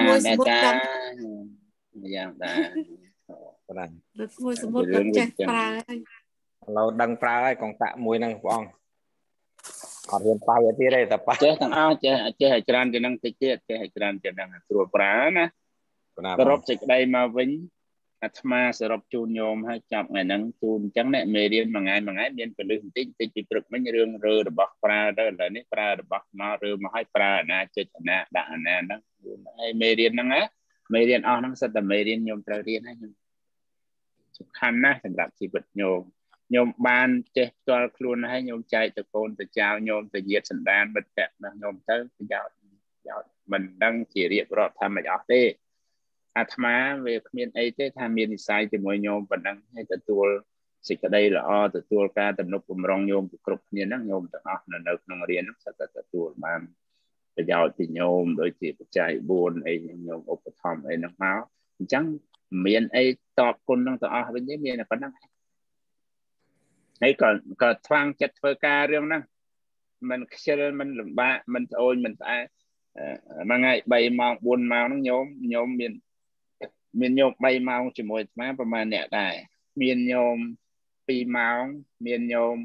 Speaker 4: តាយ៉ាងដែរ
Speaker 7: បាទ
Speaker 3: មួយសមុទ្រក៏ចេះប្រើ
Speaker 7: ឥឡូវដឹងប្រើហើយកងតាក់មួយហ្នឹងបងអត់រៀនប៉ះទៀតទេតែប៉ះ
Speaker 4: ចេះទាំងអស់ចេះឲ្យច្រើនជាងនឹងតិចទៀតចេះឲ្យច្រើនជាងនឹងស្រួលប្រើណាសរុបសេចក្តីមកវិញអាត្មាសរុបជូនញោមឲ្យចាប់ថ្ងៃហ្នឹងជូនអញ្ចឹងអ្នកមេរៀនមួយថ្ងៃមានពលិសបន្តិចពីព្រឹកមិញរឿងរើរបស់ប្រើទៅឥឡូវនេះប្រើរបស់មករើមកឲ្យប្រើអាណាចិត្តអាណាដាក់អាណាហ្នឹងហើយមេរៀនហ្នឹងណាមេរៀនអស់ហ្នឹងសិតតែមេរៀនញោមត្រូវរៀនហើយញោមសំខាន់ណាស់សម្រាប់ជីវិតញោមញោមបានចេះផ្ទាល់ខ្លួនហើយញោមចែកទៅកូនទៅចៅញោមទៅញាតិសន្តានមិត្តភក្តិណាញោមទៅប្រយោជន៍មិនដឹងជារៀបរាប់ថាមិនអស់ទេអាត្មាវាគ្មានអីទេថាមាននិស្ស័យជាមួយញោមប៉ុណ្ណឹងហើយទទួលសេចក្តីល្អទទួលការទំនុកបំរុងញោមគ្រប់គ្នាហ្នឹងញោមទាំងអស់នៅក្នុងរៀនហ្នឹងសិតតែទទួលបានប្រយោជន៍ពីញោមដូចជាបច្ច័យ4អីញោមឧបត្ថម្ភអីហ្នឹងមកអញ្ចឹងមានអីតបគុណនឹងទាំងអស់វិញទេមានតែប៉ុណ្ណឹងហើយក៏ថ្វាំងចិត្តធ្វើការរឿងហ្នឹងមិនខ្ជិលមិនលំបាកមិនស្អូនមិនស្អាតមួយថ្ងៃ3ម៉ោង4ម៉ោងហ្នឹងញោមមានញោម3ម៉ោងជាមួយអាត្មាប្រហែលអ្នកដែរមានញោម2ម៉ោងមានញោម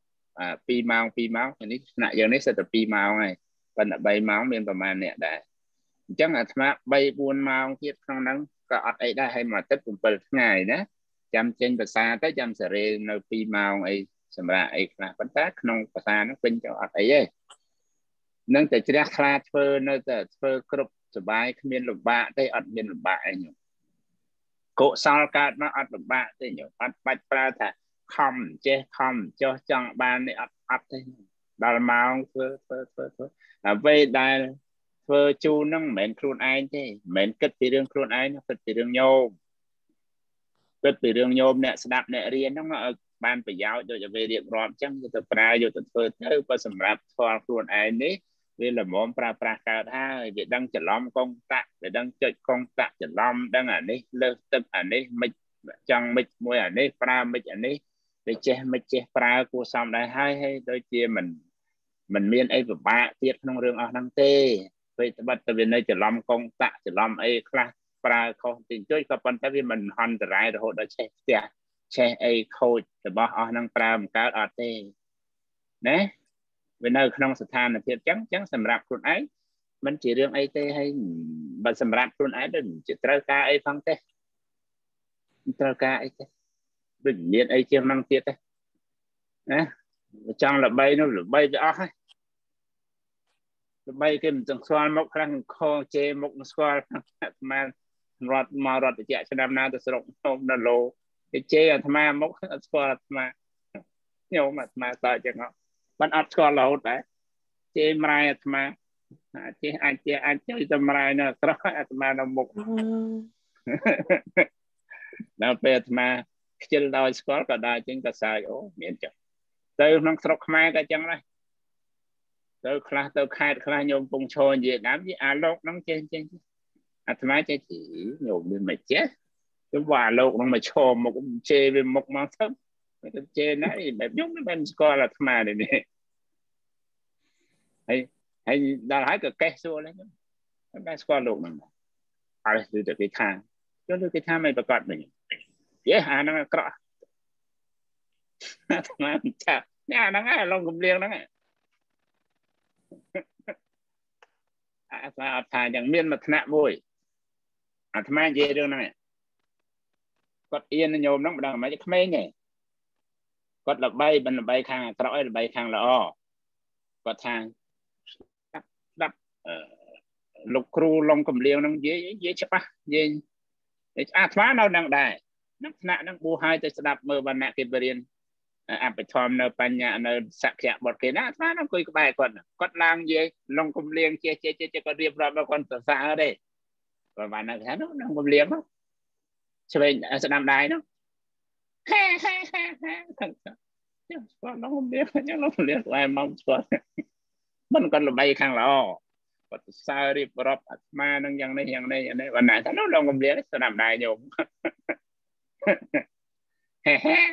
Speaker 4: 2ម៉ោងនេះថ្នាក់យើងនេះសិតតែ2ម៉ោងហើយប៉ុន្តែ3ម៉ោងមានប្រហែលអ្នកដែរអញ្ចឹងអាត្មា3-4ម៉ោងទៀតក្នុងហ្នឹងក៏អត់អីដែរហើយមួយអាទិត្យ7ថ្ងៃណាចាំចេញភាសាទៅចាំសេរីនៅ2ម៉ោងអីសម្រាប់អីខ្លះប៉ុន្តែក្នុងភាសាហ្នឹងពេញទៅអត់អីទេនឹងតែជ្រះថ្លាធ្វើនៅតែធ្វើគ្រប់សុបាយគ្មានលំបាកទេអត់មានលំបាកអីញោមកុសលកើតមកអត់លំបាកទេញោមអត់បាច់ប្រើថាខំចេះខំចោះចង់បាននេះអត់ទេដល់ម៉ោងធ្វើអ្វីដែលធ្វើជូនហ្នឹងមិនមែនខ្លួនឯងទេមិនមែនគិតពីរឿងខ្លួនឯងគិតពីរឿងញោមគិតពីរឿងញោមអ្នកស្ដាប់អ្នករៀនហ្នឹងឲ្យបានប្រយោជន៍ដូចអ្វីរៀបរាប់អញ្ចឹងយកទៅប្រើយកទៅធ្វើទៅបើសម្រាប់ផ្ទាល់ខ្លួនឯងនេះវាល្មមប្រើប្រាស់កើតហើយវាដឹងច្រឡំកងតាក់វាដឹងចុចកងតាក់ច្រឡំដឹងអានេះលើសទឹកអានេះមិនចង់មិនមួយអានេះប្រើមិនអានេះវាចេះមិនចេះប្រើគួរសមដែរហើយដូចជាមិនមានអីពិបាកទៀតក្នុងរឿងអស់ហ្នឹងទេពេលត្បិតតែវានៅច្រឡំកងតាក់ច្រឡំអីខ្លះប្រើខុសតិចតួចក៏ប៉ុន្តែវាមិនហន្តរាយរហូតដល់ឆេះផ្ទះឆេះអីខូចរបស់អស់ហ្នឹងប្រើមិនកើតអត់ទេណាវានៅក្នុងស្ថានភាពអញ្ចឹងសម្រាប់ខ្លួនឯងមិនជារឿងអីទេហើយបើសម្រាប់ខ្លួនឯងដូចជាត្រូវការអីផងទេត្រូវការអីទេដូចមានអីជាងហ្នឹងទៀតទេណាចង់ល្បីនោះល្បីទៅអស់ហើយល្បីគេមិនចង់ស្គាល់មុខខ្លះខជេមុខស្គាល់អាត្មារត់មករត់តិចឆ្នាំណាទៅស្រុកខ្ញុំនៅឡូគេជេអាត្មាមុខអត់ស្គាល់អាត្មាញោមអាត្មាតើចឹងមិនអត់ស្គាល់រហូតដែរជេម្រាយអាត្មាអាចជួយតែម្រាយនៅស្រស់អាត្មានៅមុខដល់ពេលអាត្មាខ្ជិលដោយស្គាល់ក៏ដែរចឹងក៏សើចអូមានចឹងទៅក្នុងស្រុកខ្មែរក៏ចឹងដែរទៅខ្លះទៅខេត្តខ្លះញោមពងឈរនិយាយដើមនិយាយអាលោកហ្នឹងចេះអាត្មាចេះញោមមានមិនចេះទៅว่าលោកហ្នឹងមកឈរមុខជេរវាមុខមកទៅទៅជេរណាបែបញោមមិនស្គាល់អាត្មាទេនេះហើយដល់ហើយក៏កេះសួរហ្នឹងមិនស្គាល់លោកហ្នឹងហើយគឺតែគេថាចូលទៅគេថាមិនប្រកាសវិញយេអាហ្នឹងអាក្រក់អាត្មាចានេះអាហ្នឹងឯងឡងកំលៀងហ្នឹងអាត្មាអត់ថាយ៉ាងមានមួយថ្នាក់មួយអាត្មានិយាយរឿងហ្នឹងគាត់អៀនញោមហ្នឹងមិនដឹងមិនក្មេងទេគាត់ល្បីមិនល្បីខាងអាក្រក់ឯងល្បីខាងល្អគាត់ថាស្ដាប់លោកគ្រូឡុងកំលៀងហ្នឹងនិយាយច្បាស់និយាយអាត្មានៅនឹងដែរនឹងថ្នាក់ហ្នឹងបួសហើយទៅស្ដាប់មើលវណ្ណៈគេបរៀនអបធម្មនៅបញ្ញានៅសក្យៈបុត្រគេណាអាត្មានឹងអង្គុយក្បែរគាត់ឡើងនិយាយឡុងកំលៀងចេះគាត់រៀបរាប់មកគាត់សរសើរទេគាត់បាននៅថានោះកំលៀងនោះឆ្វេងស្ដាំដៃនោះហេគាត់ឡុងកំលៀងយ៉ាងឡុងកំលៀងក្បែរមកគាត់មិនគាត់ល្បីខាងល្អគាត់សរសើររៀបរាប់អាត្មានឹងយ៉ាងនេះបានណាថានោះឡុងកំលៀងស្ដាំដៃញោមហេ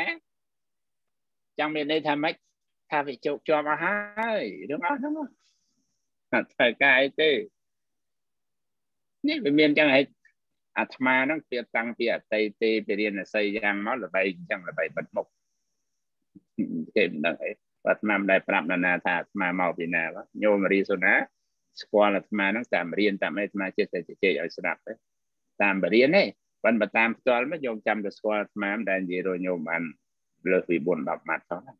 Speaker 4: ចាំមានន័យថាម៉េចថាវាជោគជាប់អស់ហើយរឿងអស់ហ្នឹងអត់ត្រូវការអីទេនេះវាមានចឹងហើយអាត្មាហ្នឹងពីតាំងពីអតីតពីរៀនអស័យយ៉ាងមកល្បីចឹងល្បីបិទមុខគេមិនដឹងអីអាត្មាមិនដែលប្រាប់ណាថាអាត្មាមកពីណាញោមរីសូណាស្គាល់អាត្មាហ្នឹងតាមរៀនតាមអីអាត្មាចេះតែជជែកឲ្យស្ដាប់ទេតាមបរៀនទេប៉ុន្តែតាមផ្ទាល់មកញោមចាំតែស្គាល់អាត្មាមិនដែលនិយាយរញោមបានលើសពី4-10ម៉ាត់ផង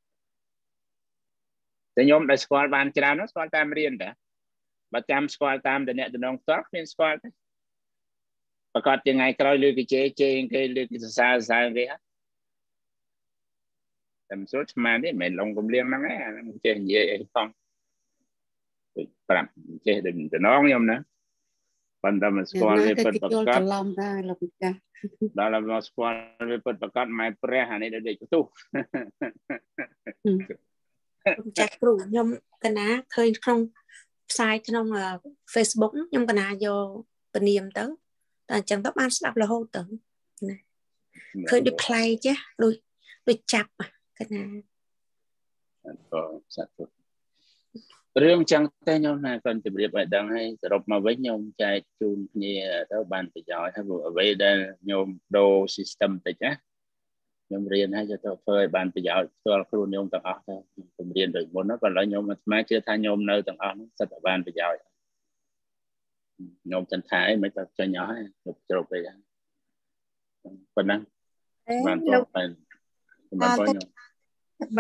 Speaker 4: តែញោមដែលស្គាល់បានច្រើននោះស្គាល់តាមរៀនតាបើចាំស្គាល់តាមតំណែងផ្ទាល់គ្មានស្គាល់ទេប្រកាសថ្ងៃក្រោយលើគេជេរគេលើគេសរសើរគេ tầm số mà đấy mày lòng cũng liên năng á chơi gì không chơi đừng nói nhom nữa còn tầm squad về bật bật cắt đó là squad về bật bật cắt mày pre hàng này để tu
Speaker 9: chắc đủ nhom cái ná khơi không sai trong Facebook nhom cái ná vô bên niệm tớiแต่จังต้องอ่านสลับละโหตึงเคยได้เพลย์จ้ะโดยจับกันนะ
Speaker 4: เรื่องจังแต่โยมนะก่อนจะเรียบไปดังให้สรุปมาไว้โยมใจจูนเนี่ยเท่าบ้านไปย่อยให้บุไว้ได้โยมโดซิสเต็มไปจ้ะโยมเรียนให้จะต้องเคยบ้านไปย่อยตัวครูโยมต่างออกผมเรียนโดยบนนั้นก่อนแล้วโยมมาเชื่อท่านโยมเนอต่างออกสัตว์บ้านไปย่อยโยมจันทายไม่ต้องใจย่อยหลุดจบไปจ้ะคนนั้นบ้านตัวไปบ้านตัวโยม
Speaker 9: ใบ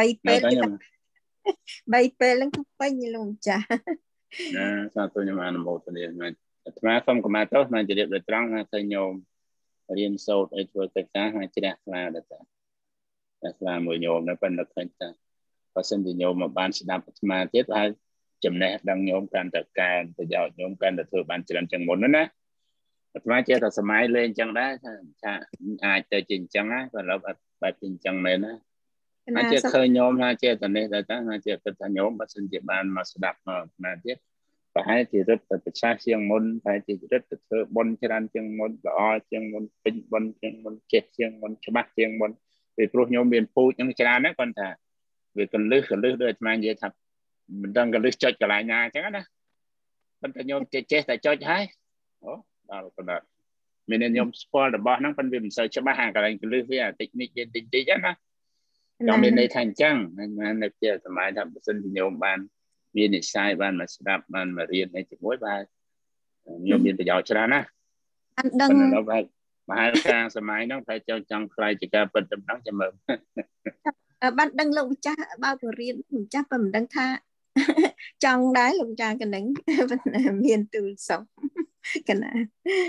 Speaker 9: เปลืองทุกปีนี่ลงจ้ะ
Speaker 4: สาธุโยมอนุโมทนามามาฟังกับมาโต๊ะมาจะเรียบร้อยตรังนะเคยโยมเรียนโซดไอ้ตัวศึกษาให้จิตคลาดจ้ะคลามือโยมนะเป็นนักเรียนจ้ะพอสิ้นโยมมาบ้านสนับมาเจ็ดให้จำแนกดังโยมการจัดการแต่ยาวโยมการแต่เธอบ้านจันจังหมดนั่นนะมาเจ้าแต่สมัยเล่นจังได้ถ้าอาจจะจริงจังนะก็เราแบบจริงจังเลยนะอาจจะเคยโยมนะเจ้าตอนนี้แต่ตั้งอาจจะเป็นโยมมาสิ้นจีบานมาสนับมาเจ็ดไปให้ที่รถประชาเชียงมนไปที่รถเธอบนชรันเชียงมนละอเชียงมนเป็นบนเชียงมนเจ็ดเชียงมนฉบับเชียงมนไปปลุกโยมเบียนปูยังชนะนะก่อนถ้าเวกันลึกด้วยมาเยอะทับmình đang cần được cả lại nhà chẳng á bên ta nhôm chết tại cho trái đó là mình nên nhôm spoil được bao nó phân biệt mình sợ cho ba hàng cả lại lưu với technique tinh tế chắc á trong bên đây thành trăng nên được chơi thoải mái thầm sinh thì nhôm ban viên này sai ban mà đạp ban mà riêng hay chỉ mỗi bài nhôm viên phải giỏi cho ra nè
Speaker 9: anh đừng
Speaker 4: nó phải mà hai ca thoải mái nó phải cho chẳng phải chỉ cả bên tâm nó cho mừng
Speaker 9: bạn đừng lâu cha bao giờ riêng cha phần đăng tha trong đáy lục cha cái đánh miền từ sống cái này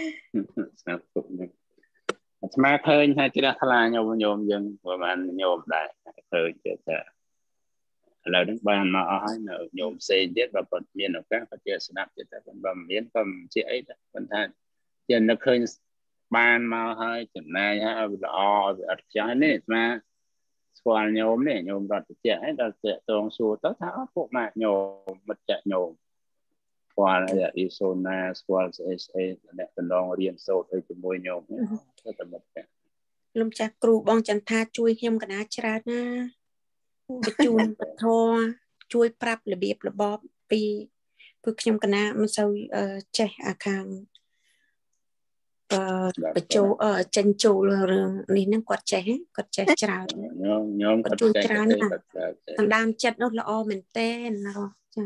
Speaker 4: mà thôi hay chỉ là thay nhôm dân và bạn nhôm đại thôi chứ là đứng bàn mà hỏi nhôm xây biết và còn miền ở các phát triển snap chứ ta còn bầm miền cầm chị ấy còn thay trên nó khơi bàn mà hơi chuyện này ha ở trái này mà quan nhôm này nhôm đặt trẻ đặt trẻ tông số tất cả phụ mà nhôm mặt trẻ nhôm quan là Arizona quan USA nàyเป็นรองเรียนโซดเลยជាមួយញោមទៅតែមក
Speaker 9: លំចាស់គ្រូបងចន្ទថាជួយខ្ញុំកណាច្រើនណាបញ្ជូនពធជួយប្រាប់របៀបរបបពីព្រោះខ្ញុំកណាមិនសូវចេះអាខាងបញ្ចូលចិញ្ចូលរឿងនេះហ្នឹងគាត់ចេះច្រើន
Speaker 4: ញោមគាត់
Speaker 9: ជួយច្រើនណាសម្ដាមចិត្តនោះល្អមែនតើណាចា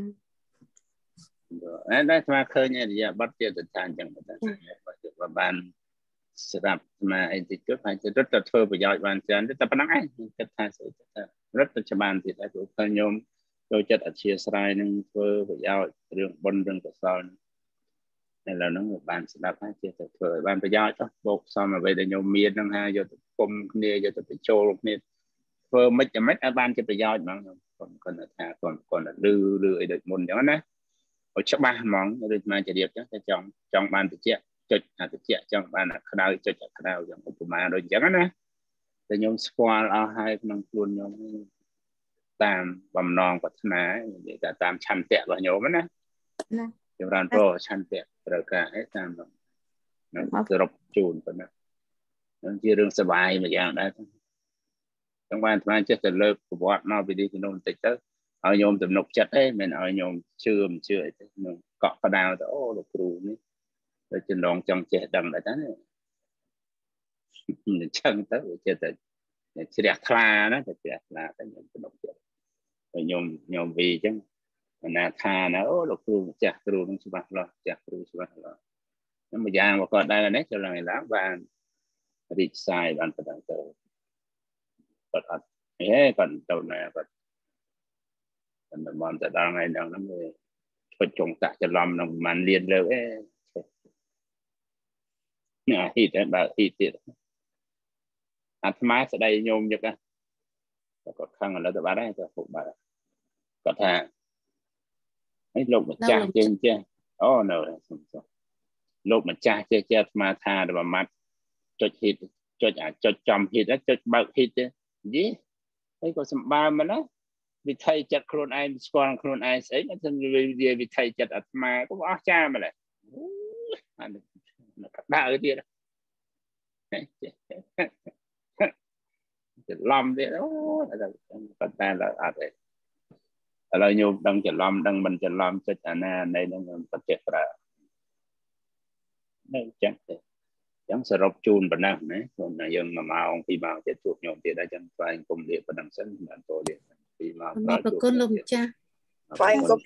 Speaker 4: ได้มาเคยเนี่ยอย่าบัดเจตทานจังหวัดว่าบ้านสำหรับมาไอ้ที่จุดให้รถตัดเธอประโยชน์บ้านเจนแต่ปนังไอ้จะทานเสร็จรถปัจจุบันที่ได้ถูกโยมโดยจัดอัจฉริยะนึงเพื่อประโยชน์เรื่องบนเรื่องกษลในเรานั้นบ้านสำหรับให้เจตเธอบ้านประโยชน์ก็บอกซ้อมมาไปแต่โยมเมียนั่งให้โยมกลมเนี่ยโยมไปโชว์เนี่ยเพื่อไม่จะไม่บ้านจะประโยชน์มั้งคนคนลือไอ้เด็กมุนอย่างนั้นนะở chỗ ba món rồi mà chỉ điệp chắc trong ban tự chế tự chế trong ban là khao cho khao giống của mà rồi chẳng á thì nhôm squal ở hai năng luôn nhôm tam bầm non vật ná để ta tam chăn tẹt vào nhôm á trong ran pro chăn tẹt rồi cả hết tam nó từ rập chùn phần đó nó chưa đường sờ bài mà dạng đấy trong ban mà chết từ lớp của bọn nó bị đi thì nó tịch tới ở nhôm tụm nục chặt ấy mình ở nhôm chưa cọ vào đào đó lục rù này rồi trên đòn trong trẻ đầm lại đó này chân tới chơi tới chỉ đẹp tha đó chỉ đẹp là cái nhôm tụm nục chặt rồi nhôm vì chứ mình tha nó lục rù chặt rù nó sẽ bắt lo chặt rù sẽ bắt lo nhưng mà giang mà còn đây là nét cho lần lá vàng đi sai bạn phải đợi còn còn đầu này còn mình mong sẽ đang ngày đang lắm rồi phải trồng tạ cho làm nó màn liền rồi nè hít đấy bà hít tiệt mai sẽ đây nhôm cho cả ก็ข้างแล้วแต่บ้านได้จะphụcบ้านก็ท่าให้ลบมาจ้าเจนเจ้าอ๋อเนอะลบมาจ้าเจ้ามาท่าแต่ว่ามัดจดหิดจดจดจำหิดแล้วจดเบิกหิดยี่ให้ก็สบายมันนะวิธีจัดโครนไอสกอร์โครนไอเสร็จแล้วถึงวิธีจัดอัตมาก็ว่าจ้ามาเลยอันนี้ได้เดียวจะล้อมเดียวอะไรก็แต่ละอะไรเราโยมดังจะล้อมดังมันจะล้อมจะอันนั้นในดังมันปัจเจกระนั่นจังจังสรุปจูนปนักนะคนนายยังมาองค์ปีมาจะถูกโยมที่ได้จังไฟกลมเดียบปนังสั้นเหมือนตัวเดียวปีมา
Speaker 3: ขอบคุณลุงจ้า
Speaker 2: Fine.